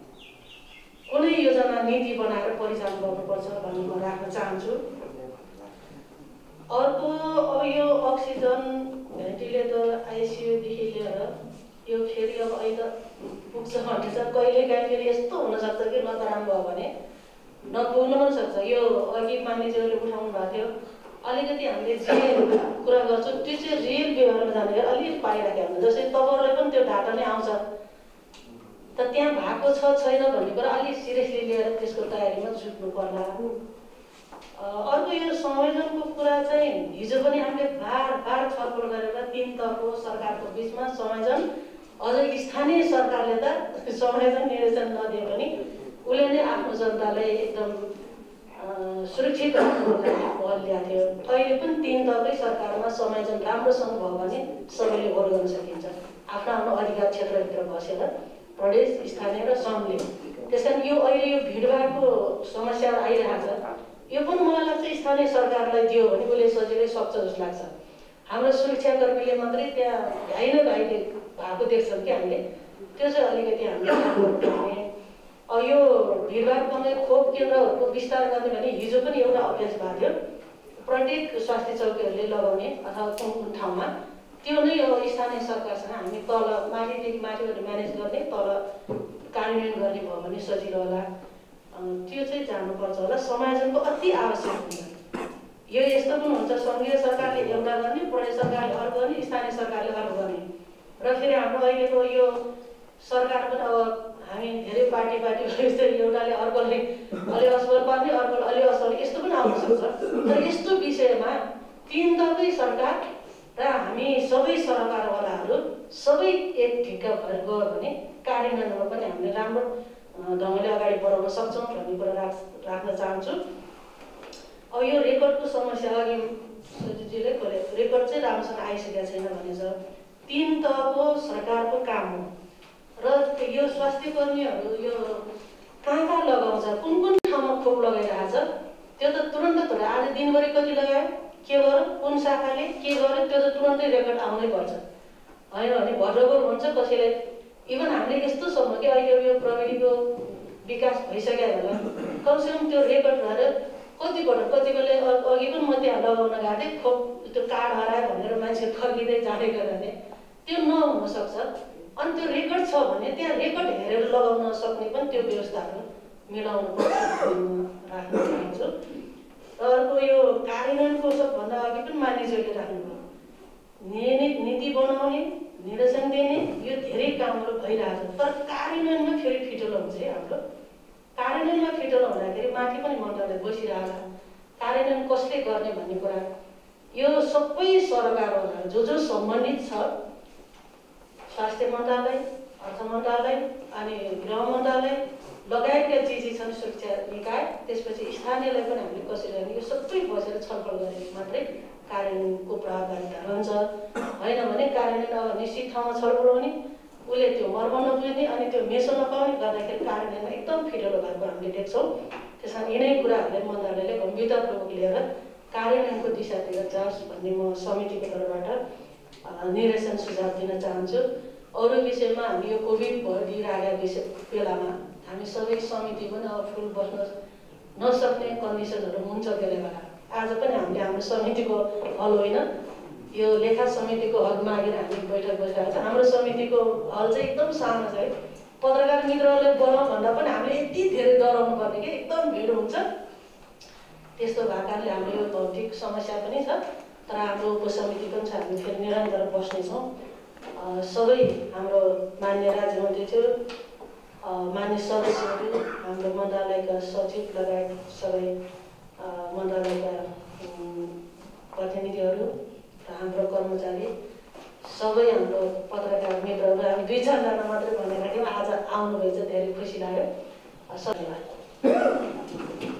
कुनै योजना नीति बनाएर परिचालन गर्नुपर्छ भन्ने म राख्न चाहन्छु। अर्को अब यो अक्सिजन भेन्टिलेटर आइसियुदेखि लिएर यो फेरि अब अहिले पुग्छ भन्ने छ। कहिलेकाहीँ फेरि यस्तो हुनसक्छ कि नराम्रो भयो भने नपुग्नु पनि सक्छ। यो अघि मानिसहरूले उठाउनु भएको थियो, अलिकति हामीले जे कुरा गर्छौँ त्यो चाहिँ रियल व्यवहारमा जाने अलिक पाइराखेको हुन्छ। जस्तै तपाईँहरूलाई पनि त्यो डाटा नै आउँछ, त त्यहाँ भएको छ छैन भन्ने कुरा अलिक सिरियसली लिएर त्यसको तयारीमा जुट्नु पर्ला। अर्को यो संयोजनको कुरा चाहिँ हिजो पनि हामीले बार बार छलफल गरेर तिन तहको सरकारको बिचमा संयोजन, अझ स्थानीय सरकारले त संयोजन निर्देशन नदिए पनि उसले नै आफ्नो जनतालाई एकदम सुरक्षित राख्नुको लागि पहल ल्याएको थियो। अहिले पनि तिन तहकै सरकारमा संयोजन राम्रोसँग भयो भने सबैले भोट गर्न सकिन्छ, आफ्नो आफ्नो अधिकार क्षेत्रभित्र बसेर प्रदेश, स्थानीय र सङ्घले। त्यस कारण यो अहिले यो भिडभाडको समस्या आइरहेको छ, यो पनि मलाई लाग्छ स्थानीय सरकारलाई दियो भने उसले सजिलै सक्छ जस्तो लाग्छ। हाम्रो सुरक्षाकर्मीले मात्रै त्यहाँ भ्याइ न भ्याइ भएको देख्छौँ कि हामीले, त्यो चाहिँ अलिकति हामीले अब यो भिडभाड कमै खोप केन्द्रहरूको विस्तार गर्ने भने हिजो पनि एउटा अभ्यास भएको थियो, प्रत्येक स्वास्थ्य चौकीहरूले लगाउने अथवा कुन कुन ठाउँमा त्यो नै अब स्थानीय सरकारसँग हामी तल माथिदेखि माथिबाट म्यानेज गर्ने, तल कार्यान्वयन गर्ने भयो भने सजिलो होला। त्यो चाहिँ जानुपर्छ होला। समायोजनको अति आवश्यक हुन्छ। यो यस्तो पनि हुन्छ सङ्घीय सरकारले एउटा गर्ने, प्रदेश सरकारले अर्को गर्ने, स्थानीय सरकारले अर्को गर्ने, र फेरि हाम्रो अहिलेको यो सरकार पनि अब हामी धेरै पार्टी पार्टी भएपछि एउटाले अर्कोले अलि असफल पार्ने, अर्कोले अलि असफल, यस्तो पनि आउन सक्छ। तर यस्तो विषयमा तिन तहकै सरकार र हामी सबै सरकारवालाहरू सबै एक ढिक्का भएर गयो भने कार्यान्वयनमा पनि हामीले राम्रो ढङ्गले अगाडि बढाउन सक्छौँ भन्ने कुरा राख राख्न चाहन्छु। अब यो रेकर्डको समस्या अघि सजिजीले खोले, रेकर्ड चाहिँ राम्रोसँग आइसकेको छैन भनेछ। तिन तहको सरकारको काम हो र यो स्वास्थ्य कर्मीहरू यो कहाँ कहाँ लगाउँछ, कुन कुन ठाउँमा खोप लगाइरहेछ, त्यो त तुरन्त थोरै आज दिनभरि कति लगायो, के गर्यो, कुन शाखाले के गर्यो, त्यो त तुरन्तै रेकर्ड आउनै पर्छ। होइन भने भड्रोगोर हुन्छ कसैलाई। इभन हामीले यस्तोसम्म कि अहिले यो प्रविधिको विकास भइसक्यो होला, कमसेकम त्यो रेकर्ड भएर कतिपल्ट कति बेला अघि पनि म त्यहाँ लगाउन गएको थिएँ, खोप त्यो कार्ड हरायो भनेर मान्छे फर्किँदै जाँदै गरेर थिएँ, त्यो नहुनसक्छ। अनि त्यो रेकर्ड छ भने त्यहाँ रेकर्ड हेरेर लगाउन सक्ने पनि त्यो व्यवस्थाहरू मिलाउनु पर्छ राख्न चाहन्छु। र अर्को यो कार्यान्वयनको सबभन्दा अघि पनि मानिसहरूले राख्नुभयो, नीति नीति बनाउने, निर्देशन दिने, यो धेरै कामहरू भइरहेछ। तर कार्यान्वयनमा फेरि फिटलो हुन्छ है हाम्रो। कार्यान्वयनमा फिटलो हुँदाखेरि माथि पनि मन्त्रालय बसिरहेछ, कार्यान्वयन कसले गर्ने भन्ने कुरा यो सबै सरकारवाला जो जो सम्बन्धित छ, स्वास्थ्य मन्त्रालय, अर्थ मन्त्रालय अनि गृह मन्त्रालय लगायतका जे जे छन् सुरक्षा निकाय, त्यसपछि स्थानीयलाई पनि हामीले कसरी गर्ने, यो सबै बसेर छलफल गरेर मात्रै कार्यान्वयनको प्रभावकारिता रहन्छ। होइन भने कार्यान्वयन अब निश्चित ठाउँमा छलफल हुने, उसले त्यो मर्म नबुझ्ने अनि त्यो मेसो नपाउने गर्दाखेरि कार्यान्वयनमा एकदम फिटलो भएको हामीले देख्छौँ। त्यस कारण यिनै कुराहरूलाई मन्त्रालयले गम्भीरतापूर्वक लिएर कार्यान्वयनको दिशातिर जाओस् भन्ने म समितिको तर्फबाट निर्देशन सुझाव दिन चाहन्छु। अरू विषयमा हामी यो कोभिड भइदिइरहेका विषय बेलामा हामी सबै समिति पनि अब फुल बस्न नसक्ने कन्डिसनहरू हुन्छ त्यसले बेला। आज पनि हामीले हाम्रो समितिको हल होइन, यो लेखा समितिको हल मागेर हामी बैठक बसिरहेको छ। हाम्रो समितिको हल चाहिँ एकदम सानो छ है, पत्रकार मित्रहरूले बोलाउँ भन्दा पनि हामीले यति धेरै डराउनु पर्ने कि एकदम भिड हुन्छ। त्यस्तो भएको कारणले हाम्रो यो भौतिक समस्या पनि छ, तर हाम्रो उपसमिति पनि छ, हामी फेरि निरन्तर बस्नेछौँ। सबै हाम्रो मान्य राज्य मन्त्रीज्यू, मान्य सदस्यहरू, हाम्रो मन्त्रालयका सचिव लगायत सबै मन्त्रालयका प्रतिनिधिहरू र हाम्रो कर्मचारी, सबै हाम्रो पत्रकार मित्रहरू, हामी दुई चारजना मात्रै भनेर थियौँ, आज आउनुभएछ, धेरै खुसी लाग्यो। धन्यवाद।